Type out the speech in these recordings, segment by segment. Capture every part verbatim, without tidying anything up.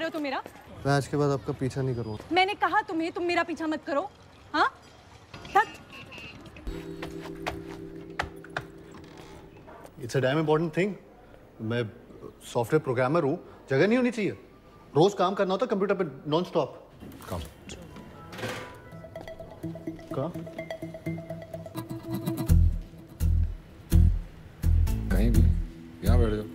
तुम मेरा? मैं आज के बाद आपका पीछा नहीं करूँगा। मैंने कहा तुम्हें तुम मेरा पीछा मत करो। हाँ it's a damn important thing. मैं सॉफ्टवेयर प्रोग्रामर हूँ, जगह नहीं होनी चाहिए। रोज काम करना होता कंप्यूटर पे नॉन स्टॉप। काम कहाँ? कहीं भी, यहाँ बैठ जाओ।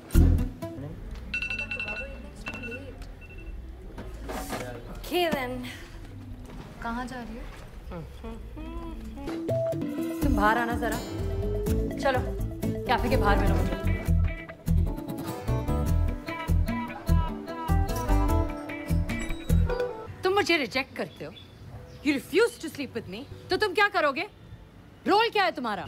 Okay then. कहाँ जा रही हो? तुम बाहर आना जरा। चलो कैफे के बाहर मिलो मुझे। तुम मुझे रिजेक्ट करते हो। You refuse to sleep with me. तो तुम क्या करोगे? रोल क्या है तुम्हारा?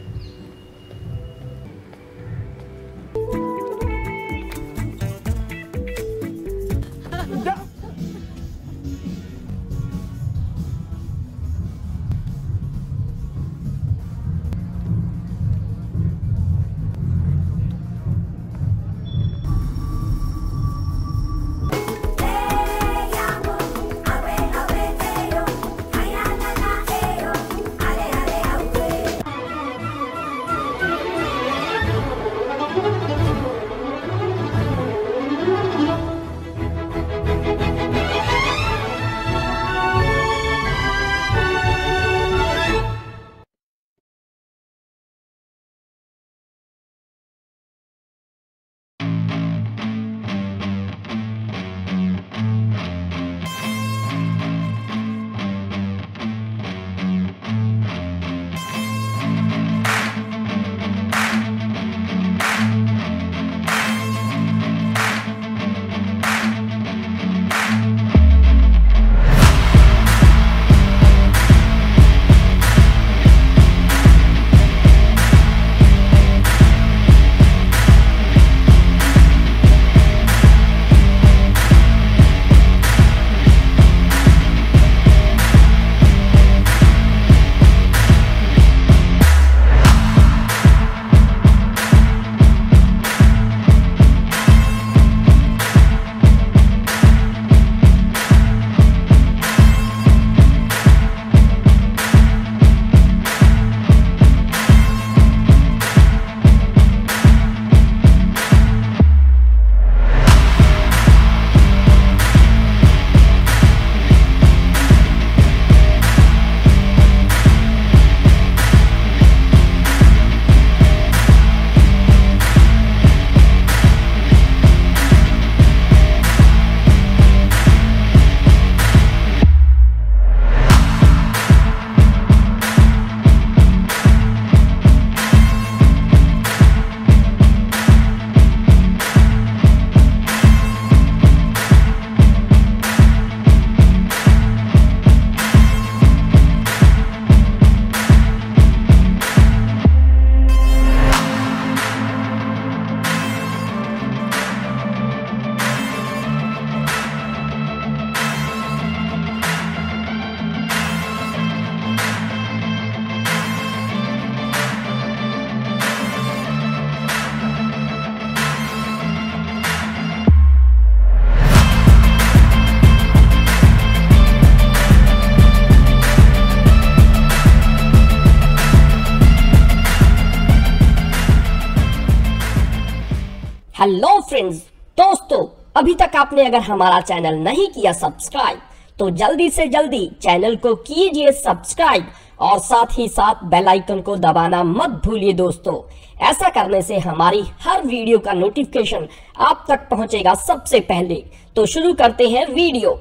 हेलो फ्रेंड्स, दोस्तों, अभी तक आपने अगर हमारा चैनल नहीं किया सब्सक्राइब तो जल्दी से जल्दी चैनल को कीजिए सब्सक्राइब और साथ ही साथ बेल आइकन को दबाना मत भूलिए दोस्तों। ऐसा करने से हमारी हर वीडियो का नोटिफिकेशन आप तक पहुंचेगा सबसे पहले। तो शुरू करते हैं वीडियो।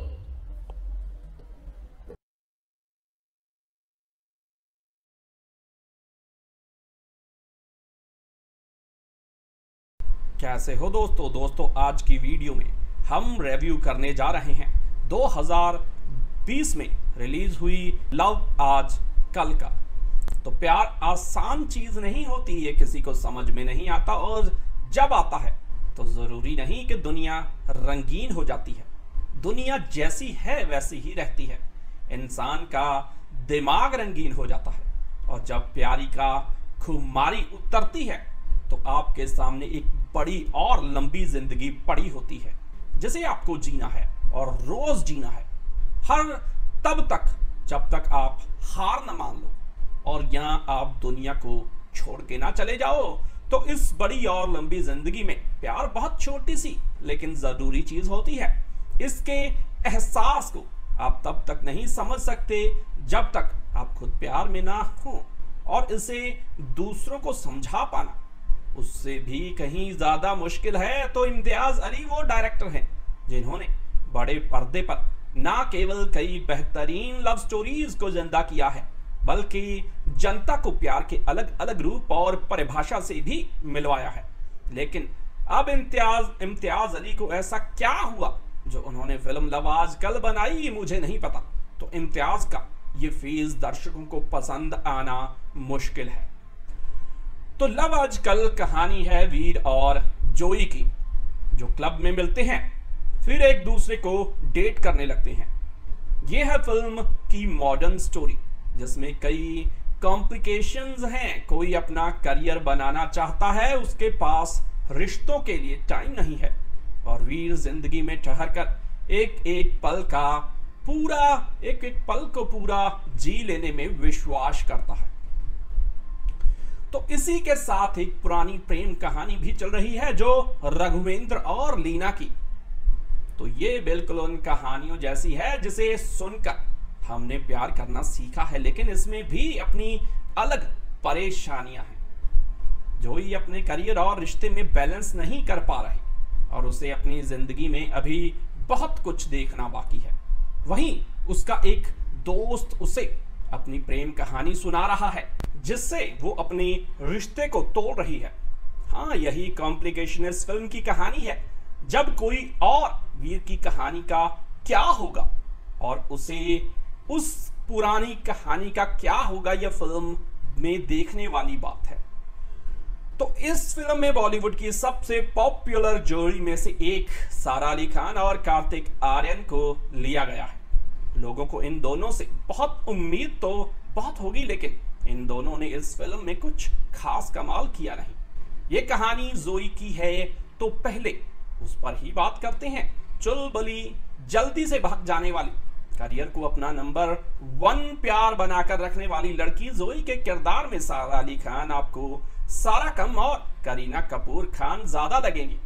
कैसे हो दोस्तों दोस्तों आज की वीडियो में हम रिव्यू करने जा रहे हैं दो हज़ार बीस में रिलीज हुई लव आज कल का। तो प्यार आसान चीज नहीं होती, ये किसी को समझ में नहीं आता, और जब आता है तो जरूरी नहीं कि दुनिया रंगीन हो जाती है। दुनिया जैसी है वैसी ही रहती है, इंसान का दिमाग रंगीन हो जाता है। और जब प्यारी का खुमारी उतरती है तो आपके सामने एक बड़ी और लंबी जिंदगी पड़ी होती है। जिसे आपको जीना है और रोज जीना है, हर तब तक जब तक आप हार न मान लो और यहां आप दुनिया को छोड़ के ना चले जाओ। तो इस बड़ी और लंबी जिंदगी में प्यार बहुत छोटी सी लेकिन जरूरी चीज होती है। इसके एहसास को आप तब तक नहीं समझ सकते जब तक आप खुद प्यार में ना हो, और इसे दूसरों को समझा पाना उससे भी कहीं ज्यादा मुश्किल है। तो इम्तियाज अली वो डायरेक्टर हैं जिन्होंने बड़े पर्दे पर ना केवल कई बेहतरीन लव स्टोरीज को जिंदा किया है बल्कि जनता को प्यार के अलग अलग रूप और परिभाषा से भी मिलवाया है। लेकिन अब इम्तियाज इम्तियाज अली को ऐसा क्या हुआ जो उन्होंने फिल्म लव आजकल बनाई, मुझे नहीं पता। तो इम्तियाज का ये फेज दर्शकों को पसंद आना मुश्किल है। तो लव आजकल कहानी है वीर और जोई की, जो क्लब में मिलते हैं फिर एक दूसरे को डेट करने लगते हैं। यह है फिल्म की मॉडर्न स्टोरी जिसमें कई कॉम्प्लिकेशंस हैं। कोई अपना करियर बनाना चाहता है, उसके पास रिश्तों के लिए टाइम नहीं है, और वीर जिंदगी में ठहर कर एक एक पल का पूरा एक एक पल को पूरा जी लेने में विश्वास करता है। तो इसी के साथ एक पुरानी प्रेम कहानी भी चल रही है जो रघुवेंद्र और लीना की। तो ये बिल्कुल उन कहानियों जैसी है जिसे सुनकर हमने प्यार करना सीखा है, लेकिन इसमें भी अपनी अलग परेशानियां हैं। जोई अपने करियर और रिश्ते में बैलेंस नहीं कर पा रही और उसे अपनी जिंदगी में अभी बहुत कुछ देखना बाकी है। वहीं उसका एक दोस्त उसे अपनी प्रेम कहानी सुना रहा है जिससे वो अपने रिश्ते को तोड़ रही है। हाँ, यही कॉम्प्लिकेशन इस फिल्म की कहानी है। जब कोई और वीर की कहानी का क्या होगा और उसे उस पुरानी कहानी का क्या होगा, यह फिल्म में देखने वाली बात है। तो इस फिल्म में बॉलीवुड की सबसे पॉपुलर जोड़ी में से एक सारा अली खान और कार्तिक आर्यन को लिया गया है। लोगों को इन दोनों से बहुत उम्मीद तो बहुत होगी, लेकिन इन दोनों ने इस फिल्म में कुछ खास कमाल किया नहीं। ये कहानी जोई की है तो पहले उस पर ही बात करते हैं। चुलबुली, जल्दी से भाग जाने वाली, करियर को अपना नंबर वन प्यार बनाकर रखने वाली लड़की जोई के किरदार में सारा अली खान आपको सारा कम और करीना कपूर खान ज्यादा लगेंगी।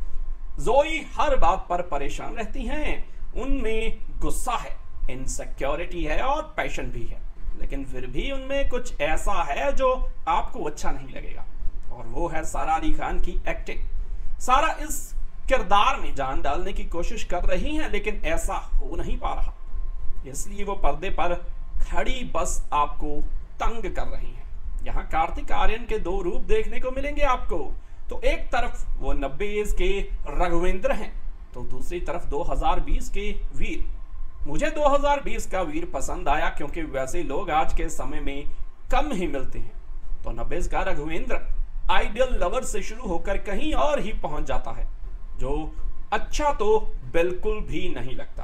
जोई हर बात पर परेशान रहती हैं, उनमें गुस्सा है, इनसिक्योरिटी है और पैशन भी है, लेकिन फिर भी उनमें कुछ ऐसा है जो आपको अच्छा नहीं लगेगा, और वो है सारा अली खान की एक्टिंग। सारा इस किरदार में जान डालने की कोशिश कर रही हैं, लेकिन ऐसा हो नहीं पा रहा, इसलिए वो पर्दे पर खड़ी बस आपको तंग कर रही हैं। यहाँ कार्तिक आर्यन के दो रूप देखने को मिलेंगे आपको। तो एक तरफ वो नब्बेज के रघुवेंद्र हैं, तो दूसरी तरफ दो हज़ार बीस के वीर। मुझे दो हज़ार बीस का वीर पसंद आया क्योंकि वैसे लोग आज के समय में कम ही मिलते हैं। तो नब्बेज का रघुवेंद्र आइडियल लवर से शुरू होकर कहीं और ही पहुंच जाता है, जो अच्छा तो बिल्कुल भी नहीं लगता।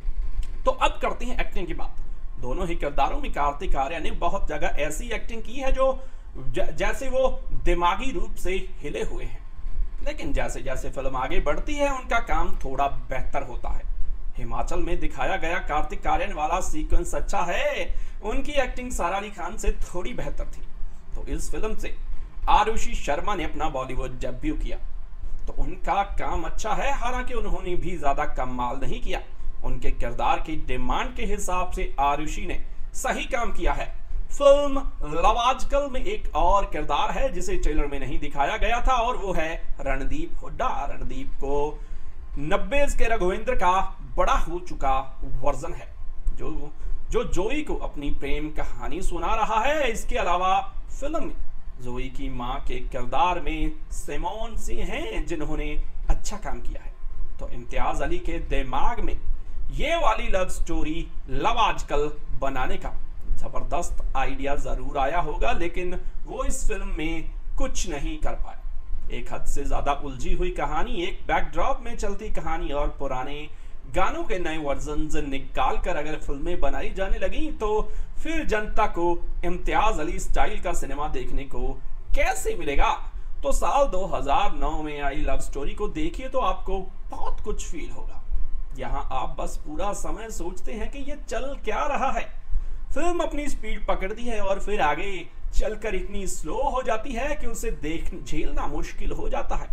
तो अब करते हैं एक्टिंग की बात। दोनों ही किरदारों में कार्तिक आर्यन ने बहुत जगह ऐसी एक्टिंग की है जो ज, जैसे वो दिमागी रूप से हिले हुए हैं, लेकिन जैसे जैसे फिल्म आगे बढ़ती है उनका काम थोड़ा बेहतर होता है। हिमाचल में दिखाया गया कार्तिक आर्यन वाला सीक्वेंस अच्छा है, उनकी एक्टिंग सारा अली खान से थोड़ी बेहतर थी। तो इस फिल्म से आरुषि शर्मा ने अपना बॉलीवुड डेब्यू किया, तो उनका काम अच्छा है, हालांकि उन्होंने भी ज्यादा कमाल नहीं किया। उनके किरदार की डिमांड के हिसाब से आरुषि ने सही काम किया है। फिल्म लव आजकल में एक और किरदार है जिसे ट्रेलर में नहीं दिखाया गया था, और वो है रणदीप हुड्डा। रणदीप को नब्बेज के रघुवेंद्र का बड़ा हो चुका वर्जन है, जो जो जोई को अपनी प्रेम कहानी सुना रहा है। इसके अलावा फिल्म में जोई की मां के किरदार में सिमोन सिंह हैं जिन्होंने अच्छा काम किया है। तो इम्तियाज अली के दिमाग में ये वाली लव स्टोरी लव आजकल बनाने का जबरदस्त आइडिया जरूर आया होगा, लेकिन वो इस फिल्म में कुछ नहीं कर पाए। एक हद से ज्यादा उलझी हुई कहानी, एक बैकड्रॉप में चलती कहानी और पुराने गानों के नए वर्जन निकाल कर अगर फिल्में बनाई जाने लगी तो फिर जनता को इम्तियाज अली स्टाइल का सिनेमा देखने को कैसे मिलेगा। तो साल दो हज़ार नौ में आई लव स्टोरी को देखिए तो आपको बहुत कुछ फील होगा। यहाँ आप बस पूरा समय सोचते हैं कि ये चल क्या रहा है। फिल्म अपनी स्पीड पकड़ती है और फिर आगे चलकर इतनी स्लो हो जाती है कि उसे देख झेलना मुश्किल हो जाता है।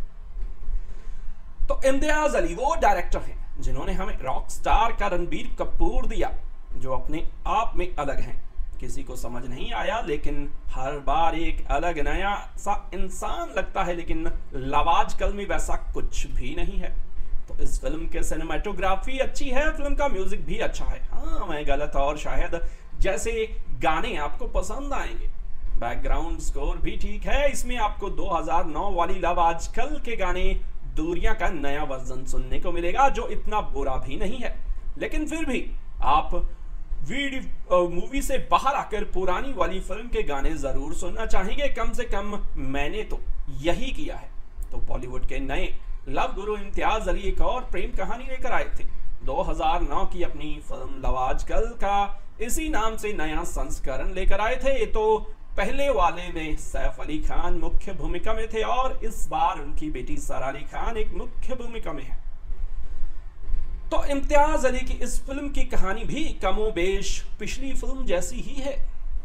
तो इम्तियाज अली वो डायरेक्टर हैं जिन्होंने हमें रॉक स्टार का रणबीर कपूर दिया, जो अपने आप में अलग हैं। किसी को समझ नहीं आया, लेकिन हर बार एक अलग नया सा इंसान लगता है, लेकिन लव आजकल में वैसा कुछ भी नहीं है। तो इस फिल्म के सिनेमेटोग्राफी अच्छी है, फिल्म का म्यूजिक भी अच्छा है। हाँ, मैं गलत और शायद जैसे गाने आपको पसंद आएंगे। बैकग्राउंड स्कोर भी ठीक है। इसमें आपको दो हज़ार नौ वाली लव आजकल के गाने दूरियां का नया वर्जन सुनने को मिलेगा, जो इतना बुरा भी नहीं है। लेकिन फिर भी आप वीडियो मूवी से बाहर आकर पुरानी वाली फिल्म के गाने जरूर सुनना चाहेंगे। कम से कम मैंने तो यही किया है। तो बॉलीवुड के नए लव गुरु इम्तियाज अली एक और प्रेम कहानी लेकर आए थे। दो हज़ार नौ की अपनी फिल्म लव आजकल का इसी नाम से नया संस्करण लेकर आए थे। तो पहले वाले में सैफ अली खान मुख्य भूमिका में थे और इस बार उनकी बेटी सारा अली खान एक मुख्य भूमिका में है। तो इम्तियाज अली की इस फिल्म की कहानी भी कमोबेश पिछली फिल्म जैसी ही है,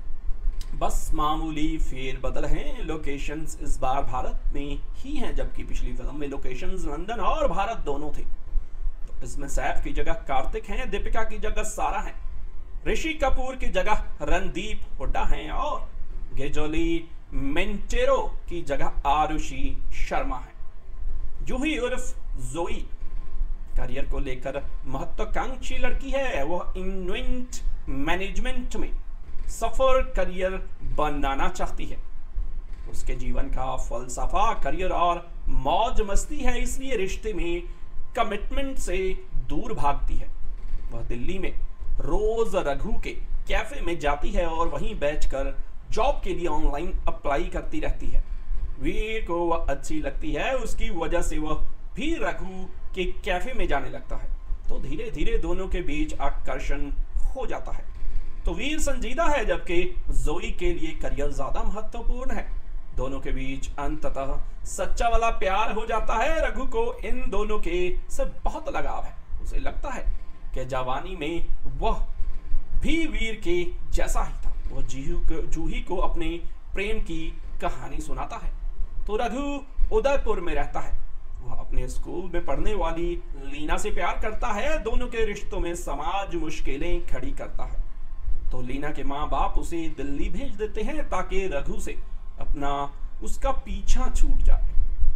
बस मामूली फेरबदल हैं। लोकेशंस इस बार भारत में ही हैं, जबकि पिछली फिल्म में लोकेशंस लंदन और भारत दोनों थे। तो इसमें सैफ की जगह कार्तिक हैं, दीपिका की जगह सारा हैं, ऋषि कपूर की जगह रणदीप हुड्डा हैं और गेजोली मेंटेरो की जगह आरुषि शर्मा है। जूही उर्फ जोई करियर को लेकर महत्वाकांक्षी लड़की है। वह इवेंट मैनेजमेंट में सफल करियर बनाना चाहती है। उसके जीवन का फलसफा करियर और मौज मस्ती है, इसलिए रिश्ते में कमिटमेंट से दूर भागती है। वह दिल्ली में रोज रघु के कैफे में जाती है और वहीं बैठकर जॉब के लिए ऑनलाइन अप्लाई करती रहती है। वीर को वह अच्छी लगती है, उसकी वजह से वह भी रघु के कैफे में जाने लगता है। तो धीरे धीरे दोनों के बीच आकर्षण हो जाता है। तो वीर संजीदा है, जबकि जोई के लिए करियर ज्यादा महत्वपूर्ण है। दोनों के बीच अंततः सच्चा वाला प्यार हो जाता है। रघु को इन दोनों के से बहुत लगाव है। उसे लगता है कि जवानी में वह भी वीर के जैसा ही था। वह जूही को अपने प्रेम की कहानी सुनाता है। तो रघु उदयपुर में रहता है। वह अपने स्कूल में पढ़ने वाली लीना से प्यार करता है। दोनों के रिश्तों में समाज मुश्किलें खड़ी करता है। तो लीना के माँ बाप उसे दिल्ली भेज देते हैं ताकि रघु से अपना उसका पीछा छूट जाए।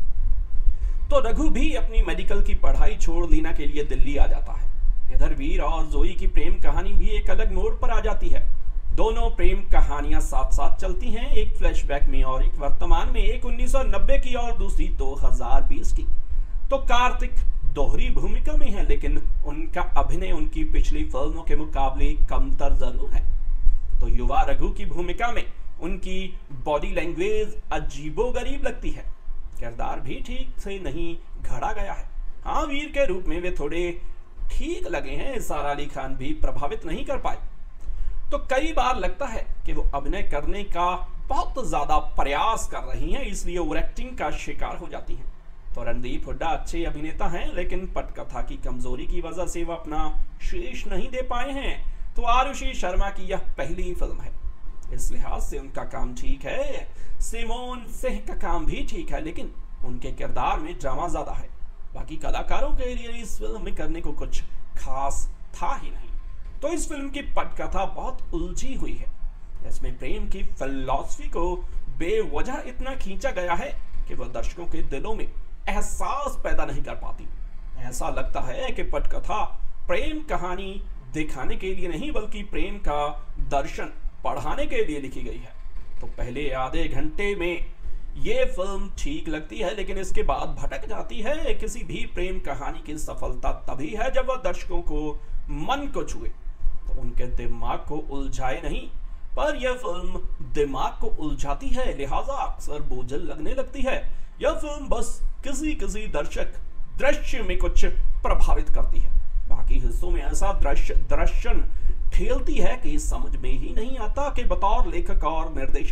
तो रघु भी अपनी मेडिकल की पढ़ाई छोड़ लीना के लिए दिल्ली आ जाता है। इधर वीर और जोई की प्रेम कहानी भी एक अलग मोड़ पर आ जाती है। दोनों प्रेम कहानियां साथ साथ चलती हैं, एक फ्लैशबैक में और एक वर्तमान में, एक उन्नीस सौ नब्बे की और दूसरी दो हज़ार बीस की। तो कार्तिक दोहरी भूमिका में है, लेकिन उनका अभिनय उनकी पिछली फिल्मों के मुकाबले कमतर जरूर है। तो युवा रघु की भूमिका में उनकी बॉडी लैंग्वेज अजीबोगरीब लगती है। किरदार भी ठीक से नहीं घड़ा गया है। हाँ, वीर के रूप में वे थोड़े ठीक लगे हैं। सारा अली खान भी प्रभावित नहीं कर पाए। तो कई बार लगता है कि वो अभिनय करने का बहुत ज्यादा प्रयास कर रही हैं, इसलिए वो एक्टिंग का शिकार हो जाती हैं। तो रणदीप हुड्डा अच्छे अभिनेता हैं, लेकिन पटकथा की कमजोरी की वजह से वो अपना शीश नहीं दे पाए हैं। तो आरुषि शर्मा की यह पहली फिल्म है, इस लिहाज से उनका काम ठीक है। सिमोन सिंह का काम भी ठीक है, लेकिन उनके किरदार में ड्रामा ज्यादा है। बाकी कलाकारों के लिए इस फिल्म में करने को कुछ खास था ही नहीं। तो इस फिल्म की पटकथा बहुत उलझी हुई है। इसमें प्रेम की फिलॉसफी को बेवजह इतना खींचा गया है कि वह दर्शकों के दिलों में एहसास पैदा नहीं कर पाती। ऐसा लगता है कि पटकथा प्रेम कहानी दिखाने के लिए नहीं, बल्कि प्रेम का दर्शन पढ़ाने के लिए लिखी गई है। तो पहले आधे घंटे में ये फिल्म ठीक लगती है, लेकिन इसके बाद भटक जाती है। किसी भी प्रेम कहानी की सफलता तभी है जब वह दर्शकों को मन को छुए, तो उनके दिमाग को उलझाए नहीं। पर यह फिल्म दिमाग को उलझाती है, लिहाजा अक्सर बोझल लगने लगती है। यह फिल्म बस किसी किसी दर्शक दृश्य में कुछ प्रभावित करती है, बाकी हिस्सों में ऐसा दृश्य दर्शन ठेलती है कि समझ में ही नहीं आता कि बतौर लेखक और निर्देशक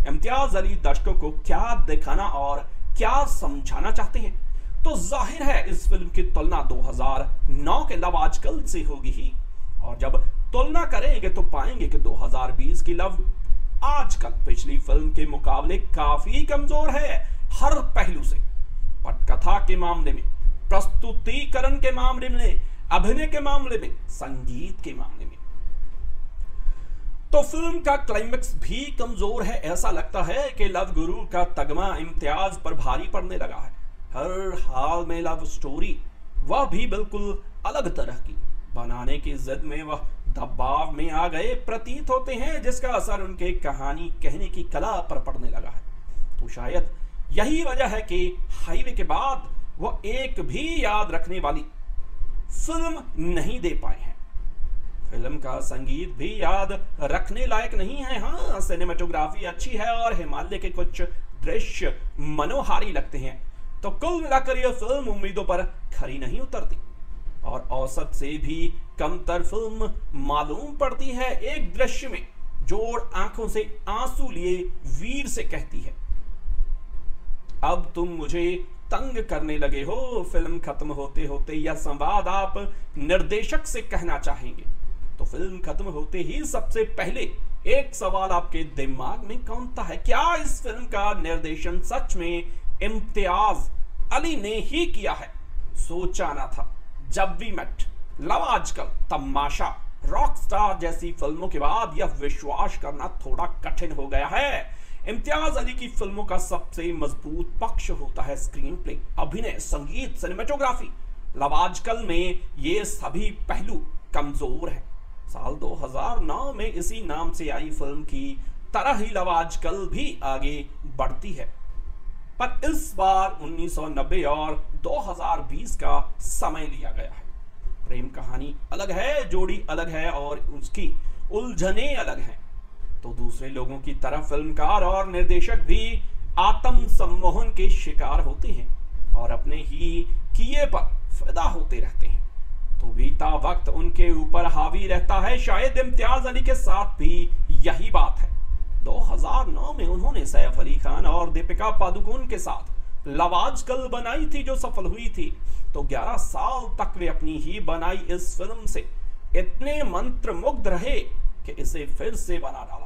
इम्तियाज अली दर्शकों को क्या दिखाना और क्या समझाना चाहते हैं, तो जाहिर है इस फिल्म की तुलना दो हज़ार नौ के लव आजकल से होगी ही। और जब तुलना करेंगे तो पाएंगे कि दो हज़ार बीस की लव आजकल पिछली फिल्म के मुकाबले काफी कमजोर है, हर पहलू से। पटकथा के मामले में, प्रस्तुतिकरण के मामले में, अभिनय के मामले में, संगीत के मामले में। तो फिल्म का क्लाइमेक्स भी कमजोर है। ऐसा लगता है कि लव गुरु का तगमा इम्तियाज पर भारी पड़ने लगा है। हर हाल में लव स्टोरी, वह भी बिल्कुल अलग तरह की बनाने की जिद में वह दबाव में आ गए प्रतीत होते हैं, जिसका असर उनके कहानी कहने की कला पर पड़ने लगा है। तो शायद यही वजह है कि हाईवे के बाद वह एक भी याद रखने वाली फिल्म नहीं दे पाए हैं। फिल्म का संगीत भी याद रखने लायक नहीं है। हाँ, सिनेमेटोग्राफी अच्छी है और हिमालय के कुछ दृश्य मनोहारी लगते हैं। तो कुल मिलाकर यह फिल्म उम्मीदों पर खरी नहीं उतरती और औसत से भी कमतर फिल्म मालूम पड़ती है। एक दृश्य में जोड़ आंखों से आंसू लिए वीर से कहती है, अब तुम मुझे तंग करने लगे हो। फिल्म खत्म होते होते यह संवाद आप निर्देशक से कहना चाहेंगे तो फिल्म खत्म होते ही सबसे पहले एक सवाल आपके दिमाग में कौनता है, क्या इस फिल्म का निर्देशन सच में इम्तियाज अली ने ही किया है? सोचा ना था। जब वी मेट, लव आजकल, तमाशा, रॉकस्टार जैसी फिल्मों के बाद यह विश्वास करना थोड़ा कठिन हो गया है। इम्तियाज अली की फिल्मों का सबसे मजबूत पक्ष होता है स्क्रीन प्ले, अभिनय, संगीत, सिनेमेटोग्राफी। लव आजकल में ये सभी पहलू कमजोर हैं। साल दो हज़ार नौ में इसी नाम से आई फिल्म की तरह ही लव आजकल भी आगे बढ़ती है, पर इस बार उन्नीस सौ नब्बे और दो हज़ार बीस का समय लिया गया है। प्रेम कहानी अलग है, जोड़ी अलग है और उसकी उलझने अलग हैं। तो दूसरे लोगों की तरह फिल्मकार और निर्देशक भी आत्म सम्मोहन के शिकार होते हैं और अपने ही किए पर फिदा होते रहते हैं। तो बीता वक्त उनके ऊपर हावी रहता है। शायद इम्तियाज अली के साथ भी यही बात है। दो हज़ार नौ में उन्होंने सैफ अली खान और दीपिका पादुकोण के साथ लव आजकल बनाई थी जो सफल हुई थी। तो ग्यारह साल तक वे अपनी ही बनाई इस फिल्म से इतने मंत्रमुग्ध रहे कि इसे फिर से बना डाला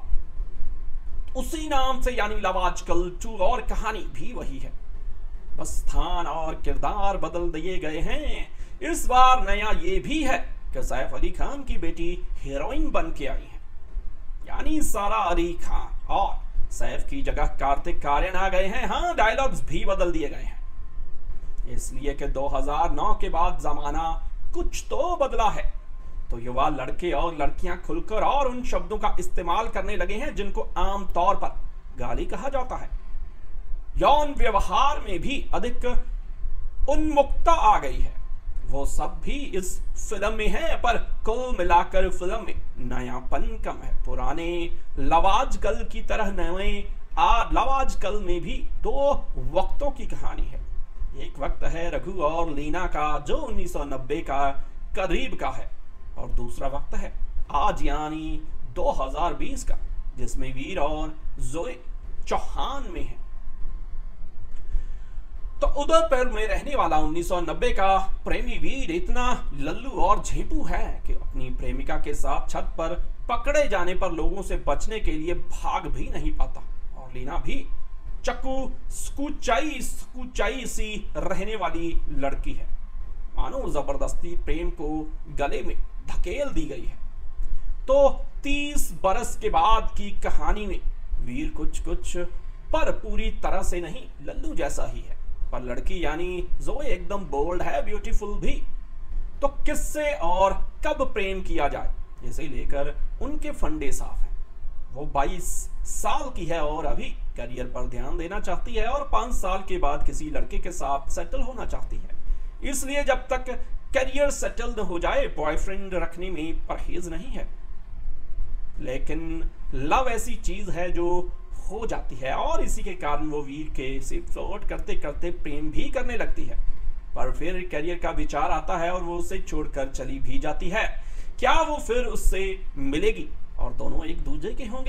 उसी नाम से, यानी लव आजकल टू, और कहानी भी वही है, बस स्थान और किरदार बदल दिए गए हैं। इस बार नया ये भी है कि सैफ अली खान की बेटी हीरोइन बन के आई है, यानी सारा अली खान, और सैफ की जगह कार्तिक आर्यन आ गए हैं। हाँ, डायलॉग्स भी बदल दिए गए हैं, इसलिए कि दो हज़ार नौ के बाद जमाना कुछ तो बदला है। तो युवा लड़के और लड़कियां खुलकर और उन शब्दों का इस्तेमाल करने लगे हैं जिनको आम तौर पर गाली कहा जाता है। यौन व्यवहार में भी अधिक उन्मुक्तता आ गई है। वो सब भी इस फिल्म में है, पर कुल मिलाकर फिल्म में नयापन कम है। पुराने लव आजकल की तरह नए लव आजकल में भी दो वक्तों की कहानी है। एक वक्त है रघु और लीना का जो उन्नीस सौ नब्बे का करीब का है, और दूसरा वक्त है आज यानी दो हज़ार बीस का, जिसमें वीर और जोए चौहान में है। तो उदयपुर में रहने वाला उन्नीस सौ नब्बे का प्रेमी वीर इतना लल्लू और झेपू है कि अपनी प्रेमिका के साथ छत पर पकड़े जाने पर लोगों से बचने के लिए भाग भी नहीं पाता, और लीना भी चक्कू स्कूचाई स्कूचाई सी रहने वाली लड़की है, मानो जबरदस्ती प्रेम को गले में धकेल दी गई है। तो तीस बरस के बाद की कहानी में वीर कुछ कुछ पर पूरी तरह से नहीं, लल्लू जैसा ही है, पर लड़की यानी जोए एकदम बोल्ड है, ब्यूटीफुल भी। तो किससे और कब प्रेम किया जाए, इसे लेकर उनके फंडे साफ हैं। वो बाईस साल की है और अभी करियर पर ध्यान देना चाहती है और पांच साल के बाद किसी लड़के के साथ सेटल होना चाहती है। इसलिए जब तक करियर सेटल न हो जाए बॉयफ्रेंड रखने में परहेज नहीं है। लेकिन लव ऐसी चीज है जो हो जाती है और इसी के कारण वो वीर के से फ्लर्ट करते करते प्रेम भी करने लगती है, पर फिर करियर का विचार आता है और वो उसे छोड़कर चली भी जाती है। क्या वो फिर उससे मिलेगी और दोनों एक दूसरे के होंगे?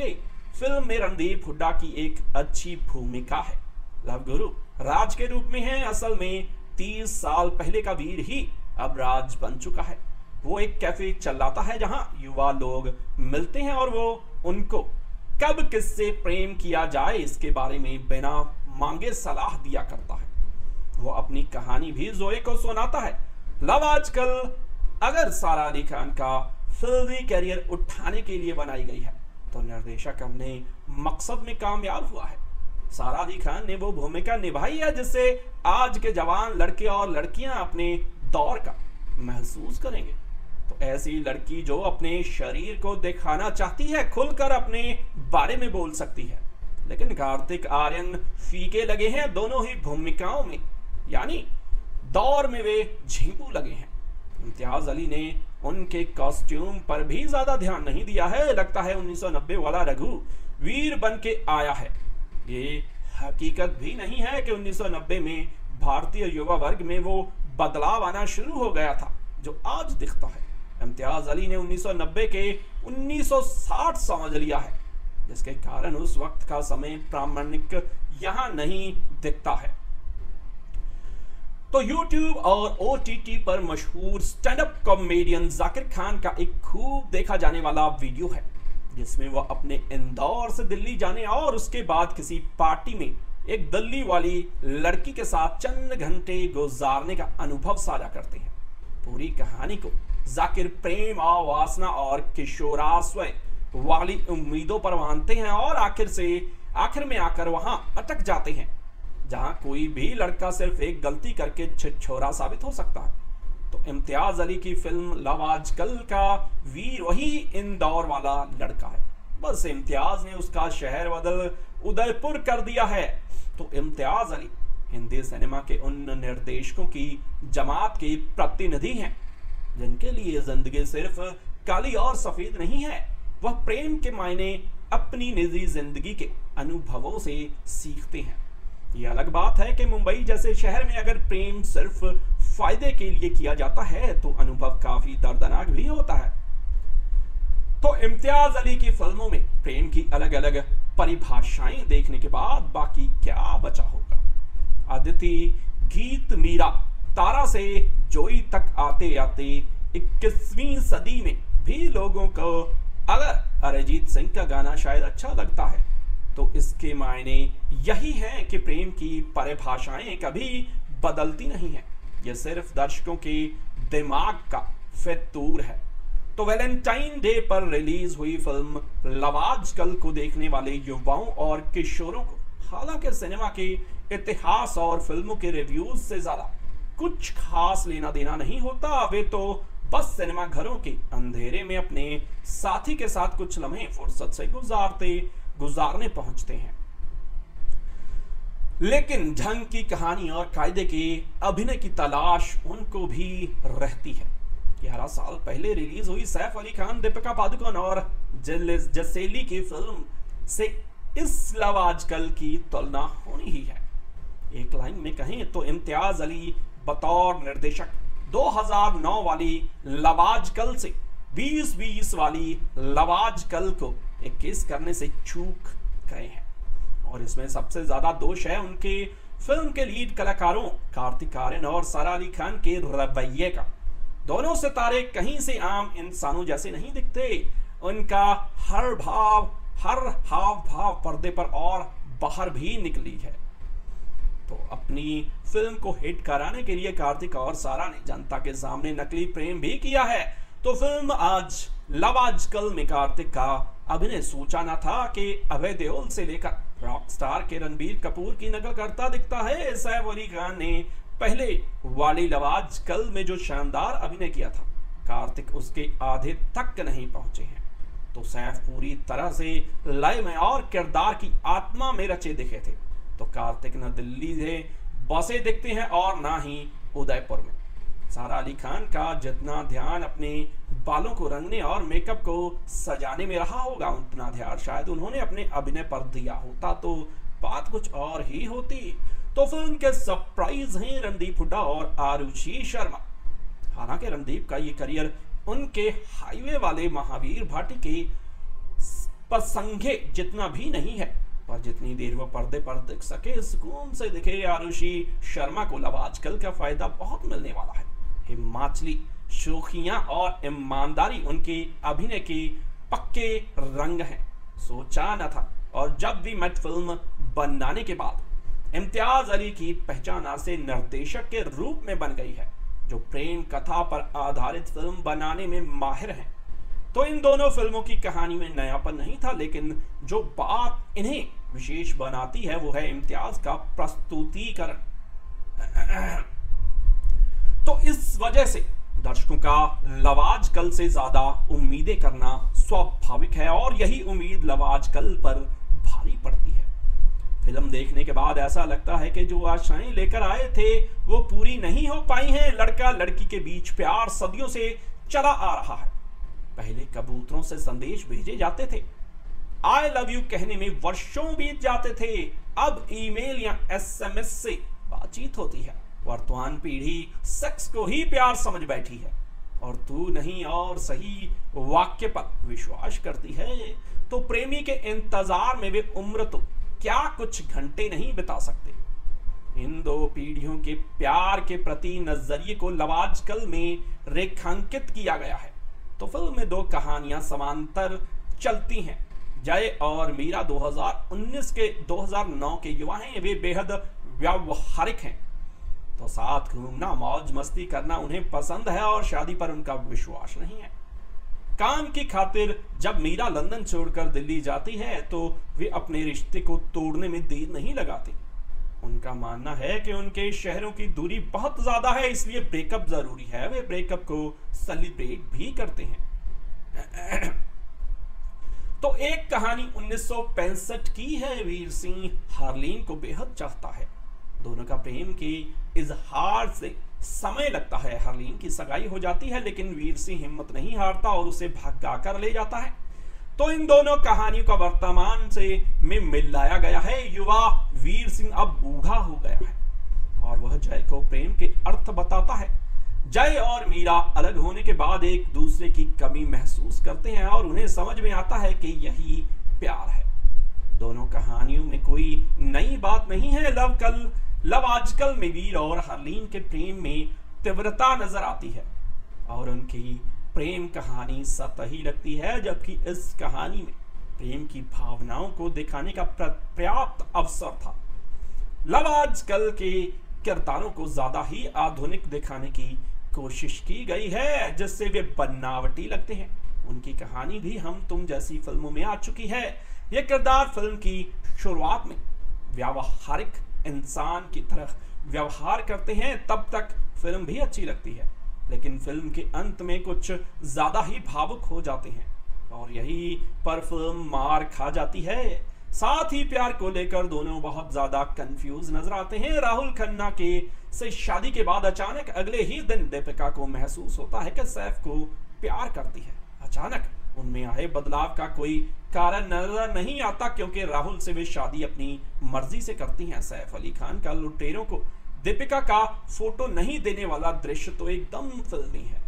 फिल्म में रणदीप हुड्डा की एक अच्छी भूमिका है। लव गुरु राज के रूप में है। असल में तीस साल पहले का वीर ही अब राज बन चुका है। वो एक कैफे चलाता है जहां युवा लोग मिलते हैं और वो उनको कब किससे प्रेम किया जाए इसके बारे में बिना मांगे सलाह दिया करता है। वो अपनी कहानी भी जोए को सुनाता है। लव आजकल अगर सारा अली खान का फिल्मी कैरियर उठाने के लिए बनाई गई है तो निर्देशक अपने मकसद में कामयाब हुआ है। सारा अली खान ने वो भूमिका निभाई है जिससे आज के जवान लड़के और लड़कियां अपने दौर का महसूस करेंगे। तो ऐसी लड़की जो अपने शरीर को दिखाना चाहती है खुलकर अपने बारे में बोल सकती है। लेकिन कार्तिक आर्यन फीके लगे हैं दोनों ही भूमिकाओं में, यानी दौर में वे झींपू लगे हैं। इम्तियाज अली ने उनके कॉस्ट्यूम पर भी ज्यादा ध्यान नहीं दिया है। लगता है उन्नीस सौ नब्बे वाला रघु वीर बन के आया है। ये हकीकत भी नहीं है कि उन्नीस सौ नब्बे में भारतीय युवा वर्ग में वो बदलाव आना शुरू हो गया था जो आज दिखता है। इम्तियाज अली ने उन्नीस सौ नब्बे के उन्नीस सौ साठ समझ लिया है, जिसके कारण उस वक्त का समय प्रामाणिक यहां नहीं दिखता है। तो यूट्यूब और ओ टी टी पर मशहूर stand up comedian Zakir Khan का एक खूब देखा जाने वाला वीडियो है जिसमें वह अपने इंदौर से दिल्ली जाने और उसके बाद किसी पार्टी में एक दिल्ली वाली लड़की के साथ चंद घंटे गुजारने का अनुभव साझा करते हैं। पूरी कहानी को जाकिर प्रेम और वासना और किशोराश्रय वाली उम्मीदों पर बांधते हैं और आखिर से आखिर में आकर वहां अटक जाते हैं जहां कोई भी लड़का सिर्फ एक गलती करके छिछोरा साबित हो सकता है। तो इम्तियाज अली की फिल्म लव आजकल का वीर वही इंदौर वाला लड़का है, बस इम्तियाज ने उसका शहर बदल उदयपुर कर दिया है। तो इम्तियाज अली हिंदी सिनेमा के उन निर्देशकों की जमात के प्रतिनिधि हैं जिनके लिए जिंदगी सिर्फ काली और सफेद नहीं है, वह प्रेम के मायने अपनी निजी जिंदगी के अनुभवों से सीखते हैं। ये अलग बात है कि मुंबई जैसे शहर में अगर प्रेम सिर्फ फायदे के लिए किया जाता है तो अनुभव काफी दर्दनाक भी होता है। तो इम्तियाज अली की फिल्मों में प्रेम की अलग अलग परिभाषाएं देखने के बाद बाकी क्या बचा होगा। अदिति गीत मीरा तारा से जोई तक आते आते इक्कीसवीं सदी में भी लोगों को अगर अरिजीत सिंह का गाना शायद अच्छा लगता है तो इसके मायने यही है कि प्रेम की परिभाषाएं कभी बदलती नहीं है, यह सिर्फ दर्शकों के दिमाग का फितूर है। तो वैलेंटाइन डे पर रिलीज हुई फिल्म लव आजकल को देखने वाले युवाओं और किशोरों को हालांकि सिनेमा के इतिहास और फिल्मों के रिव्यूज से ज्यादा कुछ खास लेना देना नहीं होता। वे तो बस सिनेमा घरों के अंधेरे में अपने साथी के साथ कुछ लम्हे फुर्सत से गुजारते गुजारने पहुंचते हैं। लेकिन ढंग की कहानी और कायदे के अभिनय की तलाश उनको भी रहती है। ग्यारह साल पहले रिलीज हुई सैफ अली खान, दीपिका पादुकोण और जसेली की फिल्म से इस लव आजकल की तुलना होनी ही है। एक लाइन में कहें तो इम्तियाज अली बतौर निर्देशक दो हज़ार नौ वाली लव आजकल से बीस बीस वाली लव आजकल को इक्कीस करने से चूक गए हैं और इसमें सबसे ज्यादा दोष है उनके फिल्म के लीड कलाकारों कार्तिक आर्यन और सारा अली खान के रवैये का। दोनों सितारे कहीं से आम इंसानों जैसे नहीं दिखते। उनका हर भाव हर हाव भाव पर्दे पर और बाहर भी निकली है। तो अपनी फिल्म को हिट कराने के लिए कार्तिक और सारा ने जनता के सामने नकली प्रेम भी किया है। तो फिल्म आज लव आजकल में कार्तिक का अभिनय सोचा न था कि अभय देओल से लेकर रॉक स्टार के रणबीर कपूर की नकल करता दिखता है। सैफ अली खान ने पहले वाली लव आजकल में जो शानदार अभिनय किया था कार्तिक उसके आधे तक नहीं पहुंचे हैं। तो सैफ पूरी तरह से लय में और किरदार की आत्मा में रचे दिखे थे। तो कार्तिक न दिल्ली से बसे दिखते हैं और ना ही उदयपुर में। सारा अली खान का जितना ध्यान अपने बालों को रंगने और मेकअप को सजाने में रहा होगा उतना ध्यान शायद उन्होंने अपने अभिनय पर दिया होता तो बात कुछ और ही होती। तो फिल्म के सरप्राइज हैं रणदीप हुड्डा और आरुषि शर्मा। हालांकि रणदीप का ये करियर उनके हाईवे वाले महावीर भाटी के प्रसंगे जितना भी नहीं है, पर जितनी देर वो पर्दे पर दिख सके, सुकून से दिखे, आरुषि शर्मा को लव आजकल का फायदा बहुत मिलने वाला है। हिमाचली शोखियां और ईमानदारी उनकी अभिनय के पक्के रंग हैं। सोचा न था, और जब भी मैट फिल्म बनाने के बाद इम्तियाज अली की पहचान से निर्देशक के रूप में बन गई है, जो प्रेम कथा पर आधारित फिल्म बनाने में माहिर हैं। तो इन दोनों फिल्मों की कहानी में नयापन नहीं था, लेकिन जो बात इन्हें विशेष बनाती है वो है इम्तियाज का प्रस्तुतिकरण। तो इस वजह से दर्शकों का लव आजकल से ज्यादा उम्मीदें करना स्वाभाविक है, और यही उम्मीद लव आजकल पर भारी पड़ती है। फिल्म देखने के बाद ऐसा लगता है कि जो आशाएं लेकर आए थे वो पूरी नहीं हो पाई हैं। लड़का लड़की के बीच प्यार सदियों से चला आ रहा है। पहले कबूतरों से संदेश भेजे जाते थे, आई लव यू कहने में वर्षों बीत जाते थे। अब ईमेल या एसएमएस से बातचीत होती है। वर्तमान पीढ़ी सेक्स को ही प्यार समझ बैठी है, और तू नहीं और सही वाक्य पर विश्वास करती है। तो प्रेमी के इंतजार में वे उम्र तो क्या कुछ घंटे नहीं बिता सकते। इन दो पीढ़ियों के प्यार के प्रति नजरिए को लव आजकल में रेखांकित किया गया है। तो फिल्म में दो कहानियां समांतर चलती हैं। जय और मीरा दो हज़ार उन्नीस के दो हज़ार नौ के युवा हैं। वे बेहद व्यावहारिक हैं, तो साथ घूमना मौज मस्ती करना उन्हें पसंद है, और शादी पर उनका विश्वास नहीं है। काम की खातिर जब मीरा लंदन छोड़कर दिल्ली जाती है तो वे अपने रिश्ते को तोड़ने में देर नहीं लगाती। उनका मानना है कि उनके शहरों की दूरी बहुत ज्यादा है, इसलिए ब्रेकअप जरूरी है। वे ब्रेकअप को सेलिब्रेट भी करते हैं। तो एक कहानी उन्नीस सौ पैंसठ की है। वीर सिंह हार्लिन को बेहद चाहता है। दोनों का प्रेम के इजहार से समय लगता है। हार्लिन की सगाई हो जाती है, लेकिन वीर सिंह हिम्मत नहीं हारता और उसे भगा कर ले जाता है। तो इन दोनों कहानियों का वर्तमान से में मिलाया गया है। युवा वीर सिंह अब बूढ़ा हो गया है, और वह जय को प्रेम के अर्थ बताता है। जय और मीरा अलग होने के बाद एक दूसरे की कमी महसूस करते हैं, और उन्हें समझ में आता है कि यही प्यार है। दोनों कहानियों में कोई नई बात नहीं है। लव कल लव आजकल में वीर और हार्लिन के प्रेम में तीव्रता नजर आती है, और उनकी प्रेम कहानी सतही लगती है, जबकि इस कहानी में प्रेम की भावनाओं को दिखाने का पर्याप्त अवसर था। लव आजकल के किरदारों को ज्यादा ही आधुनिक दिखाने की कोशिश की गई है, जिससे वे बनावटी लगते हैं। उनकी कहानी भी हम तुम जैसी फिल्मों में आ चुकी है। ये किरदार फिल्म की शुरुआत में व्यावहारिक इंसान की तरह व्यवहार करते हैं, तब तक फिल्म भी अच्छी लगती है, लेकिन फिल्म के अंत में कुछ ज्यादा ही भावुक हो जाते हैं, और यही पर फिल्म मार खा जाती है। साथ ही प्यार को लेकर दोनों बहुत ज्यादा कंफ्यूज नजर आते हैं। राहुल खन्ना के से शादी के बाद अचानक अगले ही दिन दीपिका को महसूस होता है कि सैफ को प्यार करती है। अचानक उनमें आए बदलाव का कोई कारण नजर नहीं आता, क्योंकि राहुल से वे शादी अपनी मर्जी से करती हैं। सैफ अली खान का लुटेरों को दीपिका का फोटो नहीं देने वाला दृश्य तो एकदम फिल्मी है।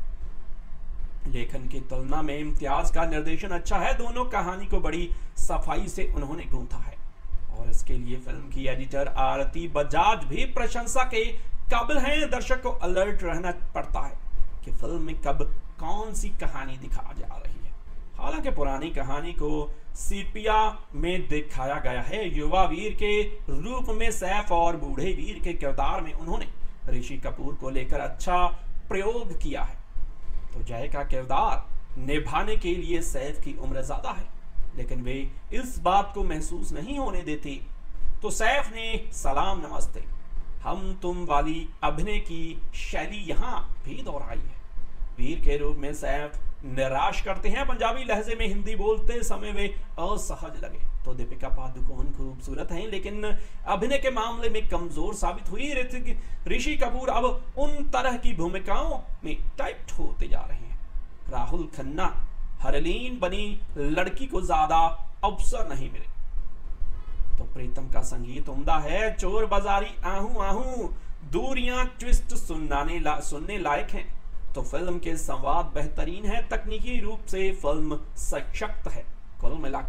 लेखन की तुलना में इम्तियाज का निर्देशन अच्छा है। दोनों कहानी को बड़ी सफाई से उन्होंने गूंथा है, और इसके लिए फिल्म की एडिटर आरती बजाज भी प्रशंसा के काबिल हैं। दर्शक को अलर्ट रहना पड़ता है कि फिल्म में कब कौन सी कहानी दिखा जा रही है। हालांकि पुरानी कहानी को सीपिया में दिखाया गया है। युवा वीर के रूप में सैफ और बूढ़े वीर के किरदार में उन्होंने ऋषि कपूर को लेकर अच्छा प्रयोग किया है। तो जय का किरदार निभाने के लिए सैफ की उम्र ज्यादा है, लेकिन वे इस बात को महसूस नहीं होने देते। तो सैफ ने सलाम नमस्ते हम तुम वाली अभिनय की शैली यहाँ भी दोहराई है। वीर के रूप में सैफ निराश करते हैं। पंजाबी लहजे में हिंदी बोलते समय वे असहज लगे। तो दीपिका पादुकोण खूबसूरत हैं, लेकिन अभिनय के मामले में कमजोर साबित हुई। ऋतिक ऋषि कपूर अब उन तरह की भूमिकाओं में टाइप्ड होते जा रहे हैं। राहुल खन्ना हार्लिन बनी लड़की को ज्यादा अवसर नहीं मिले। तो प्रीतम का संगीत उम्दा है। चोर बाजारी आहू आहू दूरियां ट्विस्ट सुनाने ला, सुनने लायक हैं। तो फिल्म के संवाद बेहतरीन है। तकनीकी रूप से फिल्म सशक्त है। कुल मिलाकर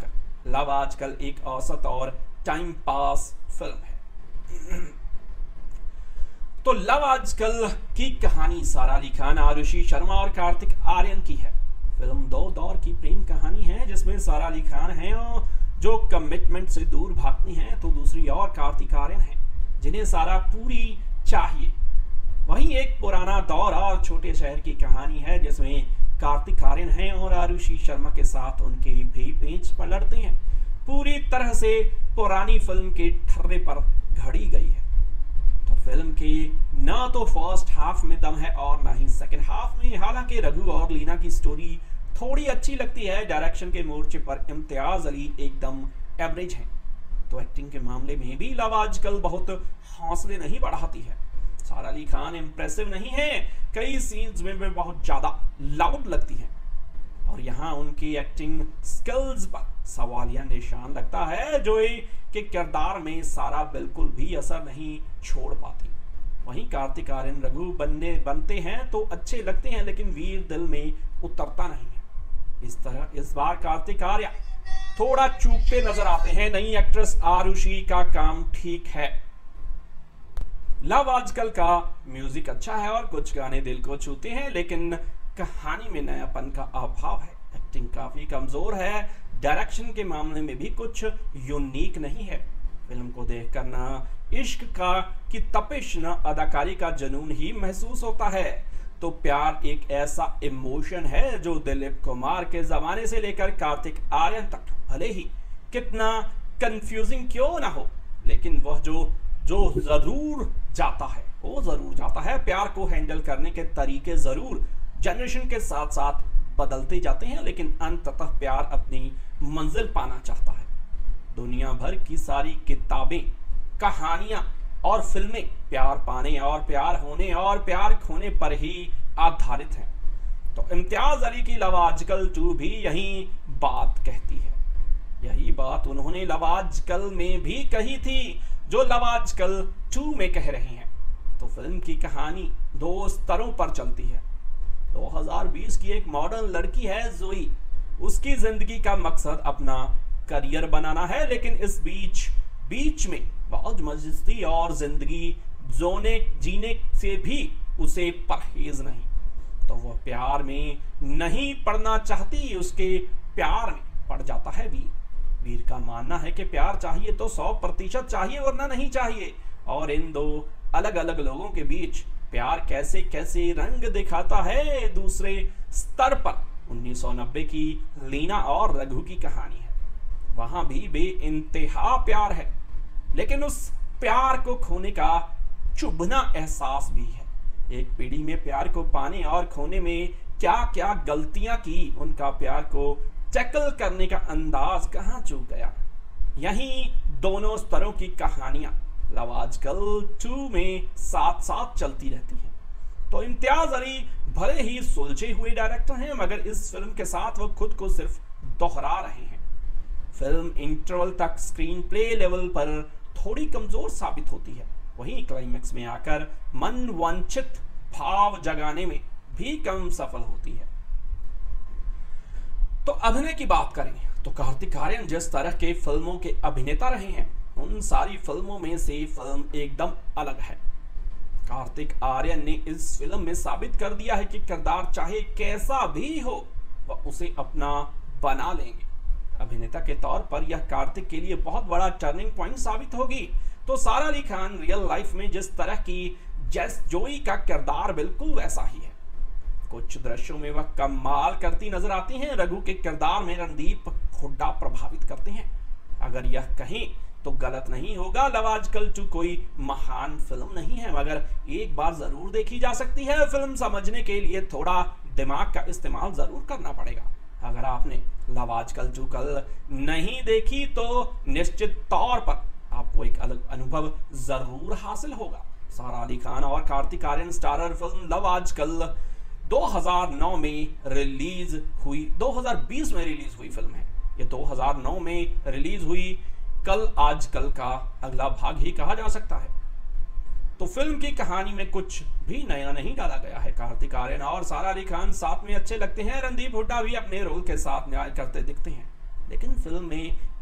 लव आजकल एक औसत और टाइम पास फिल्म है। तो लव आजकल की कहानी सारा अली खान, आरुषि शर्मा और कार्तिक आर्यन की है। फिल्म दो दौर की प्रेम कहानी है जिसमें सारा अली खान है और जो कमिटमेंट से दूर भागती हैं, तो दूसरी ओर कार्तिक आर्यन है जिन्हें सारा पूरी चाहिए। वहीं एक पुराना दौर और छोटे शहर की कहानी है जिसमें कार्तिक आर्यन है और आरुषि शर्मा के साथ उनके भी पेंच पर लड़ते हैं। पूरी तरह से पुरानी फिल्म के ठर्रे पर घड़ी गई है। तो फिल्म के ना तो फर्स्ट हाफ में दम है और ना ही सेकंड हाफ में। हालांकि रघु और लीना की स्टोरी थोड़ी अच्छी लगती है। डायरेक्शन के मोर्चे पर इम्तियाज अली एकदम एवरेज हैं। तो एक्टिंग के मामले में भी लव आजकल बहुत हौसले नहीं बढ़ाती है। सारा अली खान इम्प्रेसिव नहीं है, कई सीन्स में वे बहुत ज्यादा लाउड लगती हैं और यहाँ उनकी एक्टिंग स्किल्स पर सवालिया निशान लगता है। जोई के किरदार में सारा बिल्कुल भी असर नहीं छोड़ पाती। वहीं कार्तिक आर्यन रघु बनने बनते हैं तो अच्छे लगते हैं, लेकिन वीर दिल में उतरता नहीं है। इस तरह इस बार कार्तिक आर्यन थोड़ा चूकते नजर आते हैं। नई एक्ट्रेस आरुषि का काम ठीक है। लव आजकल का म्यूजिक अच्छा है और कुछ गाने दिल को छूते हैं, लेकिन कहानी में नयापन का अभाव है। एक्टिंग काफी कमजोर है। डायरेक्शन के मामले में भी कुछ यूनिक नहीं है। फिल्म को देखकर ना इश्क का की तपिश न अदाकारी का जुनून ही महसूस होता है। तो प्यार एक ऐसा इमोशन है जो दिलीप कुमार के जमाने से लेकर कार्तिक आर्यन तक भले ही कितना कंफ्यूजिंग क्यों ना हो, लेकिन वह जो जो जरूर जाता है वो जरूर जाता है। प्यार को हैंडल करने के तरीके जरूर जनरेशन के साथ साथ बदलते जाते हैं, लेकिन अंततः प्यार अपनी मंजिल पाना चाहता है। दुनिया भर की सारी किताबें, कहानियां और फिल्में प्यार पाने और प्यार होने और प्यार खोने पर ही आधारित हैं। तो इम्तियाज अली की लव आजकल टू भी यही बात कहती है। यही बात उन्होंने लव आजकल में भी कही थी जो लव आजकल टू में कह रहे हैं। तो फिल्म की कहानी दो स्तरों पर चलती है। दो हज़ार बीस की एक मॉडर्न लड़की है जोई। उसकी जिंदगी का मकसद अपना करियर बनाना है, लेकिन इस बीच बीच में मौज मस्ती और जिंदगी जोने जीने से भी उसे परहेज नहीं। तो वह प्यार में नहीं पड़ना चाहती, उसके प्यार में पड़ जाता है वीर। वीर का मानना है कि प्यार चाहिए तो सौ प्रतिशत चाहिए वरना नहीं चाहिए। और इन दो अलग अलग लोगों के बीच प्यार कैसे कैसे रंग दिखाता है दूसरे स्तर पर उन्नीस सौ नब्बे की लीना और रघु की कहानी है। वहां भी बेइंतहा प्यार है, लेकिन उस प्यार को खोने का चुभना एहसास भी है। एक पीढ़ी में प्यार को पाने और खोने में क्या क्या गलतियां की, उनका प्यार को टैकल करने का अंदाज कहां चूक गया। यहीं दोनों स्तरों की कहानियां लव आजकल टू में साथ साथ चलती रहती हैं। तो इम्तियाज अली भले ही सुलझे हुए डायरेक्टर हैं, मगर इस फिल्म के साथ वो खुद को सिर्फ दोहरा रहे हैं। फिल्म इंटरवल तक स्क्रीन प्ले लेवल पर थोड़ी कमजोर साबित होती है। वहीं क्लाइमैक्स में आकर मन वांछित भाव जगाने में भी कम सफल होती है। तो अभिनय की बात करें तो कार्तिक आर्यन जिस तरह के फिल्मों के अभिनेता रहे हैं, उन सारी फिल्मों में से फिल्म एकदम अलग है। कार्तिक आर्यन ने इस फिल्म में साबित कर दिया है कि किरदार चाहे कैसा भी हो वह उसे अपना बना लेंगे। अभिनेता के तौर पर यह कार्तिक के लिए बहुत बड़ा टर्निंग पॉइंट साबित होगी। तो सारा अली खान रियल लाइफ में जिस तरह की जैस जोई का किरदार बिल्कुल वैसा ही है। कुछ दृश्यों में वह कमाल करती नजर आती हैं। रघु के किरदार में रणदीप हुड्डा प्रभावित करते हैं। अगर यह कहें तो गलत नहीं होगा, लव आजकल टू कोई महान फिल्म नहीं है, मगर एक बार जरूर देखी जा सकती है। फिल्म समझने के लिए थोड़ा दिमाग का इस्तेमाल जरूर करना पड़ेगा। अगर आपने लव आजकल टू कल नहीं देखी तो निश्चित तौर पर आपको एक अलग अनुभव जरूर हासिल होगा। सारा अली खान और Kartik Aaryan starrer film Love Aajkal दो हज़ार नौ में रिलीज हुई दो हज़ार बीस में रिलीज हुई फिल्म है। ये दो हज़ार नौ में रिलीज हुई कल आजकल का अगला भाग ही कहा जा सकता है। तो फिल्म की कहानी में कुछ भी नया नहीं डाला गया है। कार्तिक आर्यन और सारा अली खान साथ में अच्छे लगते हैं। रणदीप हुड्डा भी अपने रोल के साथ न्याय करते दिखते हैं, लेकिन फिल्म में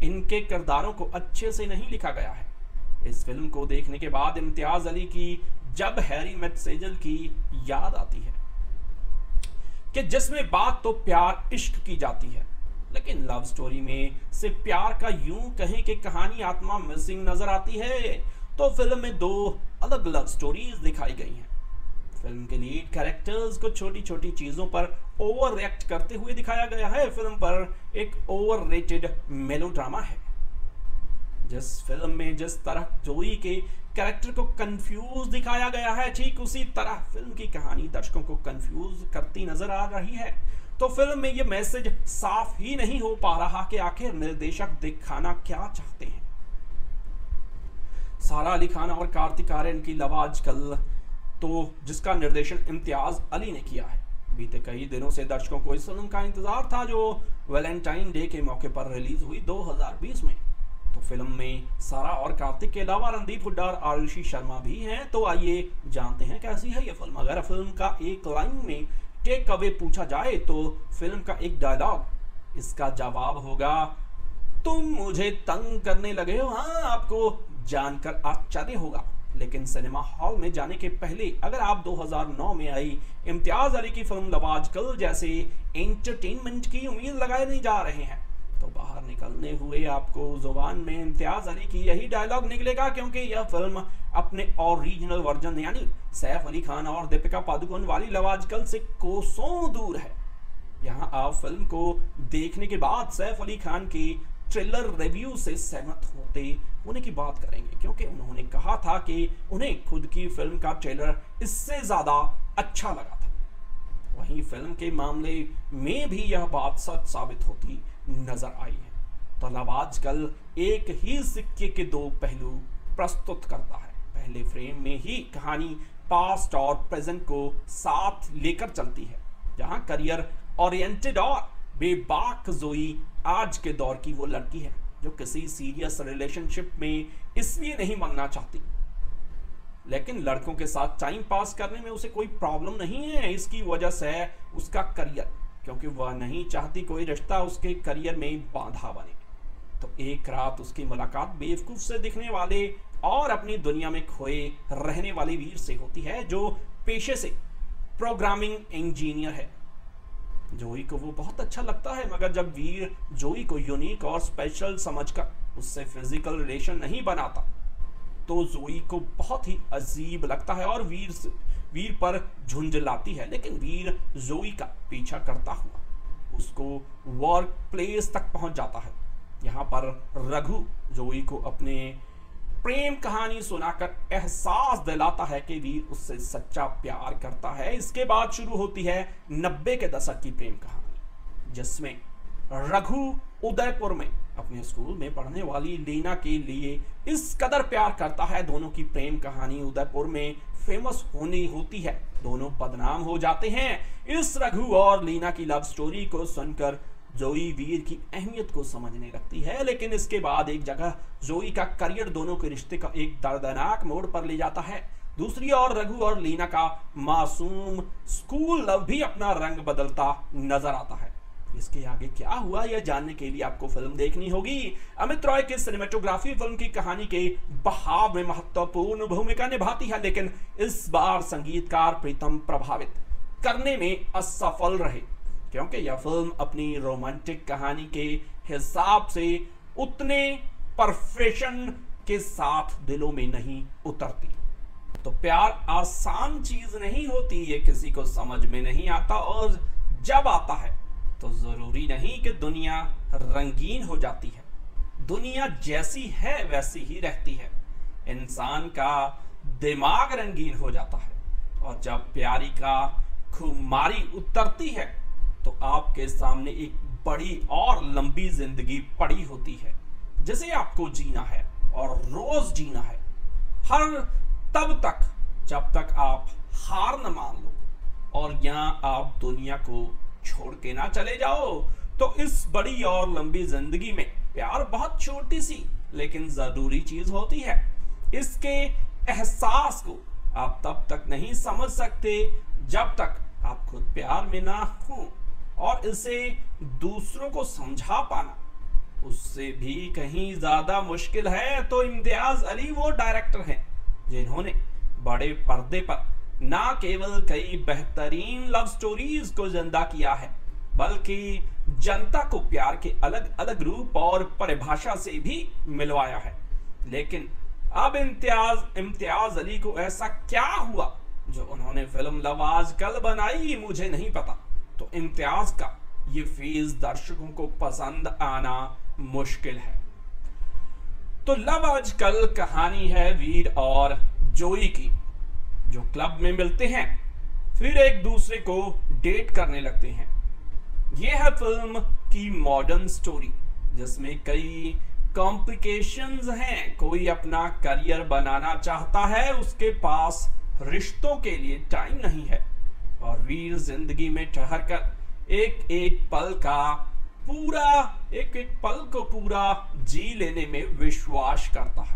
इनके किरदारों को अच्छे से नहीं लिखा गया है। इस फिल्म को देखने के बाद इम्तियाज अली की जब हैरी मेट सेजल की याद आती है कि जिसमें बात तो प्यार इश्क की जाती है, लेकिन लव स्टोरी में से प्यार का यूं कहें कि कहानी आत्मा मिसिंग नजर आती है, तो फिल्म में दो अलग अलग स्टोरीज दिखाई गई हैं। फिल्म के लीड कैरेक्टर्स को छोटी छोटी चीजों पर ओवर रिएक्ट करते हुए दिखाया गया है। फिल्म पर एक ओवर रेटेड मेलोड्रामा है। जिस फिल्म में जिस तरह जोई के कैरेक्टर को कंफ्यूज दिखाया गया है, ठीक उसी तरह फिल्म की कहानी दर्शकों को कंफ्यूज करती नजर आ रही है। तो फिल्म में यह मैसेज साफ ही नहीं हो पा रहा कि आखिर निर्देशक दिखाना क्या चाहते हैं। सारा अली खान और कार्तिक आर्यन की लव आजकल, तो जिसका निर्देशन इम्तियाज अली ने किया है। बीते कई दिनों से दर्शकों को इस फिल्म का इंतजार था, जो वैलेंटाइन डे के मौके पर रिलीज हुई दो हज़ार बीस में। तो फिल्म में सारा और कार्तिक के अलावा रणदीप हुड्डा और आरुषि शर्मा भी हैं। तो आइए जानते हैं कैसी है ये फिल्म। अगर फिल्म का एक लाइन में टेक अवे पूछा जाए तो फिल्म का एक डायलॉग इसका जवाब होगा, तुम मुझे तंग करने लगे हो। हाँ, आपको जानकर आश्चर्य होगा, लेकिन सिनेमा हॉल में जाने के पहले अगर आप दो हज़ार नौ में आई इम्तियाज अली की फिल्म लव आजकल जैसे एंटरटेनमेंट की उम्मीद लगाए नहीं जा रहे हैं, तो बाहर निकलने हुए आपको जुबान में इम्तियाज अली की यही डायलॉग निकलेगा, क्योंकि यह फिल्म अपने ओरिजिनल वर्जन यानी सैफ अली खान और दीपिका पादुकोण वाली लव आजकल से कोसों दूर है। यहाँ आप फिल्म को देखने के बाद सैफ अली खान की ट्रेलर रिव्यू से सहमत होते होने की बात करेंगे, क्योंकि उन्होंने कहा था कि उन्हें खुद की फिल्म का ट्रेलर इससे ज्यादा अच्छा लगा था। वहीं फिल्म के मामले में भी यह बात सच साबित होती नजर आई है। तो लव आजकल एक ही सिक्के के दो पहलू प्रस्तुत करता है। पहले फ्रेम में ही कहानी पास्ट और प्रेजेंट को साथ लेकर चलती है, जहां करियर ओरिएंटेड और बेबाक जोई आज के दौर की वो लड़की है जो किसी सीरियस रिलेशनशिप में इसलिए नहीं मांगना चाहती, लेकिन लड़कों के साथ टाइम पास करने में उसे कोई प्रॉब्लम नहीं है। इसकी वजह से है उसका करियर, क्योंकि वह नहीं चाहती कोई रिश्ता उसके करियर में बाधा बने। तो एक रात उसकी मुलाकात बेवकूफ से दिखने वाले और अपनी दुनिया में खोए रहने वाले वीर से होती है, जो पेशे से प्रोग्रामिंग इंजीनियर है। जोई को वो बहुत अच्छा लगता है, मगर जब वीर जोई को यूनिक और स्पेशल समझकर उससे फिजिकल रिलेशन नहीं बनाता, तो जोई को बहुत ही अजीब लगता है और वीर वीर पर झुंझलाती है। लेकिन वीर जोई का पीछा करता हुआ उसको वर्क प्लेस तक पहुंच जाता है। यहाँ पर रघु जोई को अपने प्रेम कहानी सुनाकर एहसास दिलाता है कि वीर उससे सच्चा प्यार करता है। इसके बाद शुरू होती है नब्बे के दशक की प्रेम कहानी, जिसमें रघु उदयपुर में अपने स्कूल में पढ़ने वाली लीना के लिए इस कदर प्यार करता है। दोनों की प्रेम कहानी उदयपुर में फेमस होनी होती है, दोनों बदनाम हो जाते हैं। इस रघु और लीना की लव स्टोरी को सुनकर जोई वीर की अहमियत को समझने लगती है, लेकिन इसके बाद एक जगह जोई का करियर दोनों के रिश्ते का एक दर्दनाक मोड़ पर ले जाता है। दूसरी ओर रघु और लीना का मासूम स्कूल लव भी अपना रंग बदलता नजर आता है। इसके आगे क्या हुआ यह जानने के लिए आपको फिल्म देखनी होगी। अमित रॉय की सिनेमेटोग्राफी फिल्म की कहानी के बहाव में महत्वपूर्ण भूमिका निभाती है, लेकिन इस बार संगीतकार प्रीतम प्रभावित करने में असफल रहे, क्योंकि यह फिल्म अपनी रोमांटिक कहानी के हिसाब से उतने परफेक्शन के साथ दिलों में नहीं उतरती। तो प्यार आसान चीज नहीं होती, ये किसी को समझ में नहीं आता, और जब आता है तो जरूरी नहीं कि दुनिया रंगीन हो जाती है। दुनिया जैसी है वैसी ही रहती है। इंसान का दिमाग रंगीन हो जाता है, और जब प्यारी का खुमारी उतरती है तो आपके सामने एक बड़ी और लंबी जिंदगी पड़ी होती है, जिसे आपको जीना है और रोज जीना है, हर तब तक जब तक आप हार न मान लो और यहां आप दुनिया को छोड़ के ना चले जाओ। तो इस बड़ी और लंबी जिंदगी में प्यार बहुत छोटी सी लेकिन जरूरी चीज होती है। इसके एहसास को आप तब तक नहीं समझ सकते जब तक आप खुद प्यार में ना हो, और इसे दूसरों को समझा पाना उससे भी कहीं ज्यादा मुश्किल है तो इम्तियाज अली वो डायरेक्टर हैं जिन्होंने बड़े पर्दे पर ना केवल कई बेहतरीन लव स्टोरीज को जिंदा किया है बल्कि जनता को प्यार के अलग अलग रूप और परिभाषा से भी मिलवाया है। लेकिन अब इम्तियाज इम्तियाज अली को ऐसा क्या हुआ जो उन्होंने फिल्म लव आजकल बनाई, मुझे नहीं पता। तो इम्तियाज का ये फेज दर्शकों को पसंद आना मुश्किल है। तो लव आजकल कहानी है वीर और जोई की, जो क्लब में मिलते हैं फिर एक दूसरे को डेट करने लगते हैं। यह है फिल्म की मॉडर्न स्टोरी जिसमें कई कॉम्प्लिकेशंस हैं। कोई अपना करियर बनाना चाहता है, उसके पास रिश्तों के लिए टाइम नहीं है और वीर जिंदगी में ठहर कर एक एक पल का पूरा एक एक पल को पूरा जी लेने में विश्वास करता है।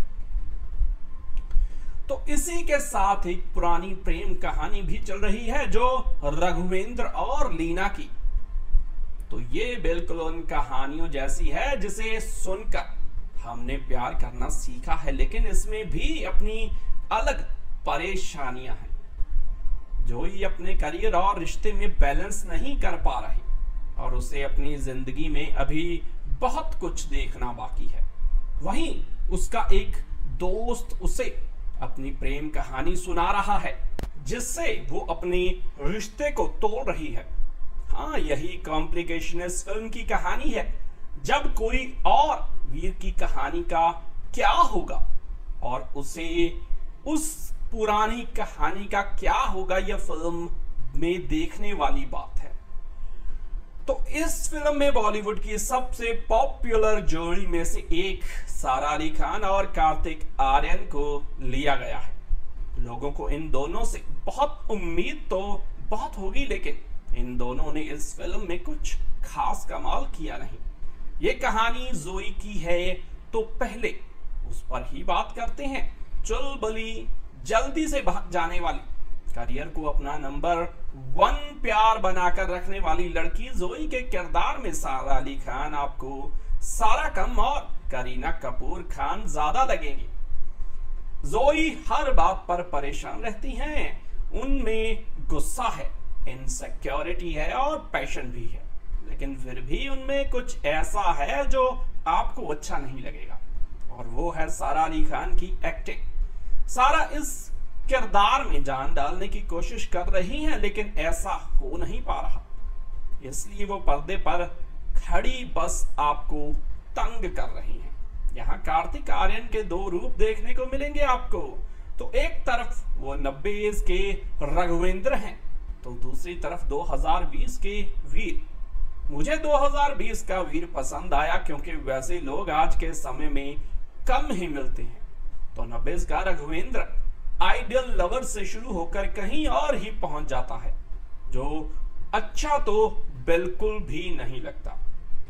तो इसी के साथ एक पुरानी प्रेम कहानी भी चल रही है जो रघुवेंद्र और लीना की। तो ये बिल्कुल उन कहानियों जैसी है जिसे सुनकर हमने प्यार करना सीखा है, लेकिन इसमें भी अपनी अलग परेशानियां हैं। जोई अपने करियर और रिश्ते में बैलेंस नहीं कर पा रही और उसे अपनी जिंदगी में अभी बहुत कुछ देखना बाकी है। वहीं उसका एक दोस्त उसे अपनी प्रेम कहानी सुना रहा है जिससे वो अपने रिश्ते को तोड़ रही है। हाँ, यही कॉम्प्लिकेशन इस फिल्म की कहानी है। जब कोई और वीर की कहानी का क्या होगा और उसे उस पुरानी कहानी का क्या होगा, यह फिल्म में देखने वाली बात है। तो इस फिल्म में बॉलीवुड की सबसे पॉपुलर जोड़ी में से एक सारा अली खान और कार्तिक आर्यन को लिया गया है। लोगों को इन दोनों से बहुत उम्मीद तो बहुत होगी, लेकिन इन दोनों ने इस फिल्म में कुछ खास कमाल किया नहीं। ये कहानी जोई की है तो पहले उस पर ही बात करते हैं। चुलबुली, जल्दी से भाग जाने वाली, करियर को अपना नंबर वन प्यार बनाकर रखने वाली लड़की जोई के किरदार में सारा अली खान आपको सारा कम और करीना कपूर खान ज्यादा लगेंगे। जोई हर बात पर परेशान रहती हैं, उनमें गुस्सा है, इनसिक्योरिटी है और पैशन भी है, लेकिन फिर भी उनमें कुछ ऐसा है जो आपको अच्छा नहीं लगेगा और वो है सारा अली खान की एक्टिंग। सारा इस किरदार में जान डालने की कोशिश कर रही हैं, लेकिन ऐसा हो नहीं पा रहा, इसलिए वो पर्दे पर खड़ी बस आपको तंग कर रही हैं। यहाँ कार्तिक आर्यन के दो रूप देखने को मिलेंगे आपको। तो एक तरफ वो नब्बे के रघुवेंद्र हैं तो दूसरी तरफ दो हज़ार बीस के वीर। मुझे दो हज़ार बीस का वीर पसंद आया क्योंकि वैसे लोग आज के समय में कम ही मिलते हैं। तो नब्बे का रघुवेंद्र आइडियल लवर से शुरू होकर कहीं और ही पहुंच जाता है, जो अच्छा तो बिल्कुल भी नहीं लगता।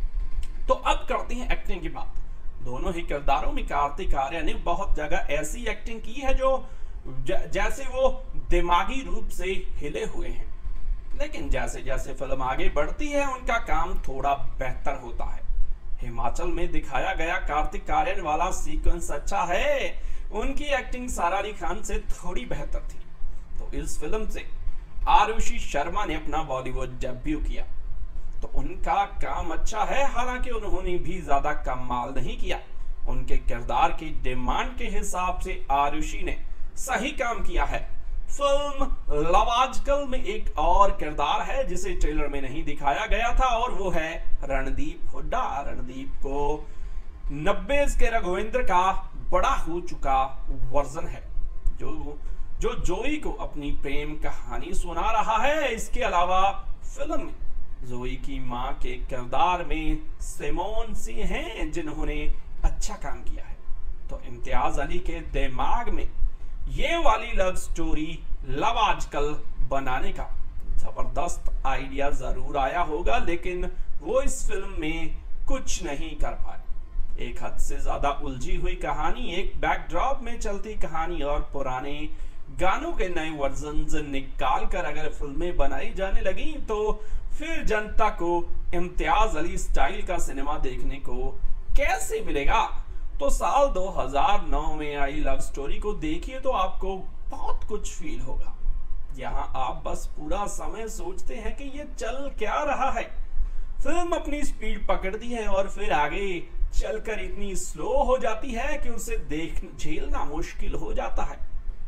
तो अब करते हैं एक्टिंग की बात। दोनों ही किरदारों में कार्तिक आर्यन ने बहुत जगह ऐसी एक्टिंग की है जो जैसे वो दिमागी रूप से हिले हुए हैं, लेकिन जैसे जैसे फिल्म आगे बढ़ती है उनका काम थोड़ा बेहतर होता है। हिमाचल में दिखाया गया कार्तिक आर्यन वाला सीक्वेंस अच्छा है, उनकी एक्टिंग सारा अली खान से थोड़ी बेहतर थी। तो इस फिल्म से आरुषि शर्मा ने अपना बॉलीवुड डेब्यू किया, तो उनका काम अच्छा है, हालांकि उन्होंने भी ज्यादा कमाल नहीं किया। उनके किरदार की डिमांड के हिसाब से आरुषि ने सही काम किया है। फिल्म लव आजकल में एक और किरदार है जिसे ट्रेलर में नहीं दिखाया गया था और वो है रणदीप हुड्डा। रणदीप को नब्बे के रघुवेंद्र का बड़ा हो चुका वर्जन है, जो जो जोई को अपनी प्रेम कहानी सुना रहा है। इसके अलावा फिल्म में जोई की मां के किरदार में सिमोन सिंह हैं जिन्होंने अच्छा काम किया है। तो इम्तियाज अली के दिमाग में ये वाली लव स्टोरी लव आजकल बनाने का जबरदस्त आइडिया जरूर आया होगा, लेकिन वो इस फिल्म में कुछ नहीं कर पाए। एक हद से ज्यादा उलझी हुई कहानी, एक बैकड्रॉप में चलती कहानी और पुराने गानों के नए वर्जन्स निकाल कर अगर फिल्में बनाई जाने लगी तो फिर जनता को इम्तियाज अली स्टाइल का सिनेमा देखने को कैसे मिलेगा? तो साल दो हज़ार नौ में आई लव स्टोरी को देखिए तो आपको बहुत कुछ फील होगा। यहाँ आप बस पूरा समय सोचते हैं कि ये चल क्या रहा है। फिल्म अपनी स्पीड पकड़ती है और फिर आगे चलकर इतनी स्लो हो जाती है कि उसे देख झेलना मुश्किल हो जाता है।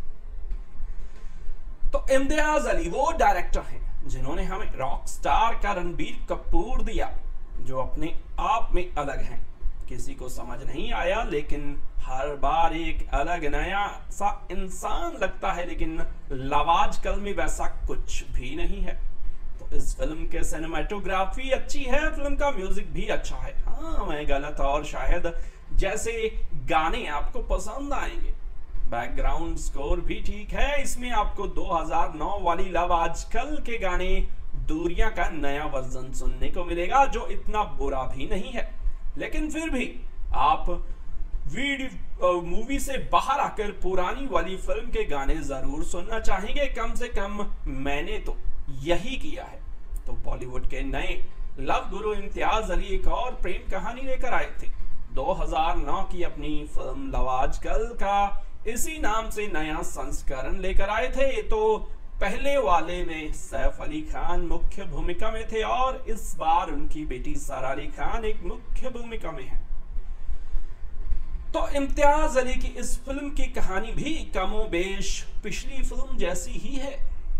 तो इम्तियाज अली वो डायरेक्टर हैं जिन्होंने हमें रॉक स्टार का रणबीर कपूर दिया, जो अपने आप में अलग हैं। किसी को समझ नहीं आया, लेकिन हर बार एक अलग नया सा इंसान लगता है, लेकिन लवाज कल में वैसा कुछ भी नहीं है। तो इस फिल्म के सिनेमेटोग्राफी अच्छी है, फिल्म का म्यूजिक भी अच्छा है। हाँ, मैं गलत और शायद जैसे गाने आपको पसंद आएंगे। बैकग्राउंड स्कोर भी ठीक है। इसमें आपको दो हज़ार नौ वाली लव आजकल के गाने दूरियां का नया वर्जन सुनने को मिलेगा, जो इतना बुरा भी नहीं है। लेकिन फिर भी आप वीडियो मूवी से बाहर आकर पुरानी वाली फिल्म के गाने जरूर सुनना चाहेंगे। कम से कम मैंने तो यही किया है। तो बॉलीवुड के नए लव गुरु इम्तियाज अली एक और प्रेम कहानी लेकर आए थे। दो हज़ार नौ की अपनी फिल्म लव आजकल का इसी नाम से नया संस्करण लेकर आए थे। तो पहले वाले में सैफ अली खान मुख्य भूमिका में थे और इस बार उनकी बेटी सारा अली खान एक मुख्य भूमिका में है। तो इम्तियाज अली की इस फिल्म की कहानी भी कमोबेश पिछली फिल्म जैसी ही है,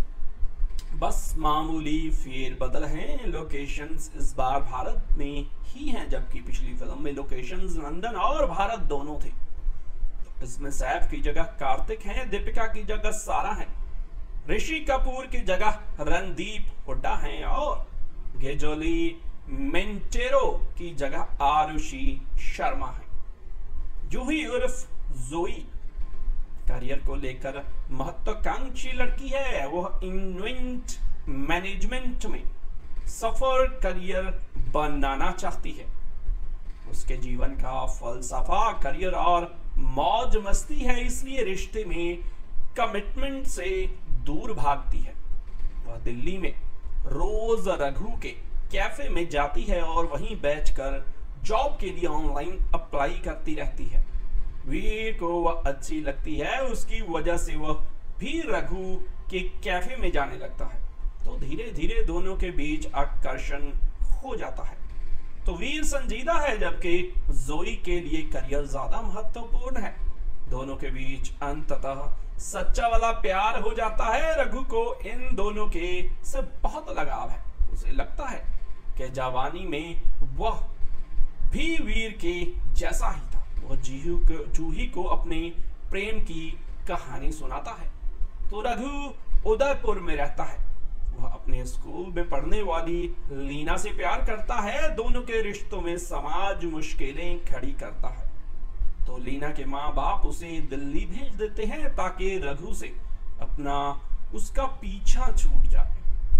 बस मामूली फेरबदल हैं। लोकेशंस इस बार भारत में ही हैं, जबकि पिछली फिल्म में लोकेशंस लंदन और भारत दोनों थे। तो इसमें सैफ की जगह कार्तिक हैं, दीपिका की जगह सारा है, ऋषि कपूर की जगह रणदीप हुड्डा हैं और गेजोली मेंटेरो की जगह आरुषि शर्मा है। जूही उर्फ जोई करियर को लेकर महत्वाकांक्षी लड़की है। वह इवेंट मैनेजमेंट में सफल करियर बनाना चाहती है। उसके जीवन का फलसफा करियर और मौज मस्ती है, इसलिए रिश्ते में कमिटमेंट से दूर भागती है। वह दिल्ली में रोज रघु के कैफे में जाती है और वहीं बैठकर जॉब के लिए ऑनलाइन अप्लाई करती रहती है। वीर को वह अच्छी लगती है, उसकी वजह से वह भी रघु के कैफे में जाने लगता है। तो धीरे धीरे दोनों के बीच आकर्षण हो जाता है। तो वीर संजीदा है, जबकि जोई के लिए करियर ज्यादा महत्वपूर्ण है। दोनों के बीच अंततः सच्चा वाला प्यार हो जाता है। रघु को इन दोनों के से बहुत लगाव है। उसे लगता है कि जवानी में वह भी वीर के जैसा ही था। वह जीहू को जूही को अपने प्रेम की कहानी सुनाता है। तो रघु उदयपुर में रहता है। वह अपने स्कूल में पढ़ने वाली लीना से प्यार करता है। दोनों के रिश्तों में समाज मुश्किलें खड़ी करता है। तो लीना के माँ बाप उसे दिल्ली भेज देते हैं ताकि रघु से अपना उसका पीछा छूट जाए।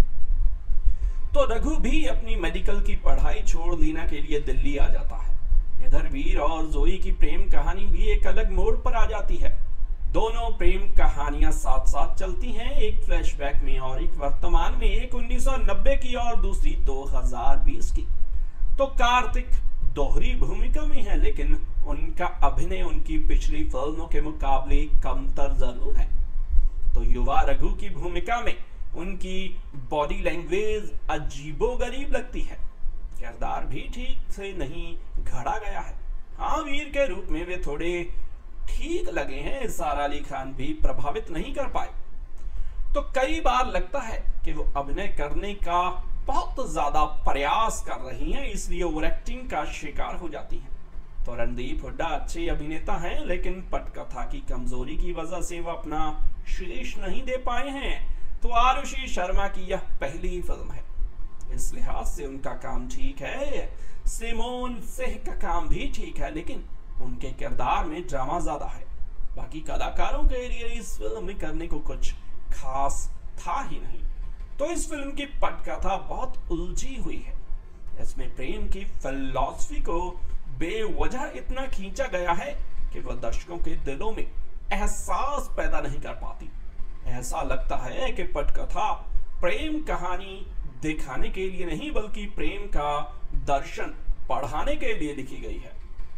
तो रघु भी अपनी मेडिकल की पढ़ाई छोड़ लीना के लिए दिल्ली आ जाता है। इधर वीर और जोई की प्रेम कहानी भी एक अलग मोड़ पर आ जाती है। दोनों प्रेम कहानियां साथ साथ चलती हैं, एक फ्लैशबैक में और एक वर्तमान में, एक उन्नीस सौ नब्बे की और दूसरी दो हज़ार बीस की। तो कार्तिक दोहरी भूमिका में है, लेकिन उनका अभिनय उनकी पिछली फिल्मों के मुकाबले कमतर जरूर है। तो युवा रघु की भूमिका में उनकी बॉडी लैंग्वेज अजीबोगरीब लगती है। किरदार भी ठीक से नहीं घड़ा गया है। हाँ, वीर के रूप में वे थोड़े ठीक लगे हैं। सारा अली खान भी प्रभावित नहीं कर पाए। तो कई बार लगता है कि वो अभिनय करने का बहुत ज्यादा प्रयास कर रही हैं, इसलिए ओवर एक्टिंग का शिकार हो जाती हैं। तो रणदीप हुड्डा अच्छे अभिनेता हैं, लेकिन पटकथा की कमजोरी की वजह से वो अपना शीश नहीं दे पाए हैं। तो आरुषि शर्मा की यह पहली फिल्म है, इस लिहाज से उनका काम ठीक है। सिमोन सिंह का काम भी ठीक है, लेकिन उनके किरदार में ड्रामा ज्यादा है। बाकी कलाकारों के लिए इस फिल्म में करने को कुछ खास था ही नहीं। तो इस फिल्म की पटकथा बहुत उलझी हुई है। इसमें प्रेम की फिलॉसफी को बेवजह इतना खींचा गया है कि वह दर्शकों के दिलों में एहसास पैदा नहीं कर पाती। ऐसा लगता है कि पटकथा प्रेम कहानी दिखाने के लिए नहीं, बल्कि प्रेम का दर्शन पढ़ाने के लिए लिखी गई है।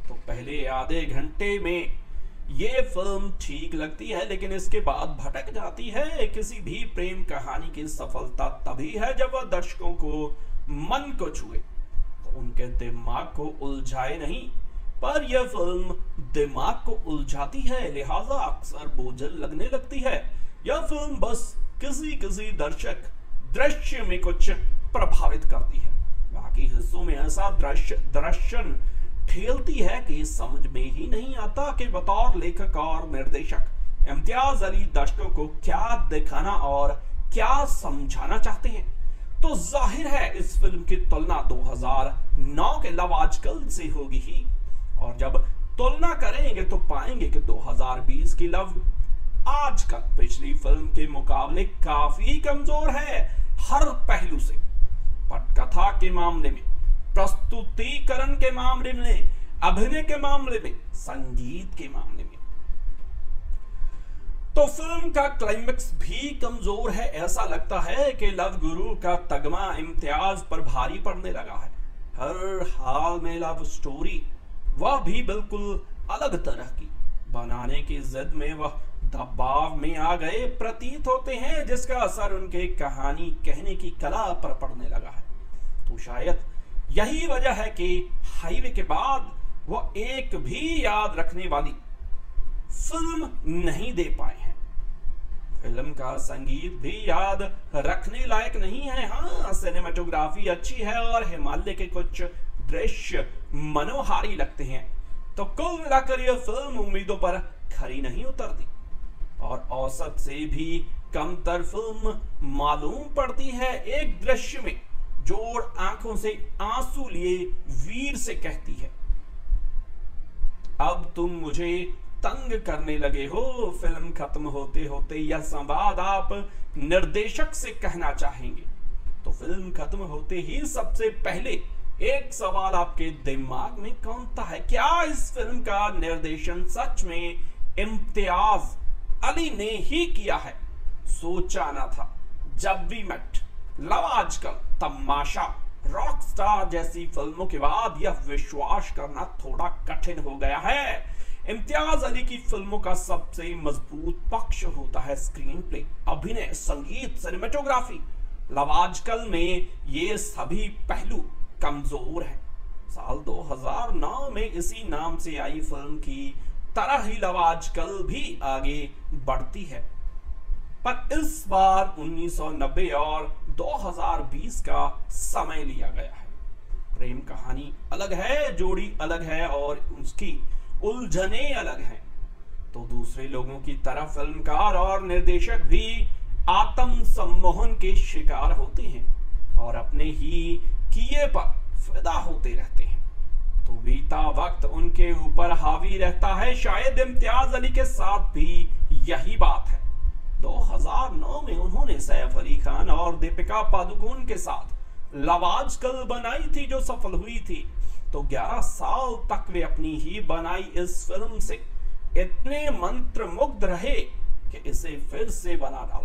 तो पहले आधे घंटे में ये फिल्म ठीक लगती है, लेकिन इसके बाद भटक जाती है। किसी भी प्रेम कहानी की सफलता तभी है जब वह दर्शकों को मन को छुए, तो उनके दिमाग को उलझाए नहीं। पर यह फिल्म दिमाग को उलझाती है, लिहाजा अक्सर बोझल लगने लगती है। यह फिल्म बस किसी किसी दर्शक दृश्य में कुछ प्रभावित करती है, बाकी हिस्सों में ऐसा दृश्य दर्शन ठेलती है कि समझ में ही नहीं आता कि बतौर लेखक और निर्देशक इम्तियाज अली दर्शकों को क्या दिखाना और क्या समझाना चाहते हैं। तो जाहिर है इस फिल्म की तुलना दो हज़ार नौ के लव आजकल से होगी ही, और जब तुलना करेंगे तो पाएंगे कि दो हज़ार बीस की लव आजकल पिछली फिल्म के मुकाबले काफी कमजोर है, हर पहलू से। पटकथा के मामले में, प्रस्तुतिकरण के मामले में, अभिनय के मामले में, संगीत के मामले में। तो फिल्म का क्लाइमेक्स भी कमजोर है। ऐसा लगता है कि लव गुरु का तगमा इम्तियाज पर भारी पड़ने लगा है। हर हाल में लव स्टोरी, वह भी बिल्कुल अलग तरह की, बनाने की जिद में वह दबाव में आ गए प्रतीत होते हैं, जिसका असर उनके कहानी कहने की कला पर पड़ने लगा है। तो शायद यही वजह है कि हाईवे के बाद वो एक भी याद रखने वाली फिल्म नहीं दे पाए हैं। फिल्म का संगीत भी याद रखने लायक नहीं है। हाँ, सिनेमेटोग्राफी अच्छी है और हिमालय के कुछ दृश्य मनोहारी लगते हैं। तो कुल मिलाकर यह फिल्म उम्मीदों पर खरी नहीं उतरती और औसत से भी कमतर फिल्म मालूम पड़ती है। एक दृश्य में जोड़ आंखों से आंसू लिए वीर से कहती है, अब तुम मुझे तंग करने लगे हो। फिल्म खत्म होते होते यह संवाद आप निर्देशक से कहना चाहेंगे। तो फिल्म खत्म होते ही सबसे पहले एक सवाल आपके दिमाग में कौंता है, क्या इस फिल्म का निर्देशन सच में इम्तियाज अली ने ही किया है? सोचा ना था। जब वी मेट, लव आजकल, तमाशा, रॉकस्टार जैसी फिल्मों के बाद यह विश्वास करना थोड़ा कठिन हो गया है। इम्तियाज अली की फिल्मों का सबसे मजबूत पक्ष होता है स्क्रीन प्ले, अभिनय, संगीत, सिनेमेटोग्राफी। लव आजकल में ये सभी पहलू कमजोर हैं। साल दो हज़ार नौ में इसी नाम से आई फिल्म की तरह ही लव आजकल भी आगे बढ़ती है, पर इस बार उन्नीस सौ नब्बे और दो हज़ार बीस का समय लिया गया है। प्रेम कहानी अलग है, जोड़ी अलग है और उसकी उलझने अलग हैं। तो दूसरे लोगों की तरह फिल्मकार और निर्देशक भी आत्म सम्मोहन के शिकार होते हैं और अपने ही किए पर फिदा होते रहते हैं। तो बीता वक्त उनके ऊपर हावी रहता है। शायद इम्तियाज अली के साथ भी यही बात है। दो हज़ार नौ में उन्होंने सैफ अली खान और दीपिका पादुकोण के साथ लव आजकल बनाई थी, जो सफल हुई थी। तो ग्यारह साल तक वे अपनी ही बनाई इस फिल्म से इतने मंत्र मुग्ध रहे कि इसे फिर से बना डाला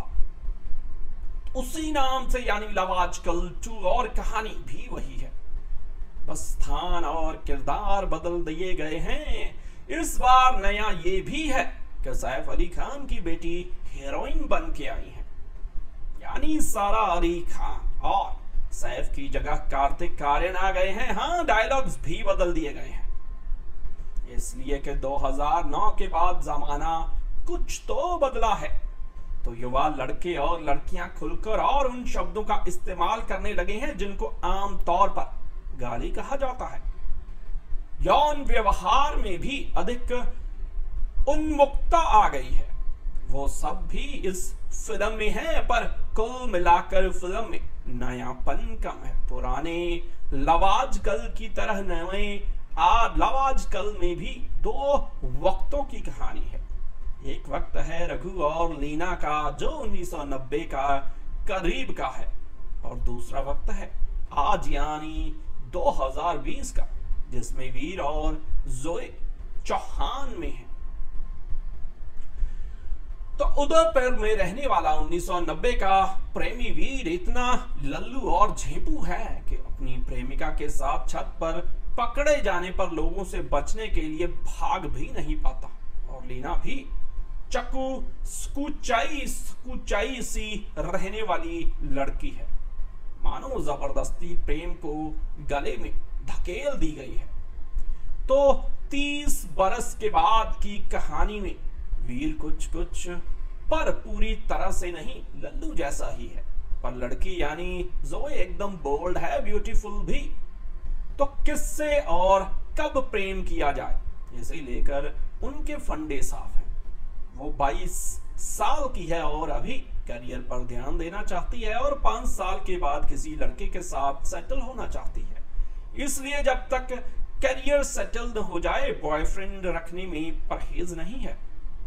उसी नाम से, यानी लव आजकल टू, और कहानी भी वही है, बस स्थान और किरदार बदल दिए गए हैं। इस बार नया ये भी है कि सैफ अली खान की बेटी हीरोइन बन के आई है, यानी सारा अली खान, और सैफ की जगह कार्तिक आर्यन आ गए हैं। हाँ, डायलॉग्स भी बदल दिए गए हैं, इसलिए कि दो हज़ार नौ के बाद जमाना कुछ तो बदला है। तो युवा लड़के और लड़कियां खुलकर और उन शब्दों का इस्तेमाल करने लगे हैं जिनको आम तौर पर गाली कहा जाता है। यौन व्यवहार में भी अधिक उन्मुक्तता आ गई है। वो सब भी इस फिल्म में है, पर कुल मिलाकर फिल्म में नयापन कम है। पुराने लव आजकल की तरह नए लव आजकल में भी दो वक्तों की कहानी है। एक वक्त है रघु और लीना का, जो उन्नीस सौ नब्बे का करीब का है, और दूसरा वक्त है आज यानी दो हज़ार बीस का, जिसमें वीर और जोए चौहान में है। तो उदयपुर में रहने वाला उन्नीस सौ नब्बे का प्रेमी वीर इतना लल्लू और झेपू है कि अपनी प्रेमिका के साथ छत पर पकड़े जाने पर लोगों से बचने के लिए भाग भी नहीं पाता। और लीना भी चकू स्कुचाई स्कुचाई सी रहने वाली लड़की है, मानो जबरदस्ती प्रेम को गले में धकेल दी गई है। तो तीस बरस के बाद की कहानी में वीर कुछ कुछ पर पूरी तरह से नहीं लल्लू जैसा ही है, पर लड़की यानी जोए एकदम बोल्ड है, ब्यूटीफुल भी। तो किससे और कब प्रेम किया जाए, इसे लेकर उनके फंडे साफ हैं। वो बाईस साल की है और अभी करियर पर ध्यान देना चाहती है और पांच साल के बाद किसी लड़के के साथ सेटल होना चाहती है। इसलिए जब तक करियर सेटल हो जाए बॉयफ्रेंड रखने में परहेज नहीं है।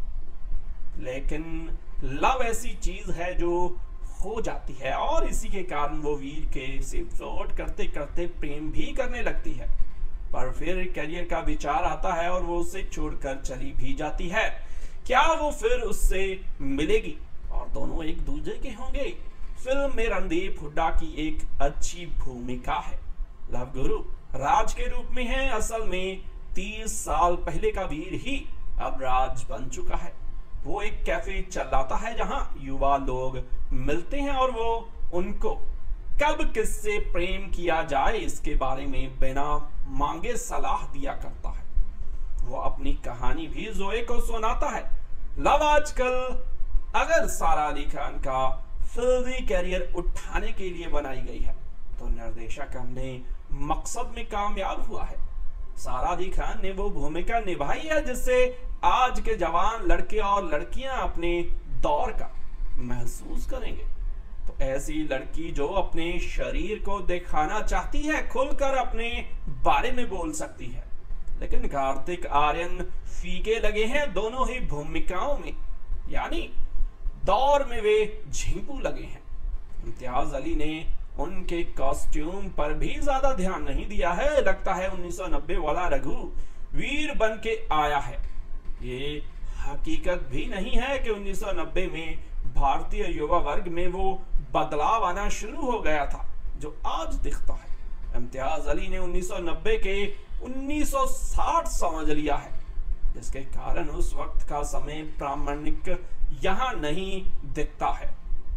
लेकिन लव ऐसी चीज है जो हो जाती है और इसी के कारण वो वीर के से फ्लर्ट करते करते प्रेम भी करने लगती है, पर फिर करियर का विचार आता है और वो उसे छोड़कर चली भी जाती है। क्या वो फिर उससे मिलेगी और दोनों एक दूसरे के होंगे? फिल्म में रणदीप हुड्डा की एक अच्छी भूमिका है। लव गुरु राज के रूप में है। असल में तीस साल पहले का वीर ही अब राज बन चुका है। वो एक कैफे चलाता है जहां युवा लोग मिलते हैं और वो उनको कब किससे प्रेम किया जाए इसके बारे में बिना मांगे सलाह दिया करता है। वो अपनी कहानी भी जोए को सुनाता है। लव आजकल अगर सारा अली खान का फिल्मी कैरियर उठाने के लिए बनाई गई है तो निर्देशक अपने मकसद में कामयाब हुआ है। सारा अली खान ने वो भूमिका निभाई है जिससे आज के जवान लड़के और लड़कियां अपने दौर का महसूस करेंगे। तो ऐसी लड़की जो अपने शरीर को दिखाना चाहती है खुलकर अपने बारे में बोल सकती है, लेकिन कार्तिक आर्यन फीके लगे हैं दोनों ही भूमिकाओं में, यानी दौर में वे झींपू लगे हैं। इम्तियाज अली ने उनके कॉस्ट्यूम पर भी ज्यादा ध्यान नहीं दिया है। लगता है उन्नीस सौ नब्बे वाला रघु वीर बन के आया है। ये हकीकत भी नहीं है कि उन्नीस सौ नब्बे में भारतीय युवा वर्ग में वो बदलाव आना शुरू हो गया था जो आज दिखता है। इम्तियाज अली ने उन्नीस सौ नब्बे के उन्नीस सौ साठ समझ लिया है, जिसके कारण उस वक्त का समय प्रामाणिक यहां नहीं दिखता है।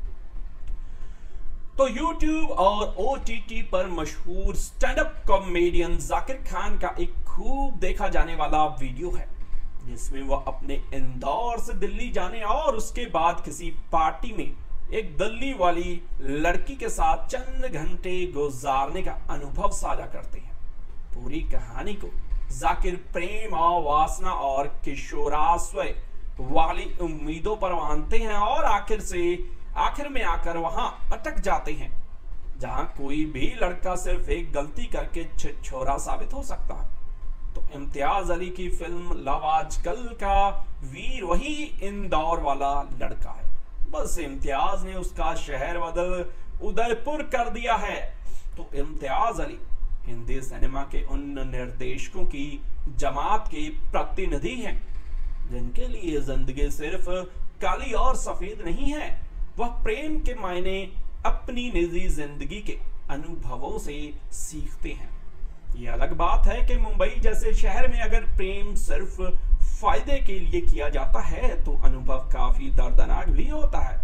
तो YouTube और ओ टी टी पर मशहूर stand up comedian Zakir Khan का एक खूब देखा जाने वाला वीडियो है जिसमें वह अपने इंदौर से दिल्ली जाने और उसके बाद किसी पार्टी में एक दिल्ली वाली लड़की के साथ चंद घंटे गुजारने का अनुभव साझा करते हैं। पूरी कहानी को जाकिर प्रेम और वासना और किशोराश्वय वाली उम्मीदों पर मानते हैं और आखिर से आखिर में आकर वहां अटक जाते हैं जहां कोई भी लड़का सिर्फ एक गलती करके छोरा साबित हो सकता है। तो इम्तियाज अली की फिल्म लव आजकल का वीर वही इंदौर वाला लड़का है, बस इम्तियाज ने उसका शहर बदल उदयपुर कर दिया है। तो इम्तियाज अली हिंदी सिनेमा के उन निर्देशकों की जमात के प्रतिनिधि हैं जिनके लिए जिंदगी सिर्फ काली और सफेद नहीं है, वह प्रेम के मायने अपनी निजी जिंदगी के अनुभवों से सीखते हैं। यह अलग बात है कि मुंबई जैसे शहर में अगर प्रेम सिर्फ फायदे के लिए किया जाता है तो अनुभव काफी दर्दनाक भी होता है।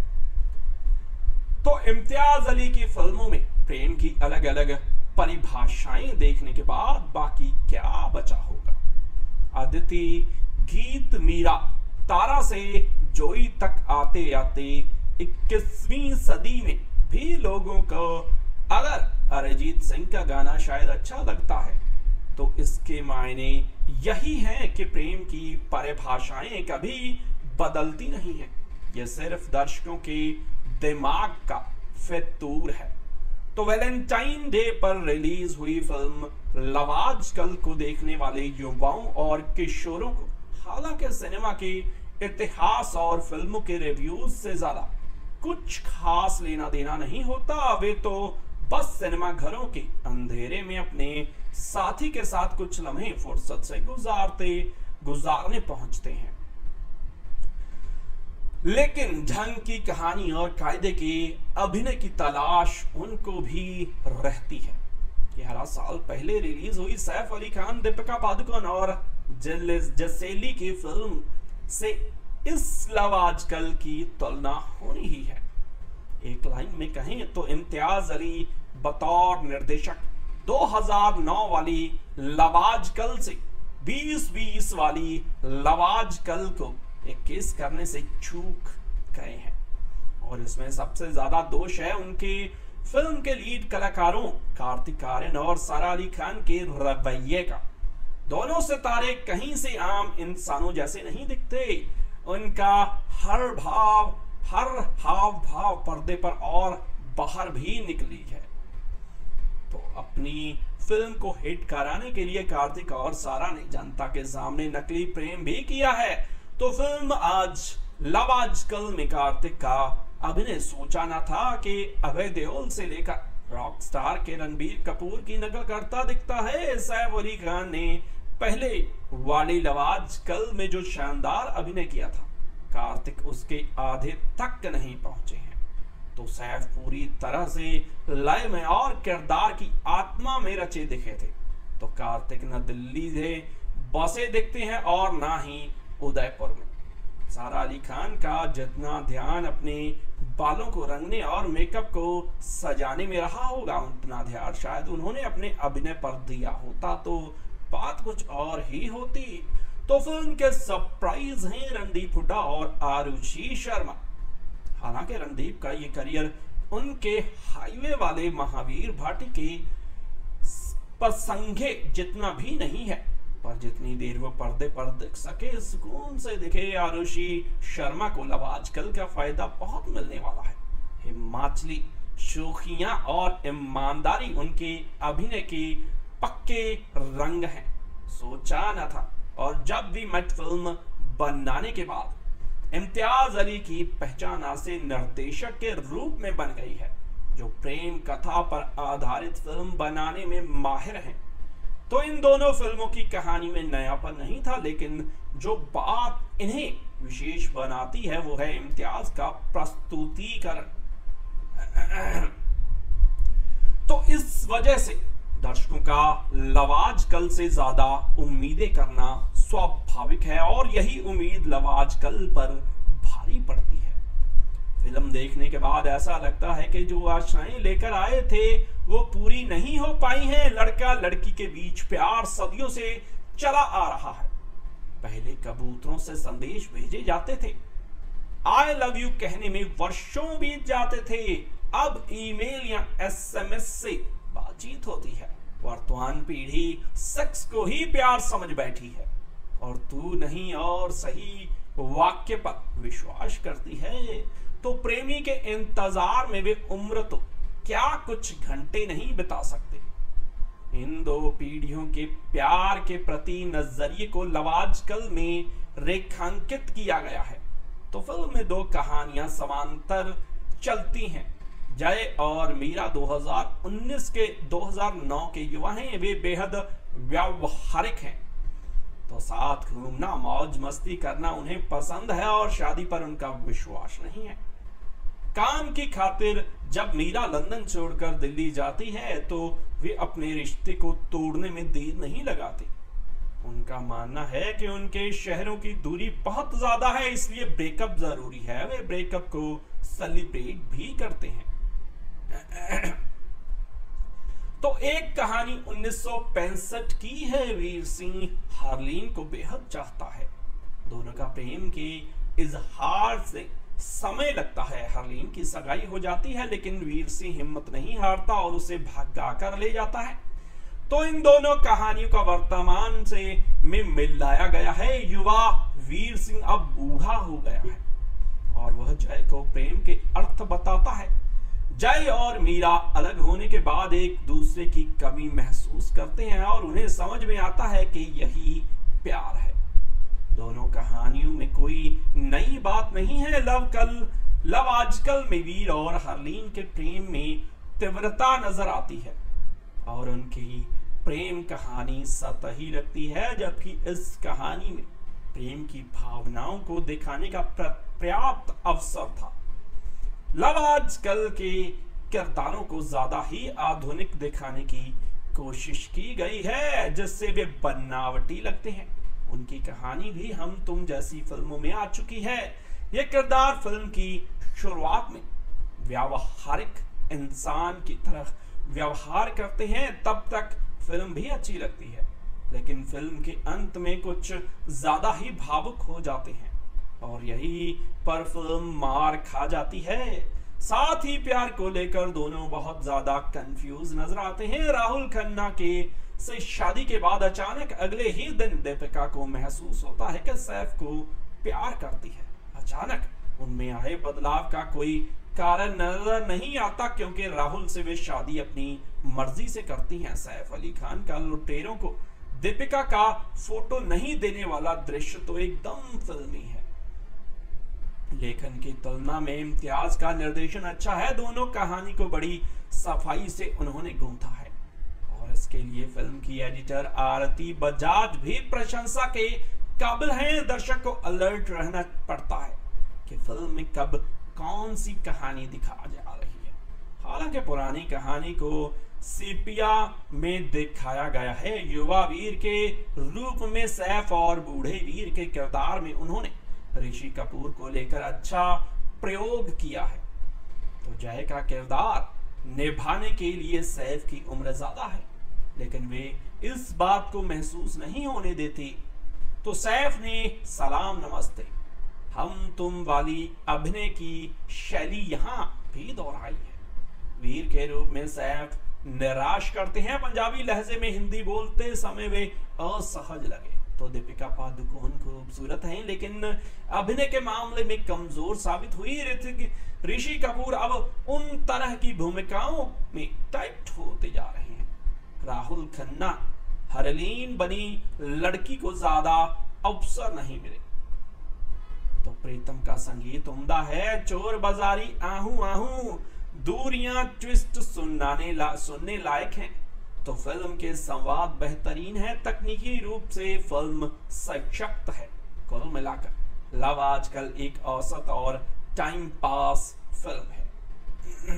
तो इम्तियाज अली की फिल्मों में प्रेम की अलग अलग परिभाषाएं देखने के बाद बाकी क्या बचा होगा? अदिति, गीत, मीरा, तारा से जोई तक आते आते इक्कीसवीं सदी में भी लोगों को अगर अरिजीत सिंह का गाना शायद अच्छा लगता है तो इसके मायने यही है कि प्रेम की परिभाषाएं कभी बदलती नहीं है। यह सिर्फ दर्शकों के दिमाग का फितूर है। तो वैलेंटाइन डे पर रिलीज हुई फिल्म लव आजकल को देखने वाले युवाओं और किशोरों को हालांकि सिनेमा के इतिहास और फिल्मों के रिव्यूज से ज्यादा कुछ खास लेना देना नहीं होता। वे तो बस सिनेमा घरों के अंधेरे में अपने साथी के साथ कुछ लम्हे फुर्सत से गुजारते गुजारने पहुंचते हैं, लेकिन ढंग की कहानी और कायदे के अभिनय की तलाश उनको भी रहती है। ग्यारह साल पहले रिलीज हुई सैफ अली खान, दीपिका पादुकोण और जसेली की फिल्म से इस लव आजकल की तुलना होनी ही है। एक लाइन में कहें तो इम्तियाज अली बतौर निर्देशक दो हज़ार नौ वाली लव आजकल से बीस बीस वाली लव आजकल को इक्कीस करने से चूक गए हैं, और इसमें सबसे ज्यादा दोष है उनके फिल्म के लीड कलाकारों कार्तिक आर्यन और सारा अली खान के रवैये का। दोनों सितारे कहीं से आम इंसानों जैसे नहीं दिखते। उनका हर भाव हर हाव भाव पर्दे पर और बाहर भी निकली है। तो अपनी फिल्म को हिट कराने के लिए कार्तिक और सारा ने जनता के सामने नकली प्रेम भी किया है। तो फिल्म आज लव आजकल में कार्तिक का अभिनय सोचा न था कि अभय देओल से लेकर रॉक स्टार के रणबीर कपूर की नकल करता दिखता है। सैफ अली खान ने पहले वाली लव आजकल में जो शानदार अभिनय किया था, कार्तिक उसके आधे तक नहीं पहुंचे हैं। तो सैफ पूरी तरह से लय में और किरदार की आत्मा में रचे दिखे थे। तो कार्तिक न दिल्ली से बसे दिखते हैं और ना ही उदयपुर में। सारा अली खान का जितना ध्यान अपने बालों को रंगने और मेकअप को सजाने में रहा होगा, उतना ध्यान शायद उन्होंने अपने अभिनय पर दिया होता तो बात कुछ और ही होती। तो फिल्म के सरप्राइज हैं रणदीप हुड्डा और आरुषि शर्मा। हालांकि रणदीप का ये करियर उनके हाईवे वाले महावीर भाटी के प्रसंगे जितना भी नहीं है, पर जितनी देर वो पर्दे पर दिख सके सुकून से दिखे। आरुषि शर्मा को लव आजकल का फायदा बहुत मिलने वाला है। हिमाचली शोखियां और ईमानदारी उनके अभिनय के पक्के रंग हैं। सोचा न था, और जब भी मैट फिल्म बनाने के बाद इम्तियाज अली की पहचान से निर्देशक के रूप में बन गई है, जो प्रेम कथा पर आधारित फिल्म बनाने में माहिर हैं। तो इन दोनों फिल्मों की कहानी में नयापन नहीं था, लेकिन जो बात इन्हें विशेष बनाती है वो है इम्तियाज का प्रस्तुतीकरण। तो इस वजह से दर्शकों का लव आजकल से ज्यादा उम्मीदें करना स्वाभाविक है, और यही उम्मीद लव आजकल पर भारी पड़ती है। फिल्म देखने के बाद ऐसा लगता है कि जो आशाएं लेकर आए थे वो पूरी नहीं हो पाई हैं। लड़का लड़की के बीच प्यार सदियों से चला आ रहा है। पहले कबूतरों से संदेश भेजे जाते थे, आई लव यू कहने में वर्षों बीत जाते थे। अब ईमेल या एसएमएस से बातचीत होती है। वर्तमान पीढ़ी सेक्स को ही प्यार समझ बैठी है, और तू नहीं और सही वाक्य पर विश्वास करती है। तो प्रेमी के इंतजार में वे उम्र तो क्या कुछ घंटे नहीं बिता सकते। इन दो पीढ़ियों के प्यार के प्रति नजरिए को लव आजकल में रेखांकित किया गया है। तो फिल्म में दो कहानियां समांतर चलती हैं। जय और मीरा दो हज़ार उन्नीस के दो हज़ार नौ के युवा हैं। वे बेहद व्यावहारिक हैं, तो साथ घूमना मौज मस्ती करना उन्हें पसंद है, और शादी पर उनका विश्वास नहीं है। काम की खातिर जब मीरा लंदन छोड़कर दिल्ली जाती है तो वे अपने रिश्ते को तोड़ने में देर नहीं लगाती। उनका मानना है कि उनके शहरों की दूरी बहुत ज्यादा है, इसलिए ब्रेकअप जरूरी है। वे ब्रेकअप को सेलिब्रेट भी करते हैं। तो एक कहानी उन्नीस सौ पैंसठ की है। वीर सिंह हार्लीन को बेहद चाहता है। दोनों का प्रेम के इजहार से समय लगता है। हार्लीन की सगाई हो जाती है, लेकिन वीर सिंह हिम्मत नहीं हारता और उसे भगाकर ले जाता है। तो इन दोनों कहानियों का वर्तमान से में मिलाया गया है। युवा वीर सिंह अब बूढ़ा हो गया है, और वह जय को प्रेम के अर्थ बताता है। जय और मीरा अलग होने के बाद एक दूसरे की कमी महसूस करते हैं, और उन्हें समझ में आता है कि यही प्यार है। दोनों कहानियों में कोई नई बात नहीं है। लव कल लव आजकल में वीर और हरलीन के प्रेम में तीव्रता नजर आती है, और उनकी प्रेम कहानी सतही लगती है, जबकि इस कहानी में प्रेम की भावनाओं को दिखाने का पर्याप्त अवसर था। लव आजकल के किरदारों को ज्यादा ही आधुनिक दिखाने की कोशिश की गई है जिससे वे बनावटी लगते हैं। उनकी कहानी भी हम तुम जैसी फिल्मों में आ चुकी है। ये किरदार फिल्म की शुरुआत में व्यावहारिक इंसान की तरह व्यवहार करते हैं, तब तक फिल्म भी अच्छी लगती है, लेकिन फिल्म के अंत में कुछ ज्यादा ही भावुक हो जाते हैं और यही पर फिल्म मार खा जाती है। साथ ही प्यार को लेकर दोनों बहुत ज्यादा कंफ्यूज नजर आते हैं। राहुल खन्ना के से शादी के बाद अचानक अगले ही दिन दीपिका को महसूस होता है कि सैफ को प्यार करती है। अचानक उनमें आए बदलाव का कोई कारण नजर नहीं आता, क्योंकि राहुल से वे शादी अपनी मर्जी से करती हैं। सैफ अली खान का लुटेरों को दीपिका का फोटो नहीं देने वाला दृश्य तो एकदम फिल्मी है। लेखन की तुलना में इम्तियाज का निर्देशन अच्छा है। दोनों कहानी को बड़ी सफाई से उन्होंने गूंथा है और इसके लिए फिल्म की एडिटर आरती बजाज भी प्रशंसा के काबिल हैं। दर्शक को अलर्ट रहना पड़ता है कि फिल्म में कब कौन सी कहानी दिखा जा रही है। हालांकि पुरानी कहानी को सीपिया में दिखाया गया है। युवा वीर के रूप में सैफ और बूढ़े वीर के किरदार में उन्होंने ऋषि कपूर को लेकर अच्छा प्रयोग किया है। तो जय का किरदार निभाने के लिए सैफ की उम्र ज्यादा है, लेकिन वे इस बात को महसूस नहीं होने देते। तो सैफ ने सलाम नमस्ते हम तुम वाली अभिनय की शैली यहां भी दोहराई है। वीर के रूप में सैफ निराश करते हैं। पंजाबी लहजे में हिंदी बोलते समय वे असहज लगे। तो दीपिका पादुकोण खूबसूरत हैं, लेकिन अभिनय के मामले में कमजोर साबित हुई। ऋतिक ऋषि कपूर अब उन तरह की भूमिकाओं में टाइप होते जा रहे हैं। राहुल खन्ना हरलीन बनी लड़की को ज्यादा अवसर नहीं मिले। तो प्रीतम का संगीत उम्दा है। चोर बाजारी आहू आहू दूरियां ट्विस्ट सुनाने ला, सुनने लायक हैं। तो फिल्म के संवाद बेहतरीन है। तकनीकी रूप से फिल्म सशक्त है। कुल मिलाकर लव आजकल एक औसत और टाइम पास फिल्म है।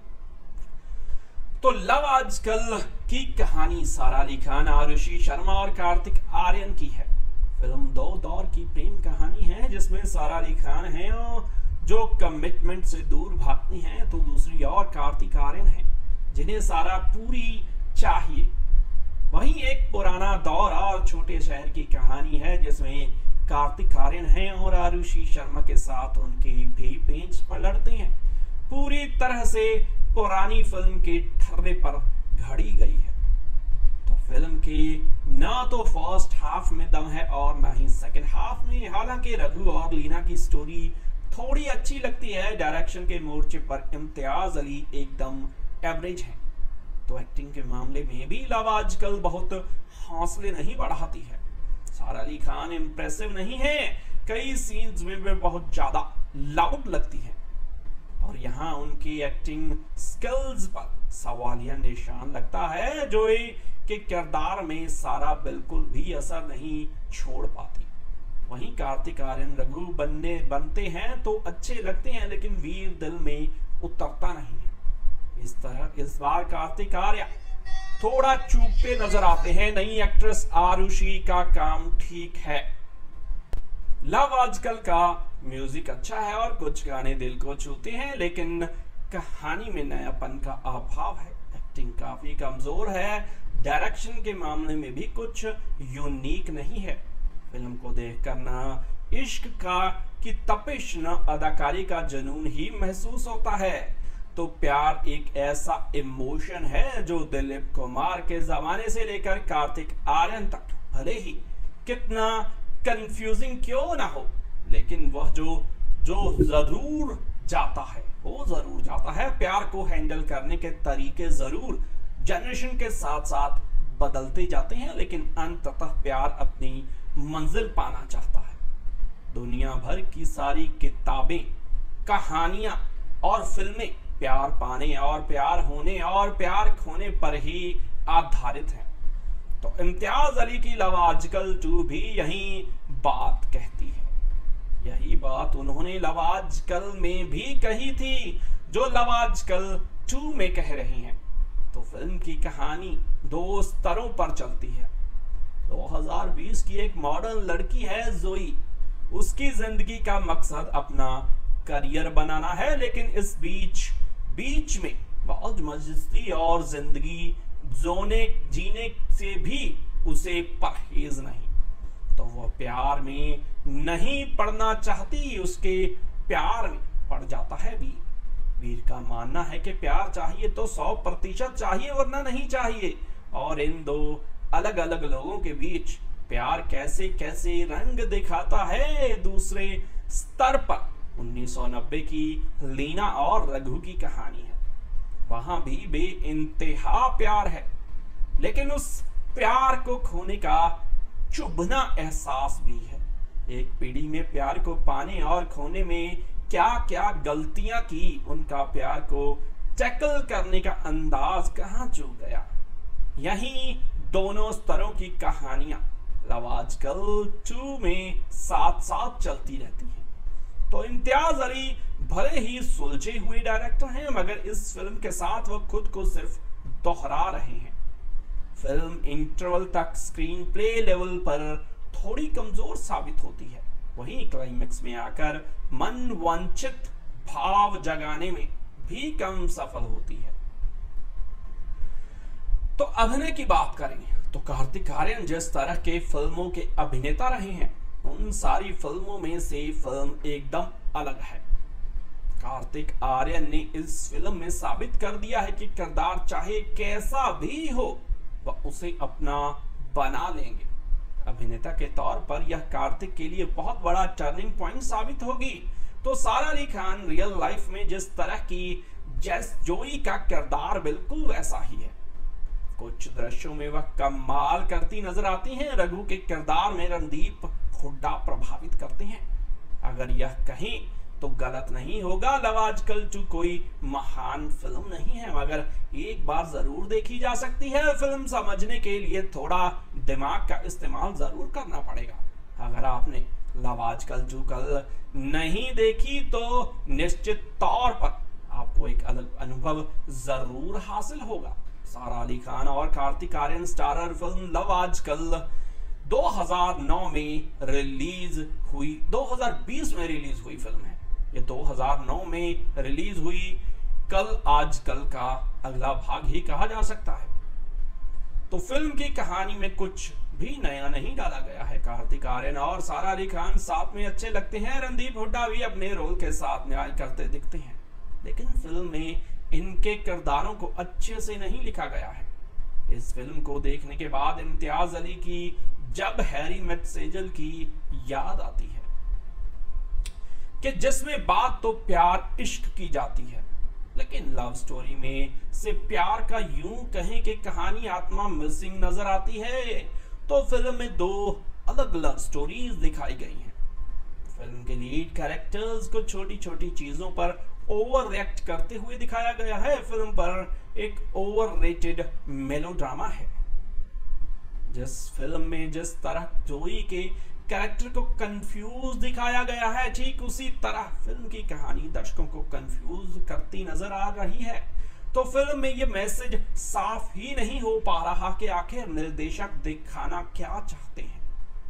तो लव आजकल की कहानी सारा अली खान, आरुषि शर्मा और कार्तिक आर्यन की है। फिल्म दो दौर की प्रेम कहानी है, जिसमें सारा अली खान है और जो कमिटमेंट से दूर भागती हैं, तो दूसरी ओर कार्तिक आर्यन है जिन्हें सारा पूरी चाहिए। वहीं एक पुराना दौर और छोटे शहर की कहानी है, जिसमें कार्तिक आर्यन है और आरुषि शर्मा के साथ उनके भी पेंच पर लड़ते हैं। पूरी तरह से पुरानी फिल्म के ठर्रे पर घड़ी गई है। तो फिल्म के ना तो फर्स्ट हाफ में दम है और ना ही सेकंड हाफ में। हालांकि रघु और लीना की स्टोरी थोड़ी अच्छी लगती है। डायरेक्शन के मोर्चे पर इम्तियाज अली एकदम एवरेज है। तो एक्टिंग के मामले में भी लव आजकल बहुत हौसले नहीं बढ़ाती है। सारा अली खान इंप्रेसिव नहीं है। कई सीन्स में वे बहुत ज्यादा लाउड लगती है और यहाँ उनकी एक्टिंग स्किल्स पर सवालिया निशान लगता है। जोई के किरदार में सारा बिल्कुल भी असर नहीं छोड़ पाती। वहीं कार्तिक आर्यन रघु बनने बनते हैं तो अच्छे लगते हैं, लेकिन वीर दिल में उतरता नहीं है। इस तरह इस बार कार्तिक आर्यन थोड़ा चूकते नजर आते हैं। नई एक्ट्रेस आरुषि का काम ठीक है। लव आजकल का म्यूजिक अच्छा है और कुछ गाने दिल को छूते हैं, लेकिन कहानी में नयापन का अभाव है। एक्टिंग काफी कमजोर है। डायरेक्शन के मामले में भी कुछ यूनिक नहीं है। फिल्म को देखकर ना इश्क का की तपिश न अदाकारी का जुनून ही महसूस होता है। तो प्यार एक ऐसा इमोशन है जो दिलीप कुमार के जमाने से लेकर कार्तिक आर्यन तक भले ही कितना कंफ्यूजिंग क्यों ना हो, लेकिन वह जो जो जरूर जाता है वो जरूर जाता है। प्यार को हैंडल करने के तरीके जरूर जनरेशन के साथ साथ बदलते जाते हैं, लेकिन अंततः प्यार अपनी मंजिल पाना चाहता है। दुनिया भर की सारी किताबें, कहानियां और फिल्में प्यार पाने और प्यार होने और प्यार खोने पर ही आधारित हैं। तो इम्तियाज अली की लव आजकल टू भी यही बात कहती है। यही बात उन्होंने लव आजकल में भी कही थी जो लव आजकल टू में कह रही हैं। तो फिल्म की कहानी दो स्तरों पर चलती है। दो हज़ार बीस की एक मॉडर्न लड़की है जोई। उसकी जिंदगी का मकसद अपना करियर बनाना है, लेकिन इस बीच बीच में मौज मस्ती और जिंदगी जोने जीने से भी उसे परहेज नहीं। तो वो प्यार में नहीं पड़ना चाहती, उसके प्यार में पड़ जाता है वीर। वीर का मानना है कि प्यार चाहिए तो सौ प्रतिशत चाहिए, वरना नहीं चाहिए। और इन दो अलग अलग लोगों के बीच प्यार कैसे कैसे रंग दिखाता है दूसरे स्तर पर उन्नीस सौ नब्बे की लीना और रघु की कहानी है। वहां भी बेइंतहा प्यार है, लेकिन उस प्यार को खोने का चुभना एहसास भी है। एक पीढ़ी में प्यार को पाने और खोने में क्या क्या गलतियां की, उनका प्यार को टैकल करने का अंदाज कहां चूक गया। यही दोनों स्तरों की कहानियां लव आजकल टू में साथ साथ चलती रहती हैं। तो इम्तियाज अली भले ही सुलझे हुए डायरेक्टर हैं, मगर इस फिल्म के साथ वो खुद को सिर्फ दोहरा रहे हैं। फिल्म इंटरवल तक स्क्रीन प्ले लेवल पर थोड़ी कमजोर साबित होती है, वहीं क्लाइमेक्स में आकर मन वांछित भाव जगाने में भी कम सफल होती है। तो अभिनय की बात करें तो कार्तिक आर्यन जिस तरह के फिल्मों के अभिनेता रहे हैं, उन सारी फिल्मों में से फिल्म एकदम अलग है। कार्तिक आर्यन ने इस फिल्म में साबित कर दिया है कि किरदार चाहे कैसा भी हो वह उसे अपना बना लेंगे। अभिनेता के तौर पर यह कार्तिक के लिए बहुत बड़ा टर्निंग पॉइंट साबित होगी। तो सारा अली खान रियल लाइफ में जिस तरह की जैस जोई का किरदार बिल्कुल वैसा ही है। कुछ दृश्यों में वह कमाल करती नजर आती हैं। रघु के किरदार में रणदीप हुड्डा प्रभावित करते हैं। अगर यह कहें तो गलत नहीं होगा, लव आजकल टू कोई महान फिल्म नहीं है, मगर एक बार जरूर देखी जा सकती है। फिल्म समझने के लिए थोड़ा दिमाग का इस्तेमाल जरूर करना पड़ेगा। अगर आपने लव आजकल टू कल नहीं देखी तो निश्चित तौर पर आपको एक अलग अनुभव जरूर हासिल होगा। सारा अली खान और Kartik Aaryan starrer film Love Aajkal दो हज़ार नौ में रिलीज हुई, दो हज़ार बीस में रिलीज हुई फिल्म है। ये दो हज़ार नौ में रिलीज हुई कल आजकल का अगला भाग ही कहा जा सकता है। तो फिल्म की कहानी में कुछ भी नया नहीं डाला गया है। कार्तिक आर्यन और सारा अली खान साथ में अच्छे लगते हैं। रणदीप हुड्डा भी अपने रोल के साथ न्याय करते दिखते हैं, लेकिन फिल्म में इनके किरदारों को अच्छे से नहीं लिखा गया है। इस फिल्म को देखने के बाद इम्तियाज अली की जब हैरी मेट सेजल की याद आती है कि जिसमें बात तो प्यार इश्क की जाती है, लेकिन लव स्टोरी में से प्यार का यूं कहें कि कहानी आत्मा मिसिंग नजर आती है। तो फिल्म में दो अलग लव स्टोरीज दिखाई गई हैं। फिल्म के लीड कैरेक्टर्स को छोटी छोटी चीजों पर ओवर रिएक्ट करते हुए दिखाया गया है। फिल्म पर एक ओवररेटेड मेलोड्रामा है। जिस फिल्म में जिस तरह जोई के कैरेक्टर को कंफ्यूज दिखाया गया है, ठीक उसी तरह फिल्म की कहानी दर्शकों को कंफ्यूज करती नजर आ रही है। तो फिल्म में यह मैसेज साफ ही नहीं हो पा रहा कि आखिर निर्देशक दिखाना क्या चाहते हैं।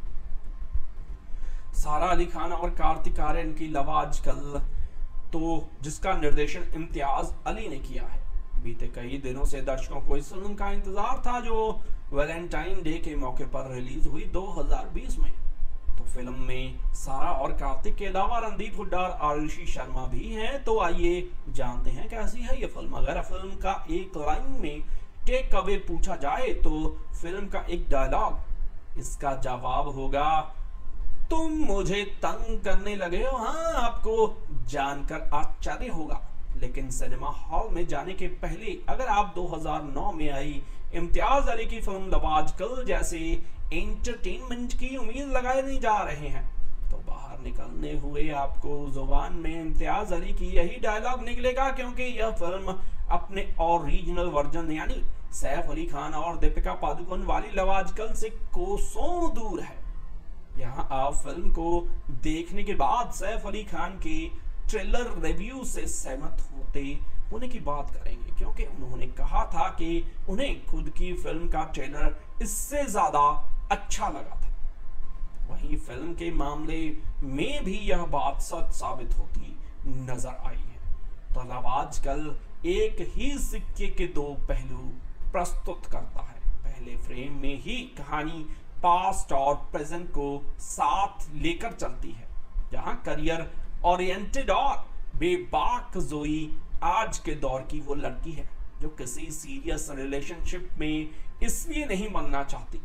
सारा अली खान और कार्तिक आर्यन की लव आजकल तो जिसका निर्देशन इम्तियाज अली ने किया है, बीते कई दिनों से दर्शकों को इस फिल्म का इंतजार था जो वैलेंटाइन डे के मौके पर रिलीज हुई दो हज़ार बीस में। तो फिल्म में सारा और कार्तिक के अलावा रणदीप हुड्डा और आरुषि शर्मा भी हैं। तो आइए जानते हैं कैसी है ये फिल्म। अगर फिल्म का एक लाइन में टेक अवे पूछा जाए तो फिल्म का एक डायलॉग इसका जवाब होगा, तुम मुझे तंग करने लगे हो। हाँ, आपको जानकर आश्चर्य होगा, लेकिन सिनेमा हॉल में जाने के पहले अगर आप दो हज़ार नौ में आई इम्तियाज अली की फिल्म लव आजकल जैसे एंटरटेनमेंट की उम्मीद लगाए नहीं जा रहे हैं, तो बाहर निकलने हुए आपको जुबान में इम्तियाज अली की यही डायलॉग निकलेगा, क्योंकि यह फिल्म अपने ओरिजिनल वर्जन यानी सैफ अली खान और दीपिका पादुकोण वाली लव आजकल से कोसों दूर है। यहाँ आप फिल्म को देखने के बाद सैफ अली खान के ट्रेलर रिव्यू से सहमत होते होने की बात करेंगे, क्योंकि उन्होंने कहा था कि उन्हें खुद की फिल्म का ट्रेलर इससे ज्यादा अच्छा लगा था। वहीं फिल्म के मामले में भी यह बात सच साबित होती नजर आई है। तो अब आजकल एक ही सिक्के के दो पहलू प्रस्तुत करता है। पहले फ्रेम में ही कहानी पास्ट और प्रेजेंट को साथ लेकर चलती है, जहां करियर ओरिएंटेड और बेबाक जोई आज के दौर की वो लड़की है जो किसी सीरियस रिलेशनशिप में इसलिए नहीं बनना चाहती,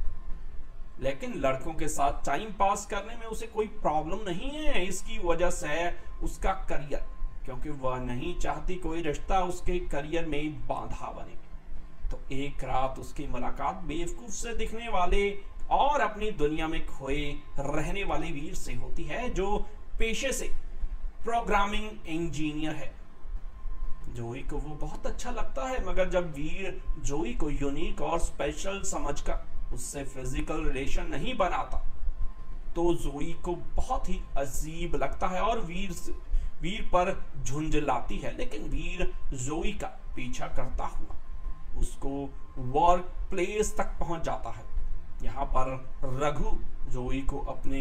लेकिन लड़कों के साथ टाइम पास करने में उसे कोई प्रॉब्लम नहीं है। इसकी वजह से उसका करियर, क्योंकि वह नहीं चाहती कोई रिश्ता उसके करियर में बाधा बने। तो एक रात उसकी मुलाकात बेवकूफ से दिखने वाले और अपनी दुनिया में खोए रहने वाले वीर से होती है, जो पेशे से प्रोग्रामिंग इंजीनियर है। जोई को वो बहुत अच्छा लगता है, मगर जब वीर जोई को यूनिक और स्पेशल समझकर उससे फिजिकल रिलेशन नहीं बनाता तो जोई को बहुत ही अजीब लगता है और वीर वीर पर झुंझलाती है। लेकिन वीर जोई का पीछा करता हुआ उसको वर्क प्लेस तक पहुंच जाता है। यहाँ पर रघु जोई को अपने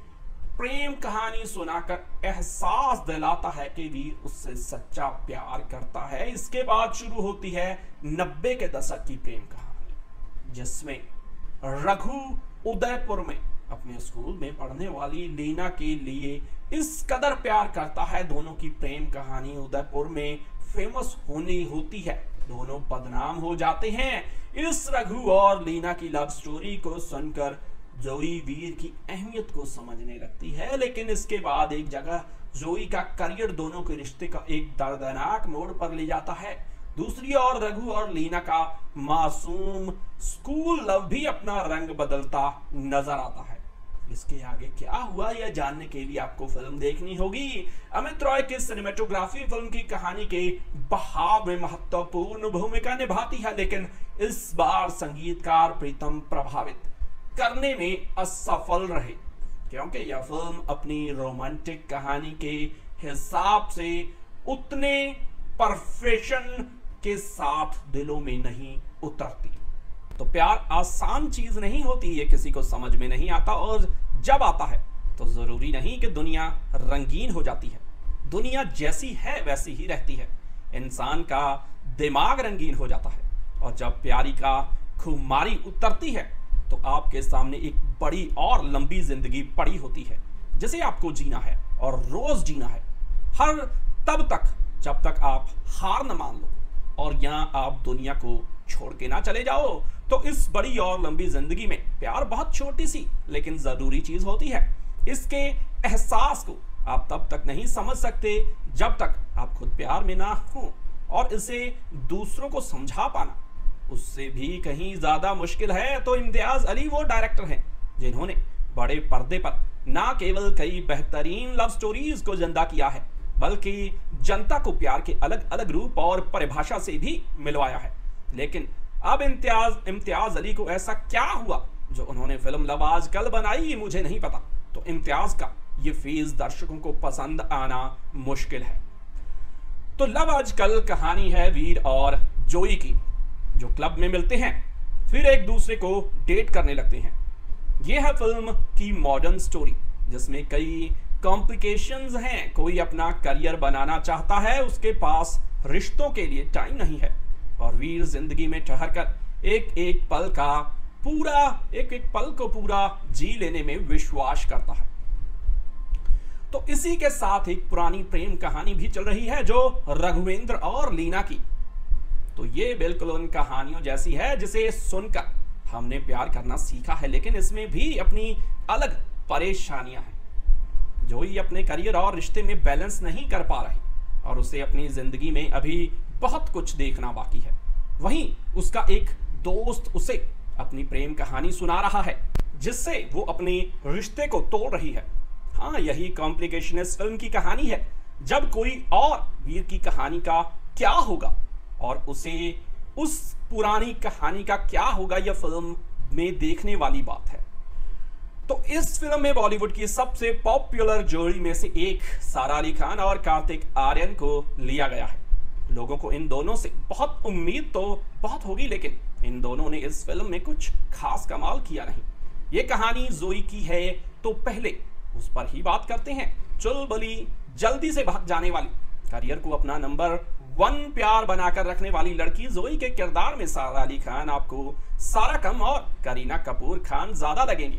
प्रेम कहानी सुनाकर एहसास दिलाता है कि वीर उससे सच्चा प्यार करता है। इसके बाद शुरू होती है नब्बे के दशक की प्रेम कहानी, जिसमें रघु उदयपुर में अपने स्कूल में पढ़ने वाली लीना के लिए इस कदर प्यार करता है। दोनों की प्रेम कहानी उदयपुर में फेमस होनी होती है, दोनों बदनाम हो जाते हैं। इस रघु और लीना की लव स्टोरी को सुनकर जोई वीर की अहमियत को समझने लगती है, लेकिन इसके बाद एक जगह जोई का करियर दोनों के रिश्ते का एक दर्दनाक मोड़ पर ले जाता है। दूसरी ओर रघु और लीना का मासूम स्कूल लव भी अपना रंग बदलता नजर आता है। इसके आगे क्या हुआ यह जानने के लिए आपको फिल्म देखनी होगी। अमित रॉय की सिनेमेटोग्राफी फिल्म की कहानी के बहाव में महत्वपूर्ण भूमिका निभाती है, लेकिन इस बार संगीतकार प्रीतम प्रभावित करने में असफल रहे, क्योंकि यह फिल्म अपनी रोमांटिक कहानी के हिसाब से उतने परफेक्शन के साथ दिलों में नहीं उतरती। तो प्यार आसान चीज नहीं होती, ये किसी को समझ में नहीं आता, और जब आता है तो जरूरी नहीं कि दुनिया रंगीन हो जाती है। दुनिया जैसी है वैसी ही रहती है। इंसान का दिमाग रंगीन हो जाता है, और जब प्यारी का खुमारी उतरती है तो आपके सामने एक बड़ी और लंबी जिंदगी पड़ी होती है, जिसे आपको जीना है और रोज जीना है, हर तब तक जब तक आप हार न मान लो और यहाँ आप दुनिया को छोड़ के ना चले जाओ। तो इस बड़ी और लंबी जिंदगी में प्यार बहुत छोटी सी लेकिन जरूरी चीज होती है। इसके एहसास को आप तब तक नहीं समझ सकते जब तक आप खुद प्यार में ना हो, और इसे दूसरों को समझा पाना उससे भी कहीं ज्यादा मुश्किल है। तो इम्तियाज अली वो डायरेक्टर हैं जिन्होंने बड़े पर्दे पर ना केवल कई बेहतरीन लव स्टोरीज को जिंदा किया है, बल्कि जनता को प्यार के अलग अलग रूप और परिभाषा से भी मिलवाया है। लेकिन अब इम्तियाज इम्तियाज अली को ऐसा क्या हुआ जो उन्होंने फिल्म लव आजकल बनाई, मुझे नहीं पता। तो इम्तियाज का ये फेज दर्शकों को पसंद आना मुश्किल है। तो लव आजकल कहानी है वीर और जोई की, जो क्लब में मिलते हैं, फिर एक दूसरे को डेट करने लगते हैं। यह है फिल्म की मॉडर्न स्टोरी, जिसमें कई कॉम्प्लिकेशंस हैं। कोई अपना करियर बनाना चाहता है, उसके पास रिश्तों के लिए टाइम नहीं है, और वीर जिंदगी में ठहर कर एक एक पल का पूरा एक एक पल को पूरा जी लेने में विश्वास करता है। तो इसी के साथ एक पुरानी प्रेम कहानी भी चल रही है, जो रघुवेंद्र और लीना की। तो ये बिल्कुल उन कहानियों जैसी है जिसे सुनकर हमने प्यार करना सीखा है, लेकिन इसमें भी अपनी अलग परेशानियां हैं। जोई अपने करियर और रिश्ते में बैलेंस नहीं कर पा रही, और उसे अपनी जिंदगी में अभी बहुत कुछ देखना बाकी है। वहीं उसका एक दोस्त उसे अपनी प्रेम कहानी सुना रहा है, जिससे वो अपने रिश्ते को तोड़ रही है। हाँ, यही कॉम्प्लिकेशन इस फिल्म की कहानी है। जब कोई और वीर की कहानी का क्या होगा और उसे उस पुरानी कहानी का क्या होगा, यह फिल्म में देखने वाली बात है। तो इस फिल्म में बॉलीवुड की सबसे पॉपुलर जोड़ी में से एक सारा अली खान और कार्तिक आर्यन को लिया गया है। लोगों को इन दोनों से बहुत उम्मीद तो बहुत होगी, लेकिन इन दोनों ने इस फिल्म में कुछ खास कमाल किया नहीं। ये कहानी जोई की है तो पहले उस पर ही बात करते हैं। चुलबुली, जल्दी से भाग जाने वाली, करियर को अपना नंबर वन प्यार बनाकर रखने वाली लड़की जोई के किरदार में सारा अली खान आपको सारा कम और करीना कपूर खान ज्यादा लगेंगी।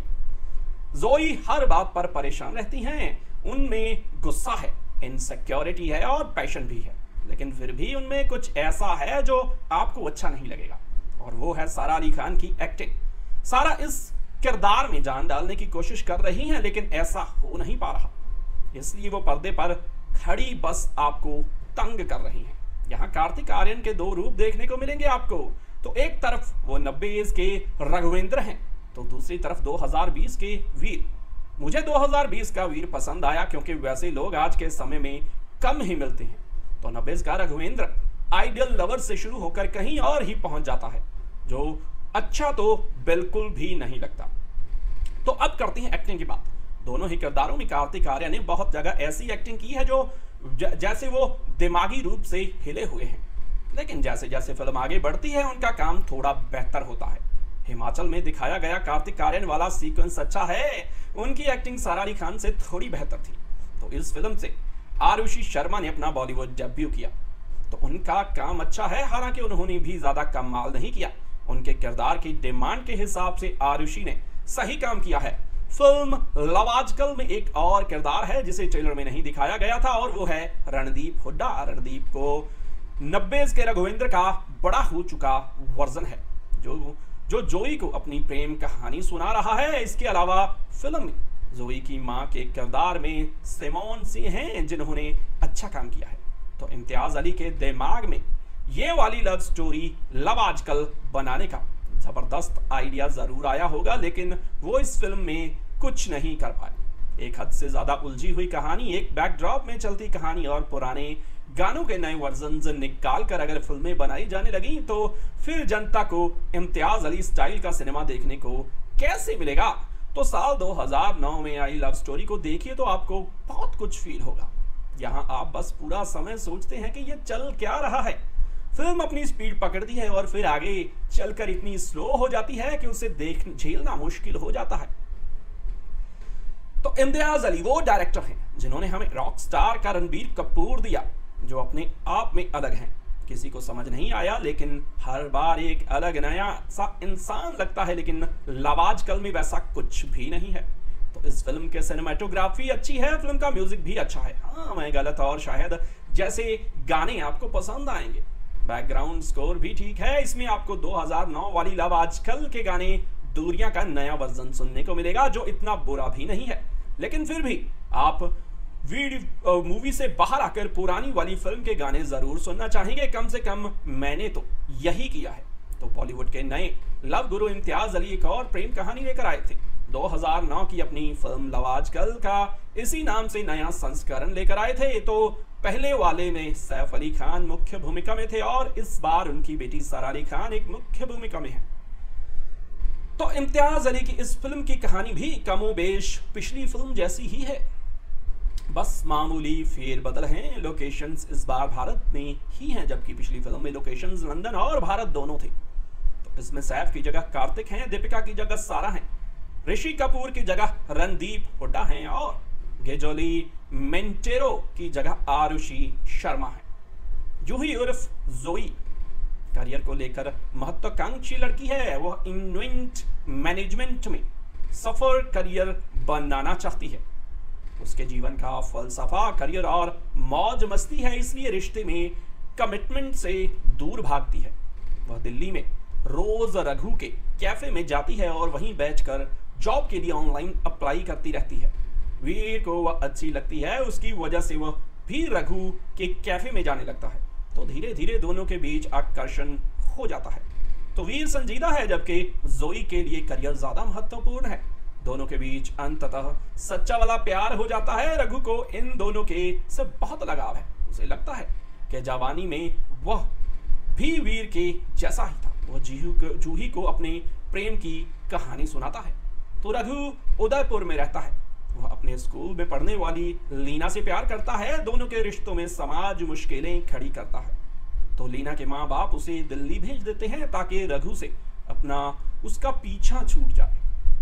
जोई हर बात पर परेशान रहती हैं, उनमें गुस्सा है, इनसिक्योरिटी है और पैशन भी है, लेकिन फिर भी उनमें कुछ ऐसा है जो आपको अच्छा नहीं लगेगा, और वो है सारा अली खान की एक्टिंग। सारा इस किरदार में जान डालने की कोशिश कर रही हैं, लेकिन ऐसा हो नहीं पा रहा, इसलिए वो पर्दे पर खड़ी बस आपको तंग कर रही हैं। यहाँ कार्तिक आर्यन के दो रूप देखने को मिलेंगे आपको। तो एक तरफ वो नब्बे के राघवेंद्र हैं, तो दूसरी तरफ दो हज़ार बीस के वीर। मुझे दो हज़ार बीस का वीर पसंद आया क्योंकि वैसे लोग आज के समय में कम ही मिलते हैं। तो नब्बे का राघवेंद्र आइडियल लवर से शुरू होकर कहीं और ही पहुंच जाता है, जो अच्छा तो बिल्कुल भी नहीं लगता। तो अब करते हैं एक्टिंग की बात। दोनों ही किरदारों में कार्तिक आर्यन ने बहुत जगह ऐसी एक्टिंग की है जो ज, जैसे वो दिमागी रूप से हिले हुए हैं, लेकिन जैसे जैसे फिल्म आगे बढ़ती है उनका काम थोड़ा बेहतर होता है। हिमाचल में दिखाया गया कार्तिक आर्यन वाला सीक्वेंस अच्छा है, उनकी एक्टिंग सारा अली खान से थोड़ी बेहतर थी। तो इस फिल्म से आरुषि शर्मा ने अपना बॉलीवुड डेब्यू किया, तो उनका काम अच्छा है, हालांकि उन्होंने भी ज्यादा कमाल नहीं किया। उनके किरदार की डिमांड के हिसाब से आरुषि ने सही काम किया है। फिल्म लव आजकल में एक और किरदार है जिसे ट्रेलर में नहीं दिखाया गया था, और वो है रणदीप हुड्डा। रणदीप को नब्बे के रघुवेंद्र का बड़ा हो चुका वर्जन है, जो जो जोई को अपनी प्रेम कहानी सुना रहा है। इसके अलावा फिल्म में जोई की मां के किरदार में सिमोन सिंह हैं, जिन्होंने अच्छा काम किया है। तो इम्तियाज अली के दिमाग में ये वाली लव स्टोरी लव आजकल बनाने का जबरदस्त आइडिया जरूर आया होगा, लेकिन वो इस फिल्म में कुछ नहीं कर पाए। एक हद से ज्यादा उलझी हुई कहानी, एक बैकड्रॉप में चलती कहानी और पुराने गानों के नए वर्जन निकाल कर अगर फिल्में बनाई जाने लगी तो फिर जनता को इम्तियाज अली स्टाइल का सिनेमा देखने को कैसे मिलेगा। तो साल दो हज़ार नौ में आई लव स्टोरी को देखिए तो आपको बहुत कुछ फील होगा। यहाँ आप बस पूरा समय सोचते हैं कि ये चल क्या रहा है। फिल्म अपनी स्पीड पकड़ती है और फिर आगे चलकर इतनी स्लो हो जाती है कि उसे देख झेलना मुश्किल हो जाता है। तो इम्तियाज अली वो डायरेक्टर हैं जिन्होंने हमें रॉक स्टार का रणबीर कपूर दिया, जो अपने आप में अलग हैं। किसी को समझ नहीं आया, लेकिन हर बार एक अलग नया सा इंसान लगता है, लेकिन लव आजकल में वैसा कुछ भी नहीं है। तो इस फिल्म के सिनेमेटोग्राफी अच्छी है, फिल्म का म्यूजिक भी अच्छा है। हाँ, मैं गलत और शायद जैसे गाने आपको पसंद आएंगे। बैकग्राउंड स्कोर भी ठीक है। इसमें आपको दो हज़ार नौ वाली लव आजकल के गाने दूरियां का नया वर्जन सुनने को मिलेगा, जो इतना बुरा भी नहीं है। लेकिन फिर भी आप वीडियो मूवी से बाहर आकर पुरानी वाली फिल्म के गाने जरूर सुनना चाहेंगे। कम से कम मैंने तो यही किया है। तो बॉलीवुड के नए लव गुरु इम्तियाज अली एक और प्रेम कहानी लेकर आए थे। दो हज़ार नौ की अपनी फिल्म लव आजकल का इसी नाम से नया संस्करण लेकर आए थे। तो पहले वाले में सैफ अली खान मुख्य भूमिका में थे और इस बार उनकी बेटी सारा अली खान एक मुख्य भूमिका में है। तो इम्तियाज अली की इस फिल्म की कहानी भी कमोबेश पिछली फिल्म जैसी ही है, बस मामूली फेरबदल हैं। लोकेशंस इस बार भारत में ही हैं, जबकि पिछली फिल्म में लोकेशंस लंदन और भारत दोनों थे। तो इसमें सैफ की जगह कार्तिक हैं, दीपिका की जगह सारा हैं, ऋषि कपूर की जगह रणदीप हुड्डा हैं और गेजोली मेंटेरो की जगह आरुषि शर्मा है। जूही उर्फ जोई करियर को लेकर महत्वाकांक्षी लड़की है। वह इवेंट मैनेजमेंट में सफल करियर बनाना चाहती है। उसके जीवन का फलसफा करियर और मौज मस्ती है, इसलिए रिश्ते में कमिटमेंट से दूर भागती है। वह दिल्ली में रोज रघु के कैफे में जाती है और वहीं बैठकर जॉब के लिए ऑनलाइन अप्लाई करती रहती है। वीर को वह अच्छी लगती है, उसकी वजह से वह भी रघु के कैफे में जाने लगता है। तो धीरे धीरे दोनों के बीच आकर्षण हो जाता है। तो वीर संजीदा है, जबकि जोई के लिए करियर ज्यादा महत्वपूर्ण है। दोनों के बीच अंततः सच्चा वाला प्यार हो जाता है। रघु को इन दोनों के से बहुत लगाव है। उसे लगता है कि जवानी में वह भी वीर के जैसा ही था। वह जूही को अपने प्रेम की कहानी सुनाता है। तो रघु उदयपुर में रहता है। वह अपने स्कूल में पढ़ने वाली लीना से प्यार करता है। दोनों के रिश्तों में समाज मुश्किलें खड़ी करता है। तो लीना के माँ बाप उसे दिल्ली भेज देते हैं ताकि रघु से अपना उसका पीछा छूट जाए।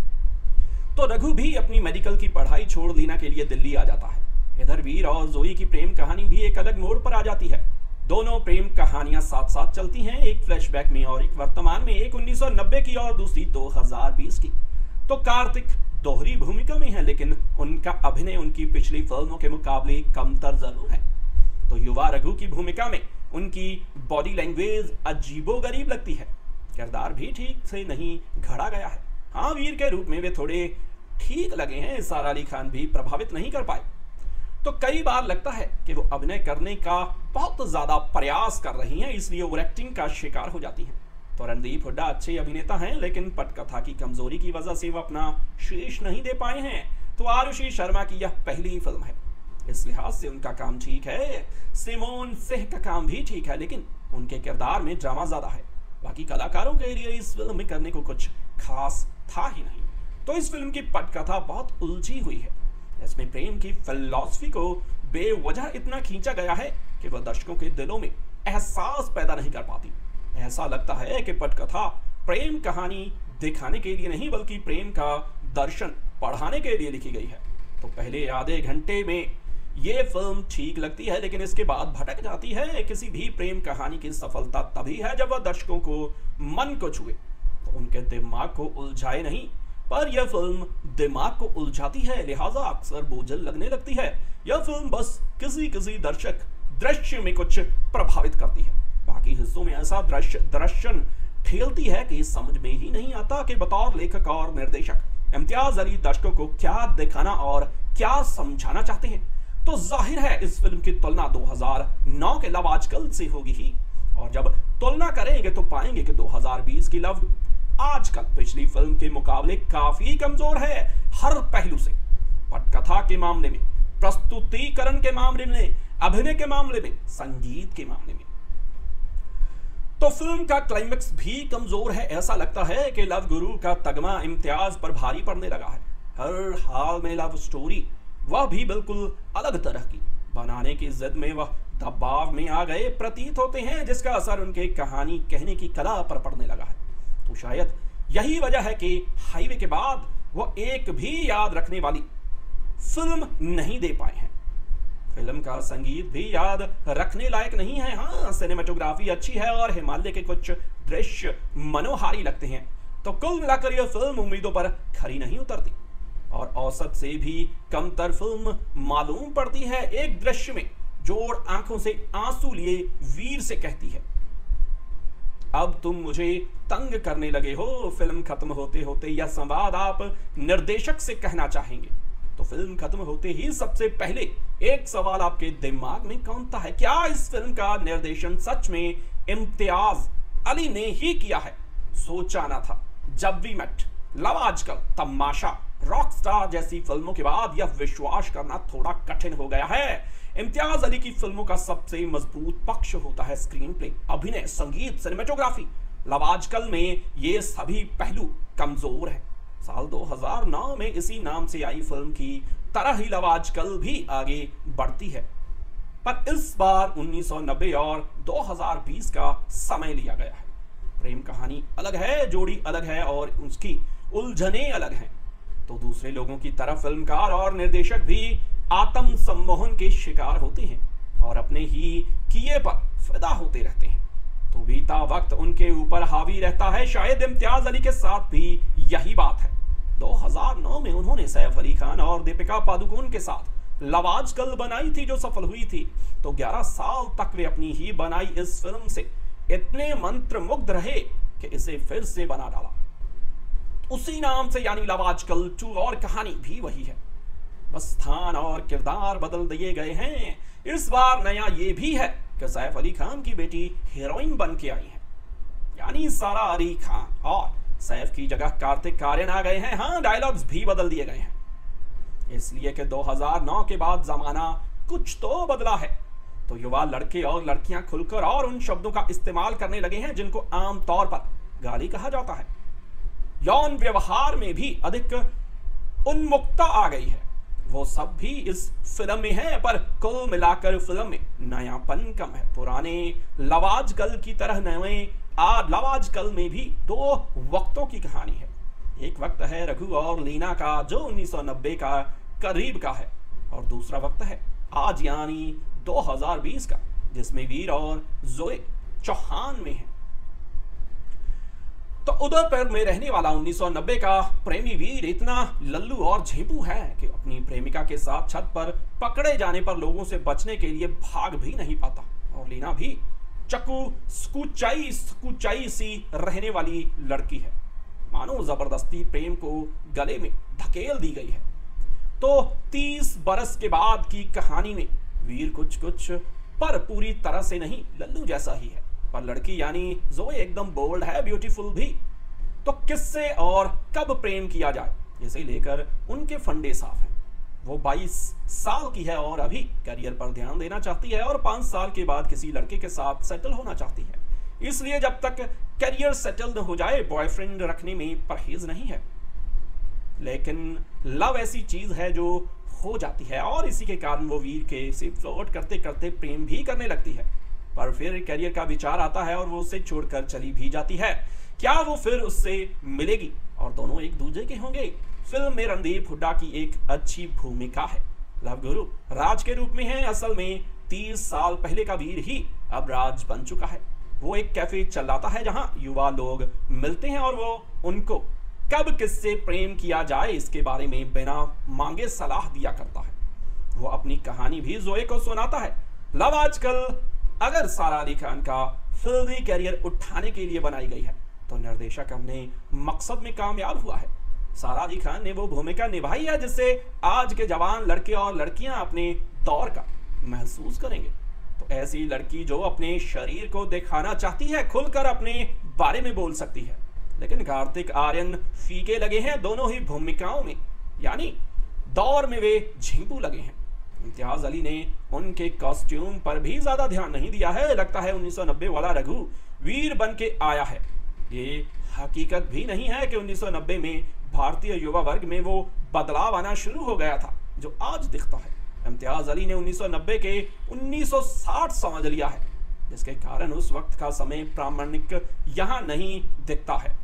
तो रघु भी अपनी मेडिकल की पढ़ाई छोड़ लीना के लिए दिल्ली आ जाता है। इधर वीर और जोई की प्रेम कहानी भी एक अलग मोड़ पर आ जाती है। दोनों प्रेम कहानियां साथ साथ चलती हैं, एक फ्लैशबैक में और एक वर्तमान में, एक उन्नीस सौ नब्बे की और दूसरी दो हज़ार बीस की। तो कार्तिक दोहरी भूमिका में है, लेकिन उनका अभिनय उनकी पिछली फिल्मों के मुकाबले कमतर जरूर है। तो युवा रघु की भूमिका में उनकी बॉडी लैंग्वेज अजीबोगरीब लगती है, किरदार भी ठीक से नहीं घड़ा गया है। हाँ, वीर के रूप में वे थोड़े ठीक लगे हैं, सारा अली खान भी प्रभावित नहीं कर पाए। तो कई बार लगता है कि वो अभिनय करने का बहुत ज्यादा प्रयास कर रही हैं, इसलिए ओवर एक्टिंग का शिकार हो जाती हैं। तो रणदीप हुड्डा अच्छे अभिनेता हैं, लेकिन पटकथा की कमजोरी की वजह से वो अपना शीश नहीं दे पाए हैं। तो आरुषि शर्मा की यह पहली फिल्म है, इस लिहाज से उनका काम ठीक है। सिमोन सिंह का काम भी ठीक है, लेकिन उनके किरदार में ड्रामा ज्यादा है। बाकी कलाकारों के लिए इस फिल्म में करने को कुछ खास था ही नहीं। तो इस फिल्म की पटकथा बहुत उलझी हुई है। इसमें प्रेम की फिलॉसफी को बेवजह इतना खींचा गया है कि वह दर्शकों के दिलों में एहसास पैदा नहीं कर पाती। ऐसा लगता है कि पटकथा प्रेम कहानी दिखाने के लिए नहीं, बल्कि प्रेम का दर्शन पढ़ाने के लिए लिखी गई है। तो पहले आधे घंटे में ये फिल्म ठीक लगती है, लेकिन इसके बाद भटक जाती है। किसी भी प्रेम कहानी की सफलता तभी है जब वह दर्शकों को मन को छुए, तो उनके दिमाग को उलझाए नहीं। पर यह फिल्म दिमाग को उलझाती है, लिहाजा अक्सर बोझल लगने लगती है। यह फिल्म बस किसी किसी दर्शक दृश्य में कुछ प्रभावित करती है, बाकी हिस्सों में ऐसा दृश्य दर्शन ठेलती है कि समझ में ही नहीं आता कि बतौर लेखक और निर्देशक इम्तियाज अली दर्शकों को क्या दिखाना और क्या समझाना चाहते हैं। तो जाहिर है इस फिल्म की तुलना दो हज़ार नौ के लव आजकल से होगी ही, और जब तुलना करेंगे तो पाएंगे कि दो हज़ार बीस की लव आजकल पिछली फिल्म के मुकाबले काफी कमजोर है, हर पहलू से। पटकथा के मामले में, प्रस्तुतिकरण के मामले में, अभिनय के मामले में, संगीत के मामले में। तो फिल्म का क्लाइमेक्स भी कमजोर है। ऐसा लगता है कि लव गुरु का तगमा इम्तियाज पर भारी पड़ने लगा है। हर हाल में लव स्टोरी, वह भी बिल्कुल अलग तरह की बनाने की जिद में वह दबाव में आ गए प्रतीत होते हैं, जिसका असर उनके कहानी कहने की कला पर पड़ने लगा है। तो शायद यही वजह है कि हाईवे के बाद वो एक भी याद रखने वाली फिल्म नहीं दे पाए हैं। फिल्म का संगीत भी याद रखने लायक नहीं है। हाँ, सिनेमेटोग्राफी अच्छी है और हिमालय के कुछ दृश्य मनोहारी लगते हैं। तो कुल मिलाकर यह फिल्म उम्मीदों पर खरी नहीं उतरती और औसत से भी कमतर फिल्म मालूम पड़ती है। एक दृश्य में जोड़ आंखों से आंसू लिए वीर से कहती है, अब तुम मुझे तंग करने लगे हो। फिल्म खत्म होते होते यह संवाद आप निर्देशक से कहना चाहेंगे। तो फिल्म खत्म होते ही सबसे पहले एक सवाल आपके दिमाग में कौनता है, क्या इस फिल्म का निर्देशन सच में इम्तियाज अली ने ही किया है? सोचा ना था। जब वी मेट, लव आजकल, तमाशा, रॉकस्टार जैसी फिल्मों के बाद यह विश्वास करना थोड़ा कठिन हो गया है। इम्तियाज अली की फिल्मों का सबसे मजबूत पक्ष होता है स्क्रीन प्ले, अभिनय, संगीत, सिनेमेटोग्राफी। लव आजकल में ये सभी पहलू कमजोर है। साल दो हज़ार नौ में इसी नाम से आई फिल्म की तरह ही लव आजकल भी आगे बढ़ती है, पर इस बार उन्नीस सौ नब्बे और दो हज़ार बीस का समय लिया गया है। प्रेम कहानी अलग है, जोड़ी अलग है और उसकी उलझने अलग हैं। तो दूसरे लोगों की तरह फिल्मकार और निर्देशक भी आत्म सम्मोहन के शिकार होते हैं और अपने ही किए पर फिदा होते रहते हैं। तो बीता वक्त उनके ऊपर हावी रहता है। शायद इम्तियाज अली के साथ भी यही बात है। दो हज़ार नौ में उन्होंने सैफ अली खान और दीपिका पादुकोण के साथ लव आजकल बनाई थी, जो सफल हुई थी। तो ग्यारह साल तक वे अपनी ही बनाई इस फिल्म से इतने मंत्रमुग्ध रहे कि इसे फिर से बना डाला उसी नाम से, यानी लव आजकल टू, और कहानी भी वही है, बस स्थान और किरदार बदल दिए गए हैं। इस बार नया ये भी है कि सैफ अली खान की बेटी हीरोइन बन के आई है, यानी सारा अली खान, और सैफ की जगह कार्तिक आर्यन आ गए हैं। हाँ, डायलॉग्स भी बदल दिए गए हैं, इसलिए कि दो हज़ार नौ के बाद जमाना कुछ तो बदला है। तो युवा लड़के और लड़कियां खुलकर और उन शब्दों का इस्तेमाल करने लगे हैं जिनको आमतौर पर गाली कहा जाता है। यौन व्यवहार में भी अधिक उन्मुक्तता आ गई है। वो सब भी इस फिल्म में है, पर कुल मिलाकर फिल्म में नयापन कम है। पुराने लव आजकल की तरह नए आज लव आजकल में भी दो वक्तों की कहानी है। एक वक्त है रघु और लीना का जो उन्नीस सौ नब्बे का करीब का है, और दूसरा वक्त है आज यानी दो हज़ार बीस का, जिसमें वीर और जोए चौहान में है। तो उदयपुर में रहने वाला उन्नीस सौ नब्बे का प्रेमी वीर इतना लल्लू और झेपू है कि अपनी प्रेमिका के साथ छत पर पकड़े जाने पर लोगों से बचने के लिए भाग भी नहीं पाता, और लीना भी चक्कू स्कुचाई स्कुचाई सी रहने वाली लड़की है, मानो जबरदस्ती प्रेम को गले में धकेल दी गई है। तो तीस बरस के बाद की कहानी में वीर कुछ कुछ पर पूरी तरह से नहीं लल्लू जैसा ही है, पर लड़की यानी जोए एकदम बोल्ड है, ब्यूटीफुल भी। तो किससे और कब प्रेम किया जाए, इसे लेकर उनके फंडे साफ हैं। वो बाईस साल की है और अभी करियर पर ध्यान देना चाहती है, और पांच साल के बाद किसी लड़के के साथ सेटल होना चाहती है। इसलिए जब तक करियर सेटल न हो जाए बॉयफ्रेंड रखने में परहेज नहीं है। लेकिन लव ऐसी चीज है जो हो जाती है, और इसी के कारण वो वीर के से फ्लर्ट करते करते प्रेम भी करने लगती है, पर फिर करियर का विचार आता है और वो उसे छोड़कर चली भी जाती है। क्या वो फिर उससे मिलेगी और दोनों एक दूसरे के होंगे? फिल्म में रणदीप हुड्डा की एक अच्छी भूमिका है। लव गुरु राज के रूप में है। असल में तीस साल पहले का वीर ही अब राज बन चुका है। वो एक कैफे चलाता है जहां युवा लोग मिलते हैं, और वो उनको कब किससे प्रेम किया जाए इसके बारे में बिना मांगे सलाह दिया करता है। वो अपनी कहानी भी जोए को सुनाता है। लव आजकल अगर सारा अली खान का फिल्मी कैरियर उठाने के लिए बनाई गई है, तो निर्देशक अपने मकसद में कामयाब हुआ है। सारा अली खान ने वो भूमिका निभाई है जिससे आज के जवान लड़के और लड़कियां अपने दौर का महसूस करेंगे। तो ऐसी लड़की जो अपने शरीर को दिखाना चाहती है, खुलकर अपने बारे में बोल सकती है। लेकिन कार्तिक आर्यन फीके लगे हैं दोनों ही भूमिकाओं में, यानी दौर में वे झिंपू लगे हैं। इम्तियाज अली ने उनके कॉस्ट्यूम पर भी ज्यादा ध्यान नहीं दिया है। लगता है उन्नीस सौ नब्बे वाला रघु वीर बन के आया है। ये हकीकत भी नहीं है कि उन्नीस सौ नब्बे में भारतीय युवा वर्ग में वो बदलाव आना शुरू हो गया था जो आज दिखता है। इम्तियाज अली ने उन्नीस सौ नब्बे के उन्नीस सौ साठ समझ लिया है, जिसके कारण उस वक्त का समय प्रामाणिक यहां नहीं दिखता है।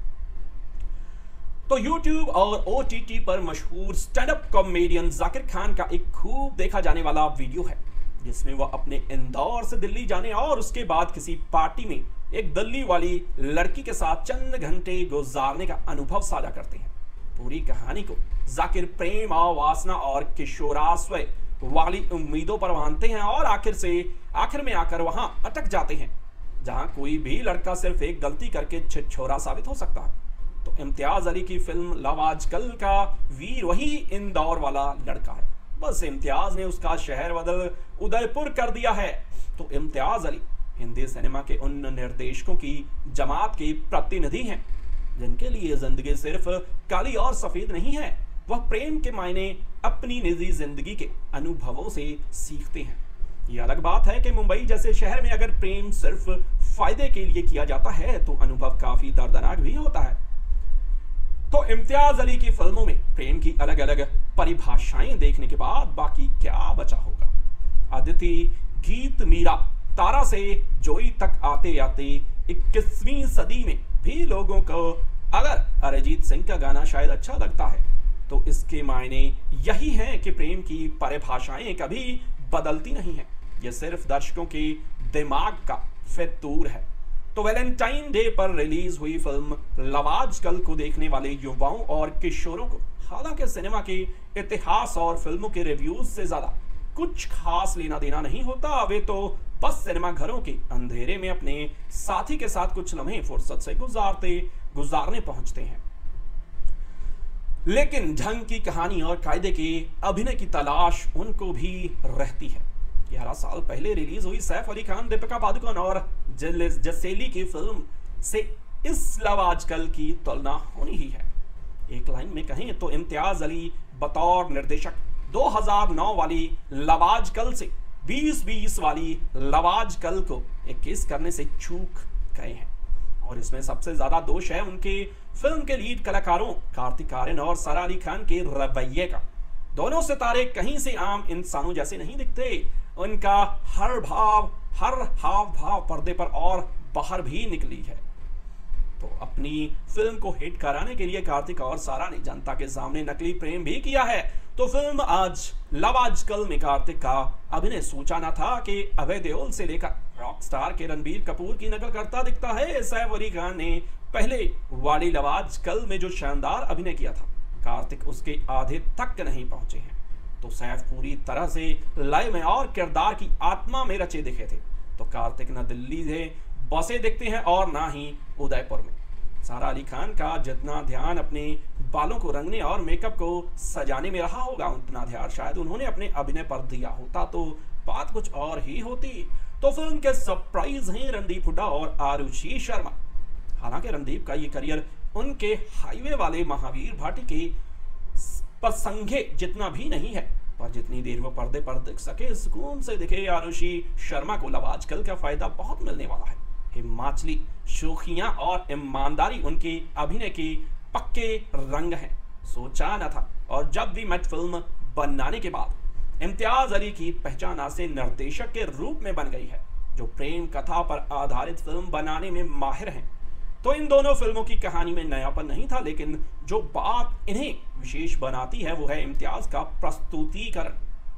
तो YouTube और O T T पर मशहूर stand up comedian Zakir Khan का एक खूब देखा जाने वाला वीडियो है, जिसमें वह अपने इंदौर से दिल्ली जाने और उसके बाद किसी पार्टी में एक दिल्ली वाली लड़की के साथ चंद घंटे गुजारने का अनुभव साझा करते हैं। पूरी कहानी को जाकिर प्रेम और वासना और किशोराश्वय वाली उम्मीदों पर बांधते हैं, और आखिर से आखिर में आकर वहां अटक जाते हैं जहां कोई भी लड़का सिर्फ एक गलती करके छिछोरा साबित हो सकता है। तो इम्तियाज अली की फिल्म लव आजकल का वीर वही इंदौर वाला लड़का है, बस इम्तियाज ने उसका शहर बदल उदयपुर कर दिया है। तो इम्तियाज अली हिंदी सिनेमा के उन निर्देशकों की जमात के प्रतिनिधि हैं जिनके लिए जिंदगी सिर्फ काली और सफेद नहीं है। वह प्रेम के मायने अपनी निजी जिंदगी के अनुभवों से सीखते हैं। यह अलग बात है कि मुंबई जैसे शहर में अगर प्रेम सिर्फ फायदे के लिए किया जाता है तो अनुभव काफी दर्दनाक भी होता है। तो इम्तियाज अली की फिल्मों में प्रेम की अलग अलग परिभाषाएं देखने के बाद बाकी क्या बचा होगा? अदिति, गीत, मीरा, तारा से जोई तक आते आते इक्कीसवीं सदी में भी लोगों को अगर अरिजीत सिंह का गाना शायद अच्छा लगता है तो इसके मायने यही है कि प्रेम की परिभाषाएं कभी बदलती नहीं है। यह सिर्फ दर्शकों के दिमाग का फितूर है। तो वैलेंटाइन डे पर रिलीज हुई फिल्म लव आजकल को देखने वाले युवाओं और किशोरों को हालांकि सिनेमा के इतिहास और फिल्मों के रिव्यूज से ज्यादा कुछ खास लेना देना नहीं होता। वे तो बस सिनेमा घरों के अंधेरे में अपने साथी के साथ कुछ लम्हे फुर्सत से गुजारते गुजारने पहुंचते हैं। लेकिन ढंग की कहानी और कायदे के अभिनय की तलाश उनको भी रहती है। ग्यारह साल पहले रिलीज हुई सैफ अली खान, दीपिका पादुकोण और जसेली की फिल्म से इस लव आजकल की तुलना होनी ही है। एक लाइन में कहें तो इम्तियाज अली बतौर निर्देशक दो हज़ार नौ वाली लव आजकल से बीस बीस वाली लव आजकल को इक्कीस करने से चूक गए हैं, और इसमें सबसे ज्यादा दोष है उनके फिल्म के लीड कलाकारों कार्तिक आर्यन और सारा अली खान के रवैये का। दोनों सितारे कहीं से आम इंसानों जैसे नहीं दिखते। उनका हर भाव, हर हाव भाव पर्दे पर और बाहर भी निकली है। तो अपनी फिल्म को हिट कराने के लिए कार्तिक और सारा ने जनता के सामने नकली प्रेम भी किया है। तो फिल्म आज लव आजकल में कार्तिक का अभिनय सोचा न था कि अभय देओल से लेकर रॉक स्टार के रणबीर कपूर की नकल करता दिखता है। सैफ अली खान ने पहले वाली लव आजकल में जो शानदार अभिनय किया था, कार्तिक उसके आधे तक नहीं पहुंचे हैं। तो सैफ पूरी तरह से लय में और किरदार की आत्मा में रचे दिखे थे। तो कार्तिक न दिल्ली से बसे दिखते हैं और ना ही उदयपुर में। सारा अली खान का जितना ध्यान अपने बालों को रंगने और मेकअप को सजाने में रहा होगा, उतना ध्यान शायद उन्होंने अपने अभिनय पर दिया होता तो बात कुछ और ही होती। तो फिल्म के सरप्राइज हैं रणदीप हुड्डा और आरुषि शर्मा। हालांकि रणदीप का ये करियर उनके हाईवे वाले महावीर भाटी के प्रसंगे जितना भी नहीं है, पर जितनी देर वो पर्दे पर दिख सके, सुकून से दिखे, आरुषि शर्मा को लव आजकल का फायदा बहुत मिलने वाला है। हिमाचली शोखियां और ईमानदारी उनके अभिनय के पक्के रंग हैं। सोचा न था। और जब भी मैच फिल्म बनाने के बाद इम्तियाज अली की पहचान आज से निर्देशक के रूप में बन गई है, जो प्रेम कथा पर आधारित फिल्म बनाने में माहिर हैं। तो इन दोनों फिल्मों की कहानी में नयापन नहीं था, लेकिन जो बात इन्हें विशेष बनाती है वो है इम्तियाज का प्रस्तुतिकरण।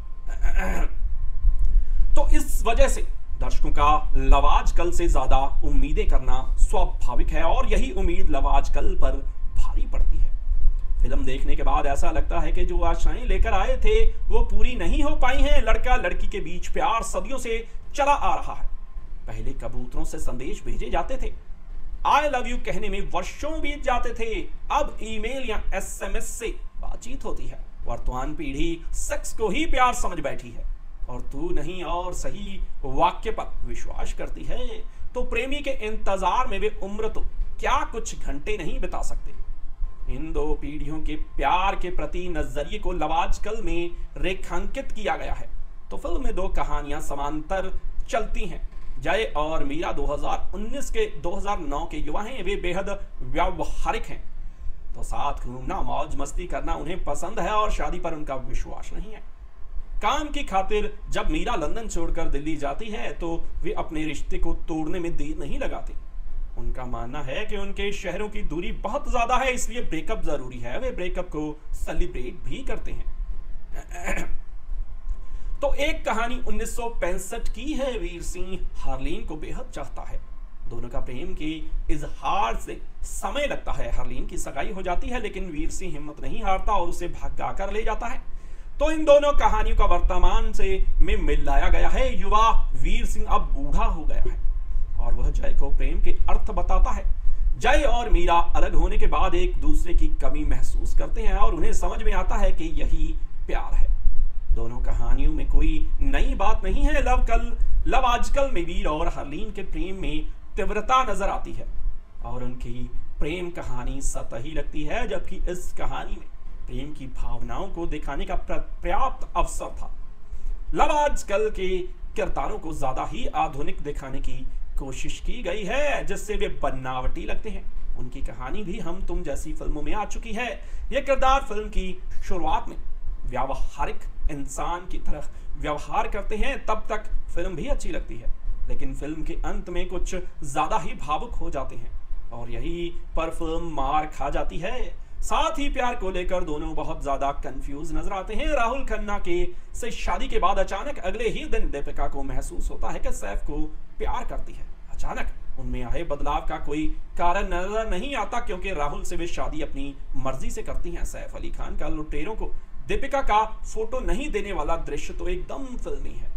तो इस वजह से दर्शकों का लव आजकल से ज्यादा उम्मीदें करना स्वाभाविक है और यही उम्मीद लव आजकल पर भारी पड़ती है। फिल्म देखने के बाद ऐसा लगता है कि जो आशाएं लेकर आए थे वो पूरी नहीं हो पाई हैं। लड़का लड़की के बीच प्यार सदियों से चला आ रहा है। पहले कबूतरों से संदेश भेजे जाते थे, आई लव यू कहने में वर्षों बीत जाते थे, अब ईमेल या एसएमएस से बातचीत होती है। वर्तमान पीढ़ी सेक्स को ही प्यार समझ बैठी है और तू नहीं और सही वाक्य पर विश्वास करती है। तो प्रेमी के इंतजार में वे उम्र तो क्या कुछ घंटे नहीं बिता सकते। इन दो पीढ़ियों के प्यार के प्रति नजरिए को लव आजकल में रेखांकित किया गया है। तो फिल्म में दो कहानियां समांतर चलती हैं। जय और मीरा दो हज़ार उन्नीस के दो हज़ार नौ के युवा हैं। वे बेहद व्यावहारिक हैं। तो साथ घूमना, मौज मस्ती करना उन्हें पसंद है और शादी पर उनका विश्वास नहीं है। काम की खातिर जब मीरा लंदन छोड़कर दिल्ली जाती है तो वे अपने रिश्ते को तोड़ने में देर नहीं लगाते। उनका मानना है कि उनके शहरों की दूरी बहुत ज्यादा है, इसलिए ब्रेकअप जरूरी है। वे ब्रेकअप को सेलिब्रेट भी करते हैं। तो एक कहानी उन्नीस सौ पैंसठ की है। वीर सिंह हरलीन को बेहद चाहता है। दोनों का प्रेम के इजहार से समय लगता है। हरलीन की सगाई हो जाती है, लेकिन वीर सिंह हिम्मत नहीं हारता और उसे भगा कर ले जाता है। तो इन दोनों कहानियों का वर्तमान से में मिलाया गया है। युवा वीर सिंह अब बूढ़ा हो गया है और वह जय को प्रेम के अर्थ बताता है। जय और मीरा अलग होने के बाद एक दूसरे की कमी महसूस करते हैं और उन्हें समझ में आता है कि यही प्यार है। दोनों कहानियों में कोई नई बात नहीं है। लव कल लव आजकल में वीर और हरलीन के प्रेम में तीव्रता नजर आती है और उनकी प्रेम कहानी सतही लगती है, जबकि इस कहानी में प्रेम की भावनाओं को दिखाने का पर्याप्त अवसर था। लव आजकल के किरदारों को ज्यादा ही आधुनिक दिखाने की कोशिश की गई है, जिससे वे बनावटी लगते हैं। उनकी कहानी भी हम तुम जैसी फिल्मों में आ चुकी है। ये किरदार फिल्म की शुरुआत में व्यावहारिक इंसान की तरह व्यवहार करते हैं, तब तक फिल्म भी अच्छी लगती है, लेकिन फिल्म के अंत में कुछ ज्यादा ही भावुक हो जाते हैं और यही पर फिल्म मार खा जाती है। साथ ही प्यार को लेकर दोनों बहुत ज्यादा कंफ्यूज नजर आते हैं। राहुल खन्ना के से शादी के बाद अचानक अगले ही दिन दीपिका को महसूस होता है कि सैफ को प्यार करती है। अचानक उनमें आए बदलाव का कोई कारण नजर नहीं आता, क्योंकि राहुल से वे शादी अपनी मर्जी से करती हैं। सैफ अली खान का लुटेरों को दीपिका का फोटो नहीं देने वाला दृश्य तो एकदम फिल्मी है।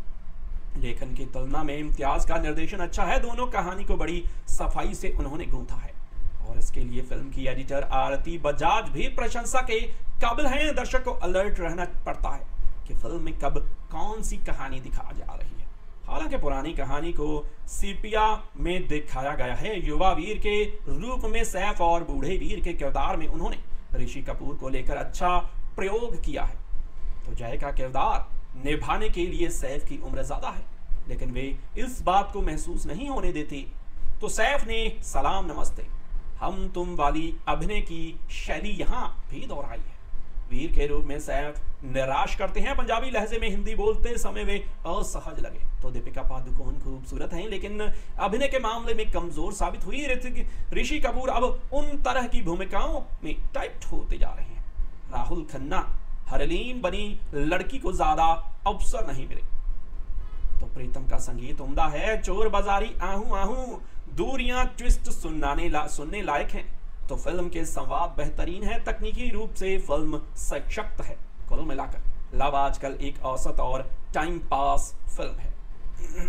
लेखन की तुलना में इम्तियाज का निर्देशन अच्छा है। दोनों कहानी को बड़ी सफाई से उन्होंने गूंथा है और इसके लिए फिल्म की एडिटर आरती बजाज भी प्रशंसा के काबिल हैं। दर्शक को अलर्ट रहना पड़ता है कि फिल्म में कब कौन सी कहानी दिखा जा रही है। हालांकि पुरानी कहानी को सीपिया में दिखाया गया है। युवा वीर के रूप में सैफ और बूढ़े वीर के किरदार में उन्होंने ऋषि कपूर को लेकर अच्छा प्रयोग किया है। तो जय का किरदार निभाने के लिए सैफ की उम्र ज्यादा है, लेकिन वे इस बात को महसूस नहीं होने देते। तो सैफ ने सलाम नमस्ते हम तुम वाली अभिनय की शैली यहाँ भी दोहराई है। वीर के रूप में सैफ निराश करते हैं। पंजाबी लहजे में हिंदी बोलते समय वे असहज लगे। तो दीपिका पादुकोण खूबसूरत हैं लेकिन अभिनय के मामले में कमजोर साबित हुई। ऋतिक ऋषि कपूर अब उन तरह की भूमिकाओं में टाइप होते जा रहे हैं। राहुल खन्ना हरलीन बनी लड़की को ज्यादा अवसर नहीं मिले। तो प्रीतम का संगीत उम्दा है। चोर बाजारी आहू आहू दूरियां ट्विस्ट सुनाने ला, सुनने लायक हैं। तो फिल्म के संवाद बेहतरीन है। तकनीकी रूप से फिल्म सशक्त है। कुल मिलाकर लव आजकल एक औसत और टाइम पास फिल्म है।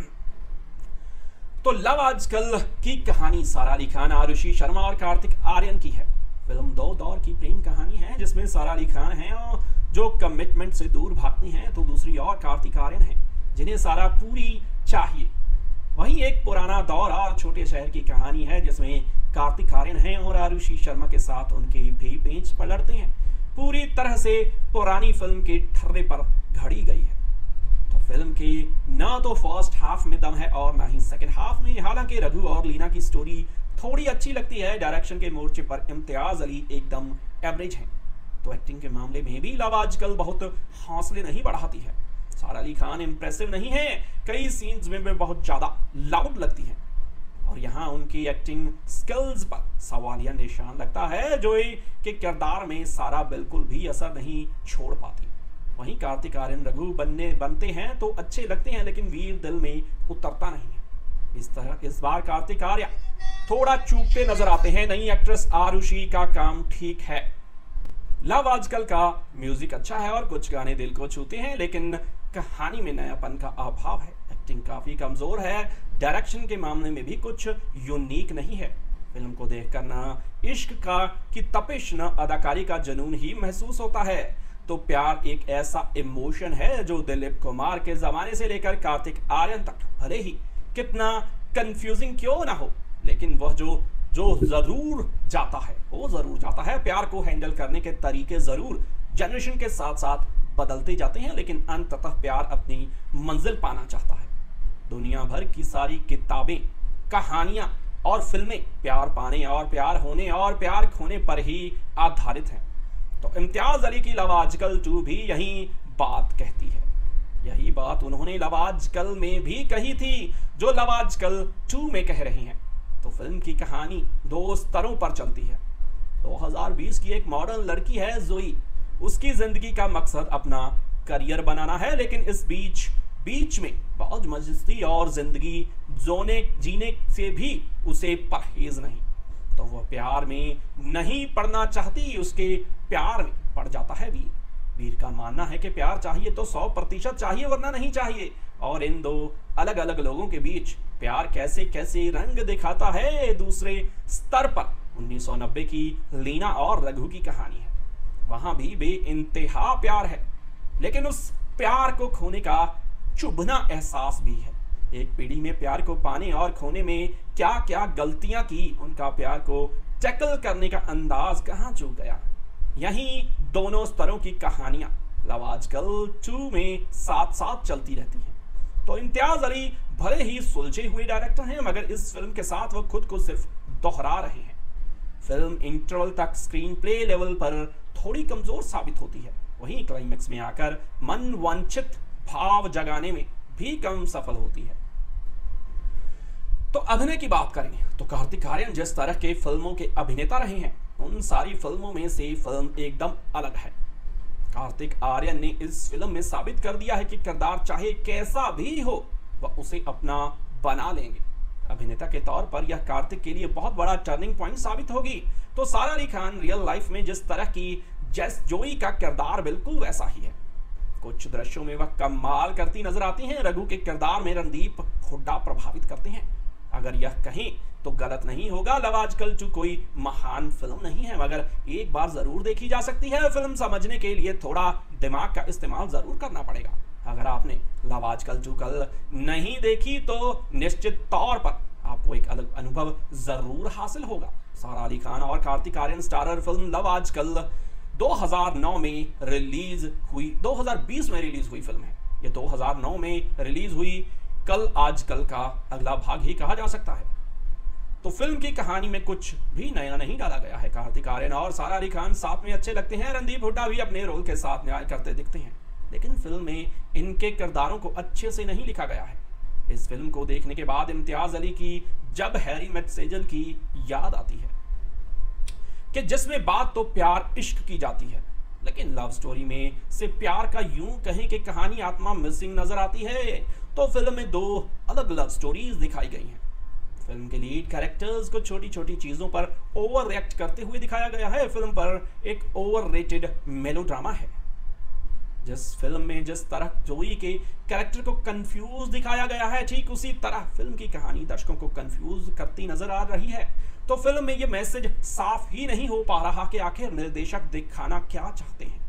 तो लव आजकल की कहानी सारा अली खान, आरुषि शर्मा और कार्तिक आर्यन की है। फिल्म दो दौर की प्रेम कहानी है जिसमें सारा अली खान है और जो कमिटमेंट से दूर भागती हैं, तो दूसरी ओर कार्तिक आर्यन है जिन्हें सारा पूरी चाहिए। वहीं एक पुराना दौर और छोटे शहर की कहानी है जिसमें कार्तिक आर्यन हैं और आरुषि शर्मा के साथ उनके भी पेंच पलटते हैं। पूरी तरह से पुरानी फिल्म के ठर्रे पर घड़ी गई है। तो फिल्म के ना तो फर्स्ट हाफ में दम है और ना ही सेकंड हाफ में। हालांकि रघु और लीना की स्टोरी थोड़ी अच्छी लगती है। डायरेक्शन के मोर्चे पर इम्तियाज अली एकदम एवरेज हैं। तो एक्टिंग के मामले में भी लव आजकल बहुत हौसले नहीं बढ़ाती है। सारा अली खान इंप्रेसिव नहीं है। कई सीन्स में वे बहुत ज्यादा लाउड लगती हैं और यहाँ उनकी एक्टिंग स्किल्स पर सवालिया निशान लगता है। जोई के किरदार में सारा बिल्कुल भी असर नहीं छोड़ पाती। वहीं कार्तिक आर्यन रघु बनने बनते हैं तो अच्छे लगते हैं लेकिन वीर दिल में उतरता नहीं है। इस तरह इस बार कार्तिक आर्यन थोड़ा चूकते नजर आते हैं। नई एक्ट्रेस आरुषि का काम ठीक है। लव आजकल का म्यूजिक अच्छा है और कुछ गाने दिल को छूते हैं लेकिन कहानी में नयापन का अभाव है। एक्टिंग काफी कमजोर है। डायरेक्शन के मामले में भी कुछ यूनिक नहीं है। फिल्म को देखकर ना इश्क का की तपिश न अदाकारी का जुनून ही महसूस होता है। तो प्यार एक ऐसा इमोशन है जो दिलीप कुमार के जमाने से लेकर कार्तिक आर्यन तक भले ही कितना कंफ्यूजिंग क्यों ना हो लेकिन वह जो जो जरूर जाता है वो जरूर जाता है। प्यार को हैंडल करने के तरीके जरूर जनरेशन के साथ साथ बदलते जाते हैं लेकिन अंततः प्यार अपनी मंजिल पाना चाहता है। दुनिया भर की सारी किताबें, कहानियां और फिल्में प्यार पाने और प्यार होने और प्यार खोने पर ही आधारित हैं। तो इम्तियाज अली की लव आजकल टू भी यही बात कहती है। यही बात उन्होंने लव आजकल में भी कही थी जो लव आजकल टू में कह रही हैं। तो फिल्म की कहानी दो स्तरों पर चलती है। दो हज़ार बीस की एक मॉडर्न लड़की है जोई। उसकी जिंदगी का मकसद अपना करियर बनाना है लेकिन इस बीच बीच में मौज मस्ती और जिंदगी जोने जीने से भी उसे परहेज नहीं। तो वह प्यार में नहीं पड़ना चाहती, उसके प्यार में पड़ जाता है वीर। वीर का मानना है कि प्यार चाहिए तो सौ प्रतिशत चाहिए वरना नहीं चाहिए। और इन दो अलग अलग लोगों के बीच प्यार कैसे कैसे रंग दिखाता है दूसरे स्तर पर उन्नीस सौ नब्बे की लीना और रघु की कहानी है। वहां भी बेइंतहा प्यार है लेकिन उस प्यार को खोने का चुभना एहसास भी है। एक पीढ़ी में प्यार को पाने और खोने में क्या क्या गलतियां की, उनका प्यार को टैकल करने का अंदाज कहां चूक गया। यहीं दोनों स्तरों की कहानियां लव आजकल टू में साथ साथ चलती रहती हैं। तो इम्तियाज अली भले ही सुलझे हुए डायरेक्टर हैं मगर इस फिल्म के साथ वो खुद को सिर्फ दोहरा रहे हैं। फिल्म इंटरवल तक स्क्रीन प्ले लेवल पर थोड़ी कमजोर साबित होती है। वहीं क्लाइमेक्स में आकर मन वांछित भाव जगाने में भी कम सफल होती है। तो अभिनय की बात करें तो कार्तिक आर्यन जिस तरह के फिल्मों के अभिनेता रहे हैं उन सारी फिल्मों में से फिल्म एकदम अलग है। कार्तिक आर्यन ने इस फिल्म में साबित कर दिया है कि किरदार चाहे कैसा भी हो वह उसे अपना बना लेंगे। अभिनेता के तौर पर यह कार्तिक के लिए बहुत बड़ा टर्निंग पॉइंट साबित होगी। तो सारा अली खान रियल लाइफ में जिस तरह की जैस जोई का किरदार बिल्कुल वैसा ही है। कुछ दृश्यों में वह कमाल करती नजर आती हैं। रघु के किरदार में रणदीप हुड्डा प्रभावित करते हैं। अगर यह कहें तो गलत नहीं होगा, लव आजकल टू कोई महान फिल्म नहीं है मगर एक बार जरूर देखी जा सकती है। फिल्म समझने के लिए थोड़ा दिमाग का इस्तेमाल जरूर करना पड़ेगा। अगर आपने लव आजकल टू कल नहीं देखी तो निश्चित तौर पर आपको एक अलग अनुभव जरूर हासिल होगा। सारा अली खान और Kartik Aaryan starrer film Love Aajkal दो हज़ार नौ में रिलीज हुई दो हज़ार बीस में रिलीज हुई फिल्म है। ये दो हज़ार नौ में रिलीज हुई कल आजकल का अगला भाग ही कहा जा सकता है। तो फिल्म की कहानी में कुछ भी नया नहीं डाला गया है। कार्तिक आर्यन और सारा अली खान साथ में अच्छे लगते हैं, रणदीप हुड्डा भी अपने रोल के साथ न्याय करते दिखते हैं, लेकिन फिल्म में इनके किरदारों को अच्छे से नहीं लिखा गया है। इस फिल्म को देखने के बाद इम्तियाज अली की जब हैरी मेट सेजल की याद आती है कि जिसमें बात तो प्यार इश्क की जाती है, लेकिन लव स्टोरी में से प्यार का यूं कहें कि कहानी आत्मा मिसिंग नजर आती है। तो फिल्म में दो अलग लव स्टोरीज दिखाई गई हैं। फिल्म के लीड कैरेक्टर्स को छोटी छोटी चीजों पर ओवर रिएक्ट करते हुए दिखाया गया है। फिल्म पर एक ओवर रेटेड मेलोड्रामा है। जिस फिल्म में जिस तरह जोई के कैरेक्टर को कंफ्यूज दिखाया गया है, ठीक उसी तरह फिल्म की कहानी दर्शकों को कंफ्यूज करती नजर आ रही है। तो फिल्म में यह मैसेज साफ ही नहीं हो पा रहा कि आखिर निर्देशक दिखाना क्या चाहते हैं।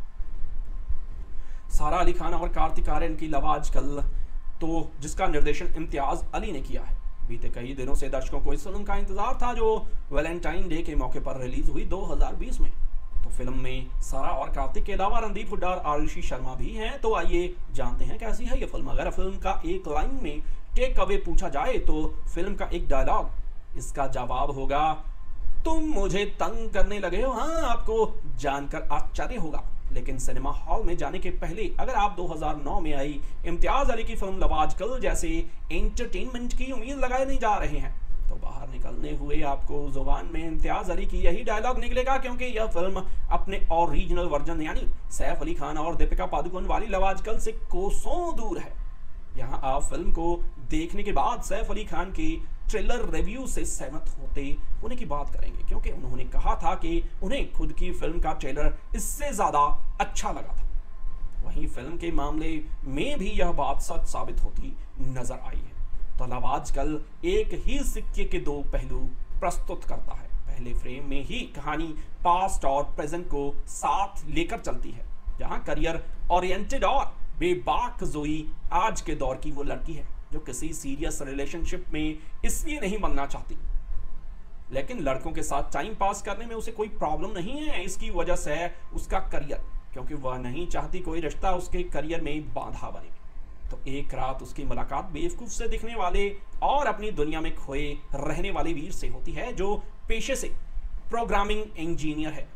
सारा अली खान और कार्तिक आर्यन की लव आजकल, तो जिसका निर्देशन इम्तियाज अली ने किया है। बीते कई दिनों से दर्शकों को इस फिल्म का इंतजार था, जो वैलेंटाइन डे के मौके पर रिलीज हुई दो हज़ार बीस में। तो फिल्म में सारा और कार्तिक के अलावा रणदीप हुड्डा और आरुषि शर्मा भी हैं। तो आइए जानते हैं कैसी है ये फिल्म। अगर फिल्म का एक लाइन में टेक अवे पूछा जाए तो फिल्म का एक डायलॉग, इसका जवाब होगा, तुम मुझे तंग करने लगे हो। हाँ, आपको जानकर आश्चर्य होगा, लेकिन सिनेमा हॉल में जाने के पहले अगर आप दो हज़ार नौ में आई इम्तियाज अली की फिल्म लव आजकल जैसे एंटरटेनमेंट की उम्मीद लगाए नहीं जा रहे हैं, तो बाहर निकलने हुए आपको जुबान में इम्तियाज अली की यही डायलॉग निकलेगा, क्योंकि यह फिल्म अपने ओरिजिनल वर्जन यानी सैफ अली खान और दीपिका पादुकोण वाली लव आजकल से कोसों दूर है। यहाँ आप फिल्म को देखने के बाद सैफ अली खान की ट्रेलर रिव्यू से सहमत होते होने की बात करेंगे, क्योंकि उन्होंने कहा था कि उन्हें खुद की फिल्म का ट्रेलर इससे ज्यादा अच्छा लगा था। वहीं फिल्म के मामले में भी यह बात सच साबित होती नजर आई है। तो लव आजकल एक ही सिक्के के दो पहलू प्रस्तुत करता है। पहले फ्रेम में ही कहानी पास्ट और प्रेजेंट को साथ लेकर चलती है, जहां करियर ओरिएंटेड और बेबाक जोई आज के दौर की वो लड़की है जो किसी सीरियस रिलेशनशिप में इसलिए नहीं बनना चाहती, लेकिन लड़कों के साथ टाइम पास करने में उसे कोई प्रॉब्लम नहीं है। इसकी वजह से है उसका करियर, क्योंकि वह नहीं चाहती कोई रिश्ता उसके करियर में बाधा बने। तो एक रात उसकी मुलाकात बेवकूफ से दिखने वाले और अपनी दुनिया में खोए रहने वाले वीर से होती है, जो पेशे से प्रोग्रामिंग इंजीनियर है।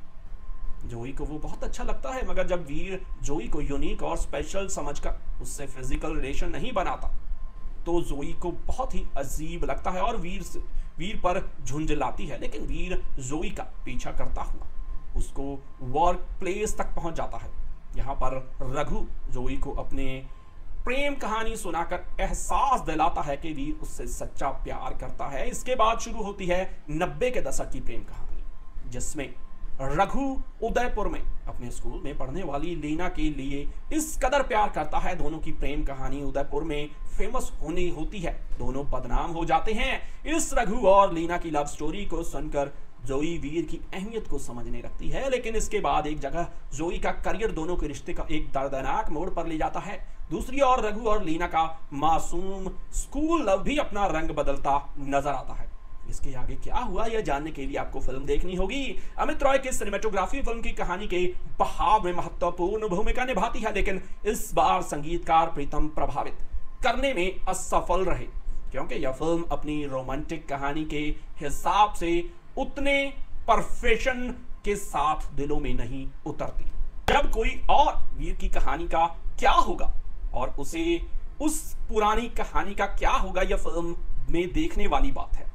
जोई को वो बहुत अच्छा लगता है, मगर जब वीर जोई को यूनिक और स्पेशल समझकर उससे फिजिकल रिलेशन नहीं बनाता, तो जोई को बहुत ही अजीब लगता है और वीर से वीर पर झुंझलाती है। लेकिन वीर जोई का पीछा करता हुआ उसको वर्क प्लेस तक पहुंच जाता है। यहाँ पर रघु जोई को अपने प्रेम कहानी सुनाकर एहसास दिलाता है कि वीर उससे सच्चा प्यार करता है। इसके बाद शुरू होती है नब्बे के दशक की प्रेम कहानी, जिसमें रघु उदयपुर में अपने स्कूल में पढ़ने वाली लीना के लिए इस कदर प्यार करता है। दोनों की प्रेम कहानी उदयपुर में फेमस होनी होती है, दोनों बदनाम हो जाते हैं। इस रघु और लीना की लव स्टोरी को सुनकर जोई वीर की अहमियत को समझने लगती है, लेकिन इसके बाद एक जगह जोई का करियर दोनों के रिश्ते का एक दर्दनाक मोड़ पर ले जाता है। दूसरी ओर रघु और लीना का मासूम स्कूल लव भी अपना रंग बदलता नजर आता है। इसके आगे क्या हुआ यह जानने के लिए आपको फिल्म देखनी होगी। अमित रॉय की सिनेमेटोग्राफी फिल्म की कहानी के बहाव में महत्वपूर्ण भूमिका निभाती है, लेकिन इस बार संगीतकार प्रीतम प्रभावित करने में असफल रहे, क्योंकि यह फिल्म अपनी रोमांटिक कहानी के हिसाब से उतने परफेक्शन के साथ दिलों में नहीं उतरती। जब कोई और वीर की कहानी का क्या होगा और उसे उस पुरानी कहानी का क्या होगा, यह फिल्म में देखने वाली बात है।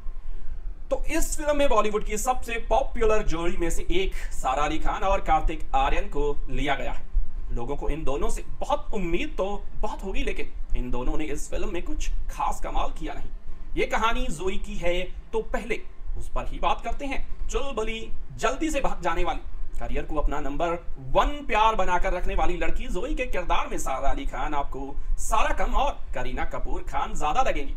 तो इस फिल्म में बॉलीवुड की सबसे पॉपुलर जोड़ी में से एक सारा अली खान और कार्तिक आर्यन को लिया गया है। लोगों को इन दोनों से बहुत उम्मीद तो बहुत होगी, लेकिन इन दोनों ने इस फिल्म में कुछ खास कमाल किया नहीं। ये कहानी जोई की है, तो पहले उस पर ही बात करते हैं। चुलबुली, जल्दी से भाग जाने वाली, करियर को अपना नंबर वन प्यार बनाकर रखने वाली लड़की जोई के किरदार में सारा अली खान आपको सारा कम और करीना कपूर खान ज्यादा लगेंगी।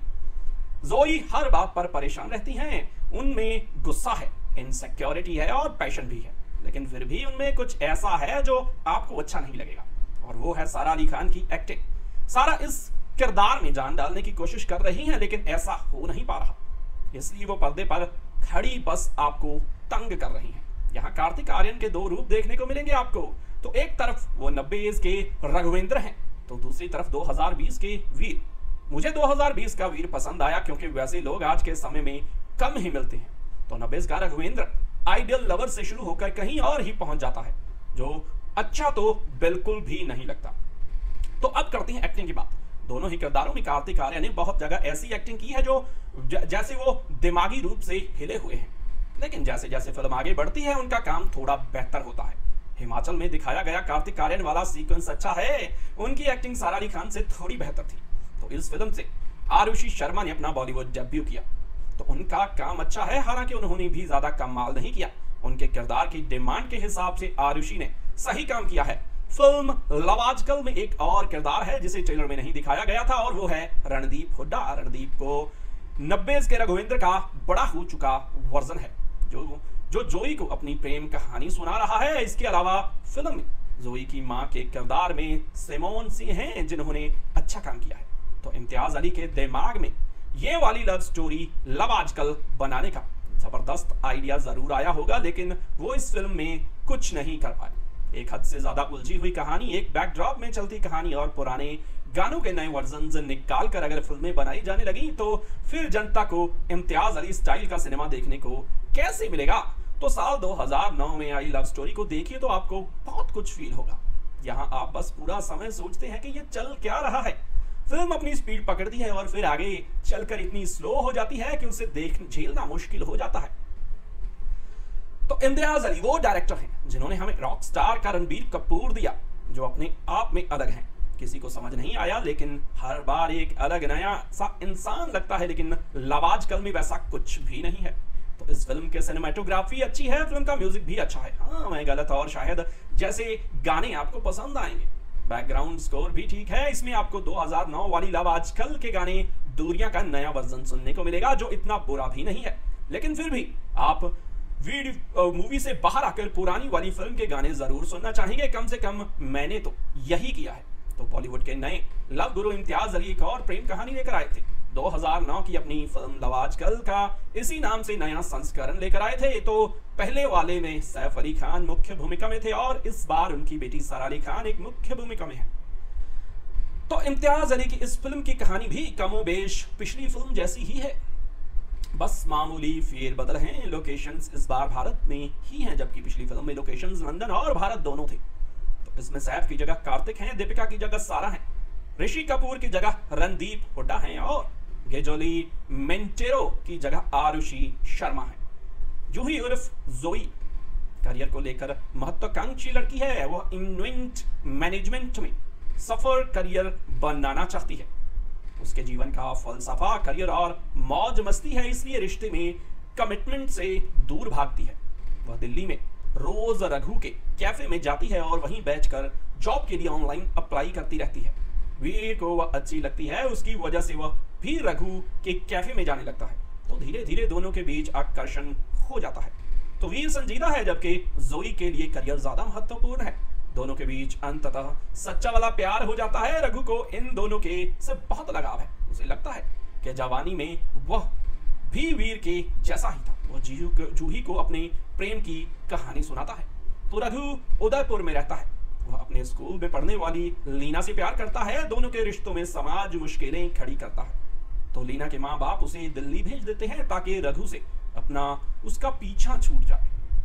जोई हर बात पर परेशान रहती हैं, उनमें गुस्सा है, इनसिक्योरिटी है और पैशन भी है, लेकिन फिर भी उनमें कुछ ऐसा है जो आपको अच्छा नहीं लगेगा, और वो है सारा अली खान की एक्टिंग। सारा इस किरदार में जान डालने की कोशिश कर रही हैं, लेकिन ऐसा हो नहीं पा रहा, इसलिए वो पर्दे पर खड़ी बस आपको तंग कर रही हैं। यहाँ कार्तिक आर्यन के दो रूप देखने को मिलेंगे आपको। तो एक तरफ वो नब्बे के रघुवेंद्र हैं, तो दूसरी तरफ दो हज़ार बीस के वीर। मुझे दो हज़ार बीस का वीर पसंद आया, क्योंकि वैसे लोग आज के समय में कम ही मिलते हैं। तो नब्बेस का रघुवेंद्र आइडियल लवर से शुरू होकर कहीं और ही पहुंच जाता है, जो अच्छा तो बिल्कुल भी नहीं लगता। तो अब करते हैं एक्टिंग की बात। दोनों ही किरदारों में कार्तिक आर्यन ने बहुत जगह ऐसी एक्टिंग की है जो ज, जैसे वो दिमागी रूप से हिले हुए हैं, लेकिन जैसे जैसे फिल्म आगे बढ़ती है उनका काम थोड़ा बेहतर होता है। हिमाचल में दिखाया गया कार्तिक आर्यन वाला सीक्वेंस अच्छा है, उनकी एक्टिंग सारा अली खान से थोड़ी बेहतर थी। तो इस फिल्म से आरुषि शर्मा ने अपना बॉलीवुड डेब्यू किया, तो उनका काम अच्छा है, हालांकि उन्होंने भी ज्यादा कमाल नहीं किया। उनके किरदार की डिमांड के हिसाब से आरुषि ने सही काम किया है। फिल्म लव आजकल में एक और किरदार है जिसे ट्रेलर में नहीं दिखाया गया था, और वो है रणदीप हुड्डा। रणदीप को नब्बेस के रघुवेंद्र का बड़ा हो चुका वर्जन है, जो जो जोई को अपनी प्रेम कहानी सुना रहा है। इसके अलावा फिल्म में जोई की मां के किरदार में सिमोन सिंह हैं, जिन्होंने अच्छा काम किया है। तो इम्तियाज अली के दिमाग में ये वाली लव स्टोरी लव आजकल बनाने का जबरदस्त आइडिया जरूर आया होगा, लेकिन वो इस फिल्म में कुछ नहीं कर पाए। एक हद से ज्यादा उलझी हुई कहानी, एक बैकड्रॉप में चलती कहानी और पुराने गानों के नए वर्जन्स निकाल कर अगर फिल्में बनाई जाने लगी तो फिर जनता को इम्तियाज अली स्टाइल का सिनेमा देखने को कैसे मिलेगा। तो साल दो हज़ार नौ में आई लव स्टोरी को देखिए तो आपको बहुत कुछ फील होगा। यहाँ आप बस पूरा समय सोचते हैं कि ये चल क्या रहा है। फिल्म अपनी स्पीड पकड़ती है और फिर आगे चलकर इतनी स्लो हो जाती है कि उसे देख झेलना मुश्किल हो जाता है। तो इम्तियाज अली वो डायरेक्टर हैं जिन्होंने हमें रॉक स्टार का रणबीर कपूर दिया, जो अपने आप में अलग हैं। किसी को समझ नहीं आया, लेकिन हर बार एक अलग नया सा इंसान लगता है, लेकिन लव आजकल में वैसा कुछ भी नहीं है। तो इस फिल्म के सिनेमेटोग्राफी अच्छी है, फिल्म का म्यूजिक भी अच्छा है। हाँ, मैं गलत और शायद जैसे गाने आपको पसंद आएंगे। बैकग्राउंड स्कोर भी ठीक है। इसमें आपको दो हज़ार नौ वाली लव आजकल के गाने दूरियां का नया वर्जन सुनने को मिलेगा, जो इतना बुरा भी नहीं है। लेकिन फिर भी आप वीडियो मूवी से बाहर आकर पुरानी वाली फिल्म के गाने जरूर सुनना चाहेंगे। कम से कम मैंने तो यही किया है। तो बॉलीवुड के नए लव गुरु इम्तियाज अली एक और प्रेम कहानी लेकर आए थे। दो हज़ार नौ की अपनी फिल्म लव आजकल का इसी नाम से नया संस्करण लेकर आए थे। तो पहले वाले में सैफ अली खान मुख्य भूमिका में थे और इस बार उनकी बेटी सारा अली खान एक मुख्य भूमिका में है। तो इम्तियाज अली की इस फिल्म की कहानी भी कमोबेश पिछली फिल्म जैसी ही है, बस मामूली फेरबदल हैं। लोकेशंस इस बार भारत में ही हैं, जबकि पिछली फिल्म में लोकेशंस लंदन और भारत दोनों थे। तो इसमें सैफ की जगह कार्तिक हैं, दीपिका की जगह सारा हैं, ऋषि कपूर की जगह रणदीप हुड्डा हैं और गेजोली मेंटेरो की जगह आरुषि शर्मा है। जूही उर्फ जोई करियर को लेकर महत्वाकांक्षी लड़की है। वह इवेंट मैनेजमेंट में सफर करियर बनाना चाहती है। उसके जीवन का फलसफा करियर और मौज मस्ती है, इसलिए रिश्ते में कमिटमेंट से दूर भागती है। वह दिल्ली में रोज रघु के कैफे में जाती है और वहीं बैठकर जॉब के लिए ऑनलाइन अप्लाई करती रहती है। वीर को वह अच्छी लगती है, उसकी वजह से वह भी रघु के कैफे में जाने लगता है। तो धीरे धीरे दोनों के बीच आकर्षण हो जाता है। तो वीर संजीदा है, जबकि जोई के लिए करियर ज्यादा महत्वपूर्ण है। दोनों के बीच अंततः सच्चा वाला प्यार हो जाता है। रघु को इन दोनों के से बहुत लगाव है। उसे लगता है कि जवानी में वह भी वीर के जैसा ही था। वह जूही को अपने प्रेम की कहानी सुनाता है। तो रघु उदयपुर में रहता है। वह अपने स्कूल में पढ़ने वाली लीना से प्यार करता है। दोनों के रिश्तों में समाज मुश्किलें खड़ी करता है। तो लीना के माँ बाप उसे दिल्ली भेज देते हैं ताकि रघु से अपना उसका पीछा छूट जाए।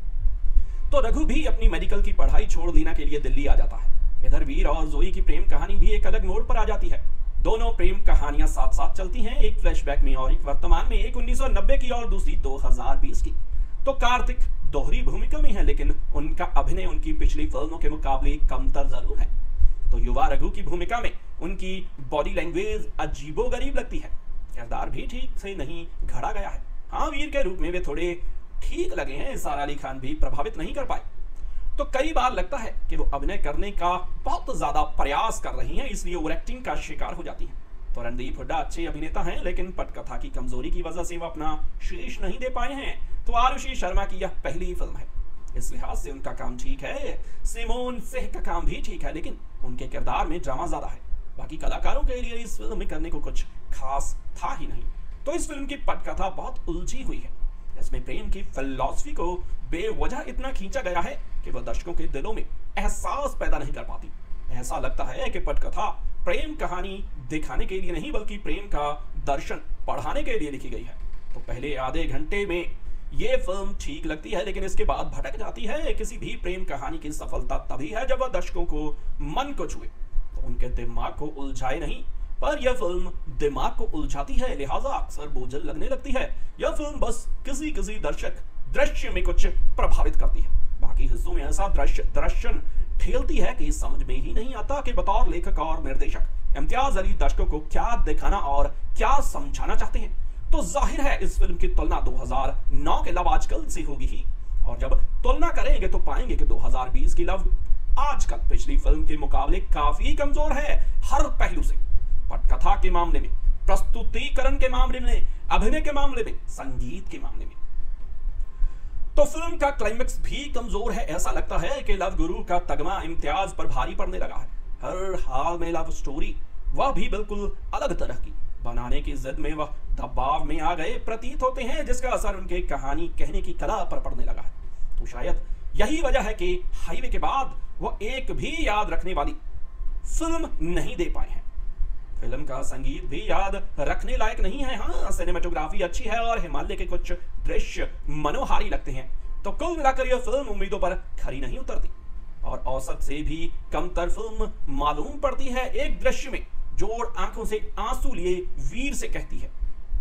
तो रघु भी अपनी मेडिकल की पढ़ाई छोड़ लीना के लिए दिल्ली आ जाता है। इधर वीर और जोई की प्रेम कहानी भी एक अलग मोड़ पर आ जाती है। दोनों प्रेम कहानियां साथ साथ चलती हैं, एक फ्लैशबैक में और एक वर्तमान में, एक उन्नीस सौ नब्बे की और दूसरी दो हज़ार बीस की। तो कार्तिक दोहरी भूमिका में है, लेकिन उनका अभिनय उनकी पिछली फिल्मों के मुकाबले कमतर जरूर है। तो युवा रघु की भूमिका में उनकी बॉडी लैंग्वेज अजीबोगरीब लगती है। किरदार भी ठीक से नहीं घड़ा गया है। हाँ, वीर के रूप में वे थोड़े ठीक लगे हैं, सारा अली खान भी प्रभावित नहीं कर पाए। तो कई बार लगता है कि वो अभिनय करने का बहुत ज्यादा प्रयास कर रही हैं, इसलिए ओवर एक्टिंग का शिकार हो जाती हैं। तो रणदीप हुड्डा अच्छे अभिनेता हैं, लेकिन पटकथा की कमजोरी की वजह से वो अपना शीश नहीं दे पाए हैं। तो आरुषि शर्मा की यह पहली फिल्म है, इस लिहाज से उनका काम ठीक है। सिमोन सिंह का काम भी ठीक है, लेकिन उनके किरदार में ड्रामा ज्यादा है। बाकी कलाकारों के लिए इस फिल्म में करने को कुछ खास था ही नहीं। तो इस फिल्म की पटकथा बहुत उलझी हुई है। इसमें प्रेम की फिलॉसफी को बेवजह इतना खींचा गया है कि वह दर्शकों के दिलों में एहसास पैदा नहीं कर पाती। ऐसा लगता है कि पटकथा प्रेम कहानी दिखाने के लिए नहीं, बल्कि प्रेम का दर्शन पढ़ाने के लिए लिखी गई है। तो पहले आधे घंटे में ये फिल्म ठीक लगती है, लेकिन इसके बाद भटक जाती है। किसी भी प्रेम कहानी की सफलता तभी है जब वह दर्शकों को मन को छुए, तो उनके दिमाग को उलझाए नहीं। पर यह फिल्म दिमाग को उलझाती है, लिहाजा अक्सर बोझल लगने लगती है। यह फिल्म बस किसी किसी दर्शक दृश्य में कुछ प्रभावित करती है, बाकी हिस्सों में ऐसा दृश्य दर्शन ठेलती है कि समझ में ही नहीं आता कि बतौर लेखक और निर्देशक इम्तियाज अली दर्शकों को क्या दिखाना और क्या समझाना चाहते हैं। तो जाहिर है इस फिल्म की तुलना दो हज़ार नौ के लव आजकल से होगी ही, और जब तुलना करेंगे तो पाएंगे कि दो हज़ार बीस की लव आजकल पिछली फिल्म के मुकाबले काफी कमजोर है हर पहलू से। पटकथा के मामले में, प्रस्तुतिकरण के मामले में, अभिनय के मामले में, संगीत के मामले में। तो फिल्म का क्लाइमेक्स भी कमजोर है। ऐसा लगता है कि लव गुरु का तगमा इम्तियाज पर भारी पड़ने लगा है। हर हाल में लव स्टोरी, वह भी बिल्कुल अलग तरह की, बनाने की जिद में वह दबाव में आ गए प्रतीत होते हैं, जिसका असर उनके कहानी कहने की कला पर पड़ने लगा है। तो शायद यही वजह है कि हाईवे के बाद वह एक भी याद रखने वाली फिल्म नहीं दे पाए हैं। फिल्म का संगीत भी याद रखने लायक नहीं है। हाँ, सिनेमेटोग्राफी अच्छी है और हिमालय के कुछ दृश्य मनोहारी लगते हैं। तो कुल मिलाकर यह फिल्म उम्मीदों पर खरी नहीं उतरती और औसत से भी कमतर फिल्म मालूम पड़ती है। एक दृश्य में जोड़ आंखों से आंसू लिए वीर से कहती है,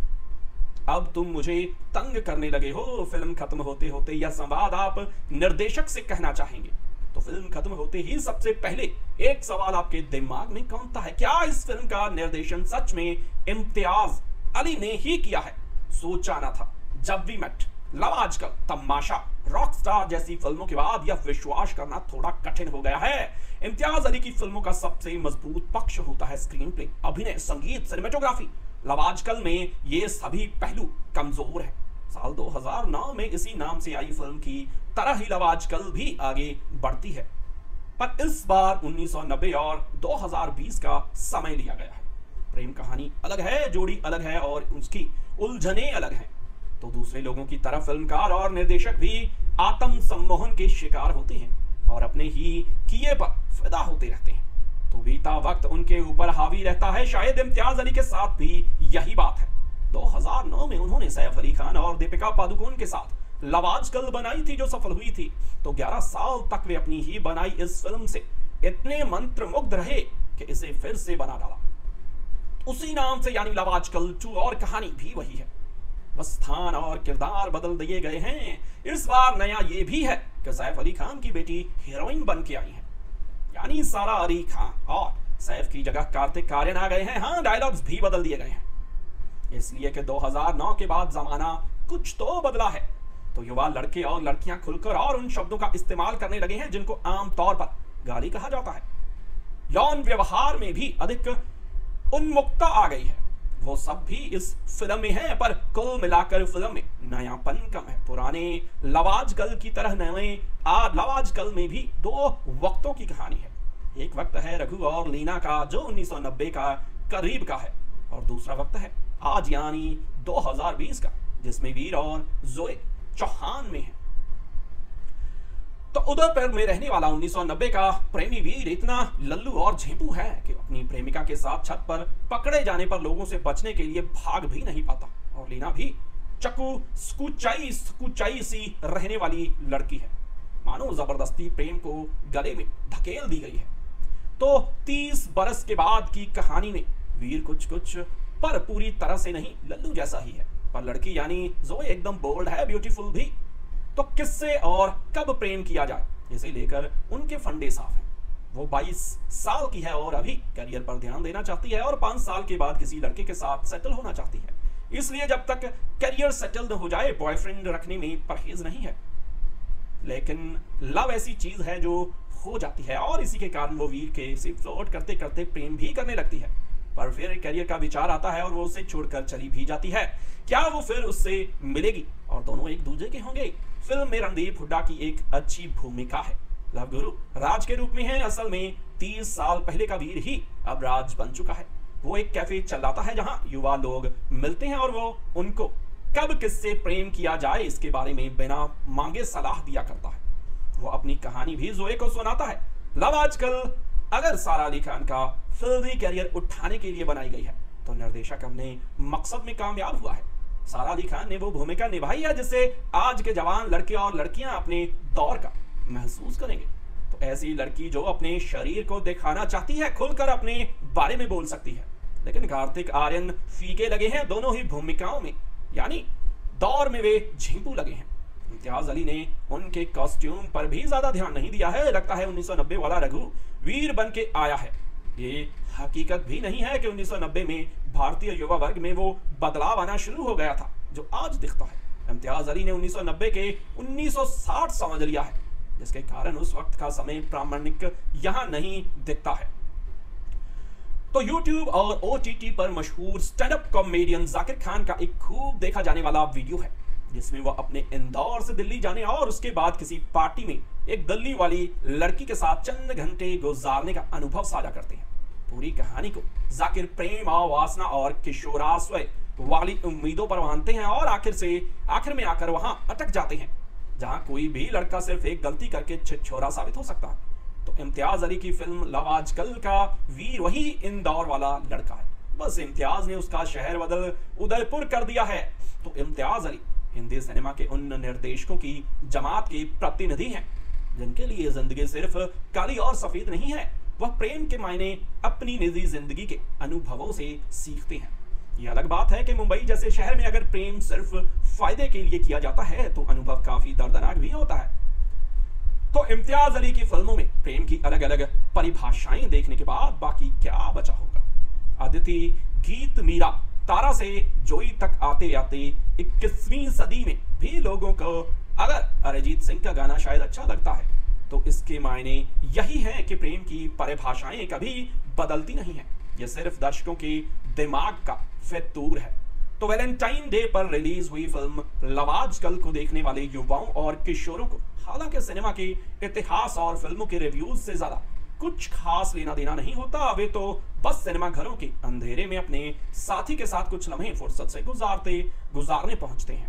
अब तुम मुझे तंग करने लगे हो। फिल्म खत्म होते होते यह संवाद आप निर्देशक से कहना चाहेंगे। तो फिल्म खत्म होते ही सबसे पहले एक सवाल आपके दिमाग में कौनता है, क्या इस फिल्म का निर्देशन सच में इम्तियाज अली ने ही किया है? सोचा ना था। जब वी मेट, लव आजकल, तमाशा, रॉकस्टार जैसी फिल्मों के बाद यह विश्वास करना थोड़ा कठिन हो गया है। इम्तियाज अली की फिल्मों का सबसे मजबूत पक्ष होता है स्क्रीन प्ले, अभिनय, संगीत, सिनेमेटोग्राफी। लव आजकल में ये सभी पहलू कमजोर है। साल दो हज़ार नौ में इसी नाम से आई फिल्म की तरह ही लव आजकल भी आगे बढ़ती है, पर इस बार उन्नीस सौ नब्बे और दो हज़ार बीस का समय लिया गया है। प्रेम कहानी अलग है, जोड़ी अलग है और उसकी उलझने अलग हैं। तो दूसरे लोगों की तरह फिल्मकार और निर्देशक भी आत्म सम्मोहन के शिकार होते हैं और अपने ही किए पर फिदा होते रहते हैं। तो बीता वक्त उनके ऊपर हावी रहता है। शायद इम्तियाज अली के साथ भी यही बात है। दो हज़ार नौ में उन्होंने सैफ अली खान और दीपिका पादुकोण के साथ लव आजकल बनाई थी, जो सफल हुई थी। तो ग्यारह साल तक वे अपनी ही बनाई इस फिल्म से इतने मंत्रमुग्ध रहे कि इसे फिर से बना डाला उसी नाम से, यानी लव आजकल टू, और कहानी भी वही है, बस स्थान और किरदार बदल दिए गए हैं। इस बार नया ये भी है कि सैफ अली खान की बेटी हीरोइन बन के आई है, यानी सारा अली खान, और सैफ की जगह कार्तिक आर्यन आ गए हैं। हाँ, डायलॉग्स भी बदल दिए गए हैं, इसलिए कि दो हज़ार नौ के बाद जमाना कुछ तो बदला है। तो युवा लड़के और लड़कियां खुलकर और उन शब्दों का इस्तेमाल करने लगे हैं जिनको आमतौर पर गाली कहा जाता है। यौन व्यवहार में भी अधिक उन्मुक्ता आ गई है। वो सब भी इस फिल्म में है, पर कुल मिलाकर फिल्म में नयापन कम है। पुराने लव आजकल की तरह नए लव आजकल में भी दो वक्तों की कहानी है। एक वक्त है रघु और लीना का, जो उन्नीस सौ नब्बे का करीब का है, और दूसरा वक्त है आज यानी दो हज़ार बीस का, जिसमें वीर और जोए चौहान में है। तो उदयपुर में रहने वाला उन्नीस सौ नब्बे का प्रेमी वीर इतना लल्लू और झेपू है कि अपनी प्रेमिका के साथ छत पर पकड़े जाने पर लोगों से बचने के लिए भाग भी नहीं पाता। और लीना भी चकू स्कुचाई स्कुचाई सी रहने वाली लड़की है, मानो जबरदस्ती प्रेम को गले में धकेल दी गई है। तो तीस बरस के बाद की कहानी में वीर कुछ कुछ पर पूरी तरह से नहीं लल्लू जैसा ही है, पर लड़की यानी जोए एकदम बोल्ड है, ब्यूटीफुल भी। तो किससे और कब प्रेम किया जाए, इसे लेकर उनके फंडे साफ हैं। वो बाईस साल की है और अभी करियर पर ध्यान देना चाहती है और पांच साल के बाद किसी लड़के के साथ सेटल होना चाहती है। इसलिए जब तक करियर सेटल न हो जाए बॉयफ्रेंड रखने में परहेज नहीं है। लेकिन लव ऐसी चीज है जो हो जाती है और इसी के कारण वो वीर के से फ्लर्ट करते करते प्रेम भी करने लगती है। पर फिर करियर का विचार आता है और वो उसे छोड़कर चली भी जाती है। क्या वो फिर उससे मिलेगी और दोनों एक दूसरे के होंगे? फिल्म में रणदीप हुड्डा की एक अच्छी भूमिका है। लव गुरु राज के रूप में है। असल में तीस साल पहले का वीर ही अब राज बन चुका है। वो एक कैफे चलाता है जहां युवा लोग मिलते हैं और वो उनको कब किससे प्रेम किया जाए इसके बारे में बिना मांगे सलाह दिया करता है। वो अपनी कहानी भी जोए को सुनाता है। लव आजकल अगर सारा अली खान का फिल्मी करियर उठाने के लिए बनाई गई है तो निर्देशक अपने मकसद में कामयाब हुआ है। सारा अली खान ने वो भूमिका निभाई है जिससे आज के जवान लड़के और लड़कियां अपने दौर का महसूस करेंगे। तो ऐसी लड़की जो अपने शरीर को दिखाना चाहती है, खुलकर अपने बारे में बोल सकती है। लेकिन कार्तिक आर्यन फीके लगे हैं दोनों ही भूमिकाओं में, यानी दौर में वे झिंपू लगे हैं। इम्तियाज अली ने उनके कॉस्ट्यूम पर भी ज्यादा ध्यान नहीं दिया है। लगता है उन्नीस सौ नब्बे वाला रघु वीर बन के आया है। ये हकीकत भी नहीं है कि उन्नीस सौ नब्बे में भारतीय युवा वर्ग में वो बदलाव आना शुरू हो गया था जो आज दिखता है। इम्तियाज अली ने उन्नीस सौ नब्बे के उन्नीस सौ साठ समझ लिया है, जिसके कारण उस वक्त का समय प्रामाणिक यहां नहीं दिखता है। तो YouTube और O T T पर मशहूर stand up comedian Zakir Khan का एक खूब देखा जाने वाला वीडियो है जिसमें वह अपने इंदौर से दिल्ली जाने और उसके बाद किसी पार्टी में एक दिल्ली वाली लड़की के साथ चंद घंटे गुजारने का अनुभव साझा करते हैं। पूरी कहानी को जाकिर प्रेम और वासना और किशोराश्रय वाली उम्मीदों पर बांधते हैं और आखिर से आखिर में आकर वहां अटक जाते हैं जहां कोई भी लड़का सिर्फ एक गलती करके छिछोरा साबित हो सकता है। तो इम्तियाज अली की फिल्म लव आजकल का वीर वही इंदौर वाला लड़का है, बस इम्तियाज ने उसका शहर बदल उदयपुर कर दिया है। तो इम्तियाज अली हिंदी सिनेमा के उन निर्देशकों की जमात के प्रतिनिधि हैं जिनके लिए जिंदगी सिर्फ काली और सफेद नहीं है, वह प्रेम के मायने अपनी निजी जिंदगी के अनुभवों से सीखते हैं। यह अलग बात है कि मुंबई जैसे शहर में अगर प्रेम सिर्फ फायदे के लिए किया जाता है तो अनुभव काफी दर्दनाक भी होता है। तो इम्तियाज अली की फिल्मों में प्रेम की अलग अलग परिभाषाएं देखने के बाद बाकी क्या बचा होगा। अदिति गीत मीरा तारा से जोई तक आते आते इक्कीसवीं सदी में भी लोगों को अगर अरिजीत सिंह का गाना शायद अच्छा लगता है तो इसके मायने यही है कि प्रेम की परिभाषाएं कभी बदलती नहीं है, यह सिर्फ दर्शकों के दिमाग का फितूर है। तो वैलेंटाइन डे पर रिलीज हुई फिल्म लव आजकल को देखने वाले युवाओं और किशोरों को हालांकि सिनेमा के इतिहास और फिल्मों के रिव्यूज से ज्यादा कुछ खास लेना देना नहीं होता, वे तो बस सिनेमा घरों के अंधेरे में अपने साथी के साथ कुछ लम्हे फुर्सत से गुजारते गुजारने पहुंचते हैं।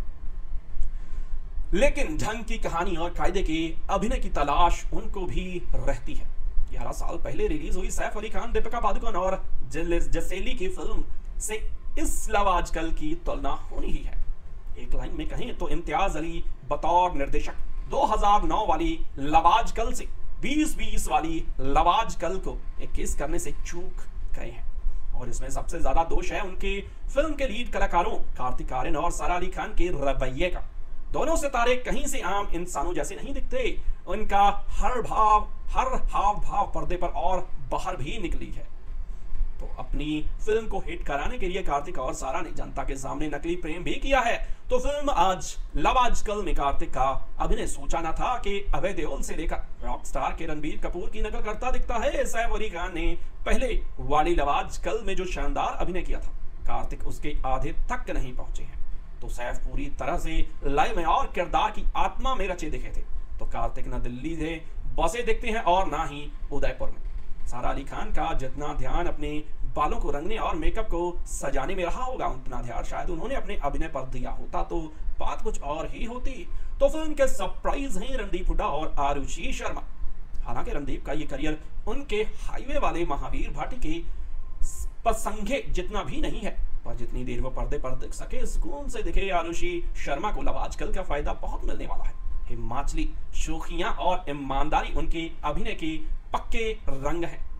लेकिन ढंग की कहानी और कायदे के अभिनय की तलाश उनको भी रहती है। ग्यारह साल पहले रिलीज हुई सैफ अली खान, दीपिका पादुकोण और जसेली की फिल्म से इस लव आजकल की तुलना होनी ही है। एक लाइन में कहें तो इम्तियाज अली बतौर निर्देशक दो हज़ार नौ वाली लव आजकल से बीस बीस वाली लव आजकल को इक्कीस करने से चूक गए हैं और इसमें सबसे ज्यादा दोष है उनके फिल्म के लीड कलाकारों कार्तिक आर्यन और सारा अली खान के रवैये का। दोनों सितारे कहीं से आम इंसानों जैसे नहीं दिखते, उनका हर भाव हर हाव भाव पर्दे पर और बाहर भी निकली है। तो अपनी फिल्म को हिट कराने के लिए कार्तिक और सारा ने जनता के सामने नकली प्रेम भी किया है। तो फिल्म आज लव आजकल में कार्तिक का अभिनय सोचा न था कि अभय देओल से लेकर रॉक स्टार के रणबीर कपूर की नकल करता दिखता है। सैफ अली खान ने पहले वाली लव आजकल में जो शानदार अभिनय किया था, कार्तिक उसके आधे तक नहीं पहुंचे हैं। तो सैफ पूरी तरह से लय में और किरदार की आत्मा में रचे दिखे थे। तो कार्तिक न दिल्ली से बसे दिखते हैं और ना ही उदयपुर में। सारा अली खान का जितना ध्यान अपने बालों को रंगने और मेकअप को सजाने में रहा होगा, उतना ध्यान शायद उन्होंने अपने अभिनय पर दिया होता तो बात कुछ और ही होती। तो फिल्म के सरप्राइज हैं रणदीप हुड्डा और आरुषि शर्मा। हालांकि रणदीप का ये करियर उनके हाईवे वाले महावीर भाटी के पसंगे जितना भी नहीं है, पर जितनी देर वो पर्दे पर दिख सके सुकून से दिखे आरुषि शर्मा को लव आजकल का फायदा बहुत मिलने वाला है। हिमाचली शोखियां और ईमानदारी उनके अभिनय के पक्के रंग हैं।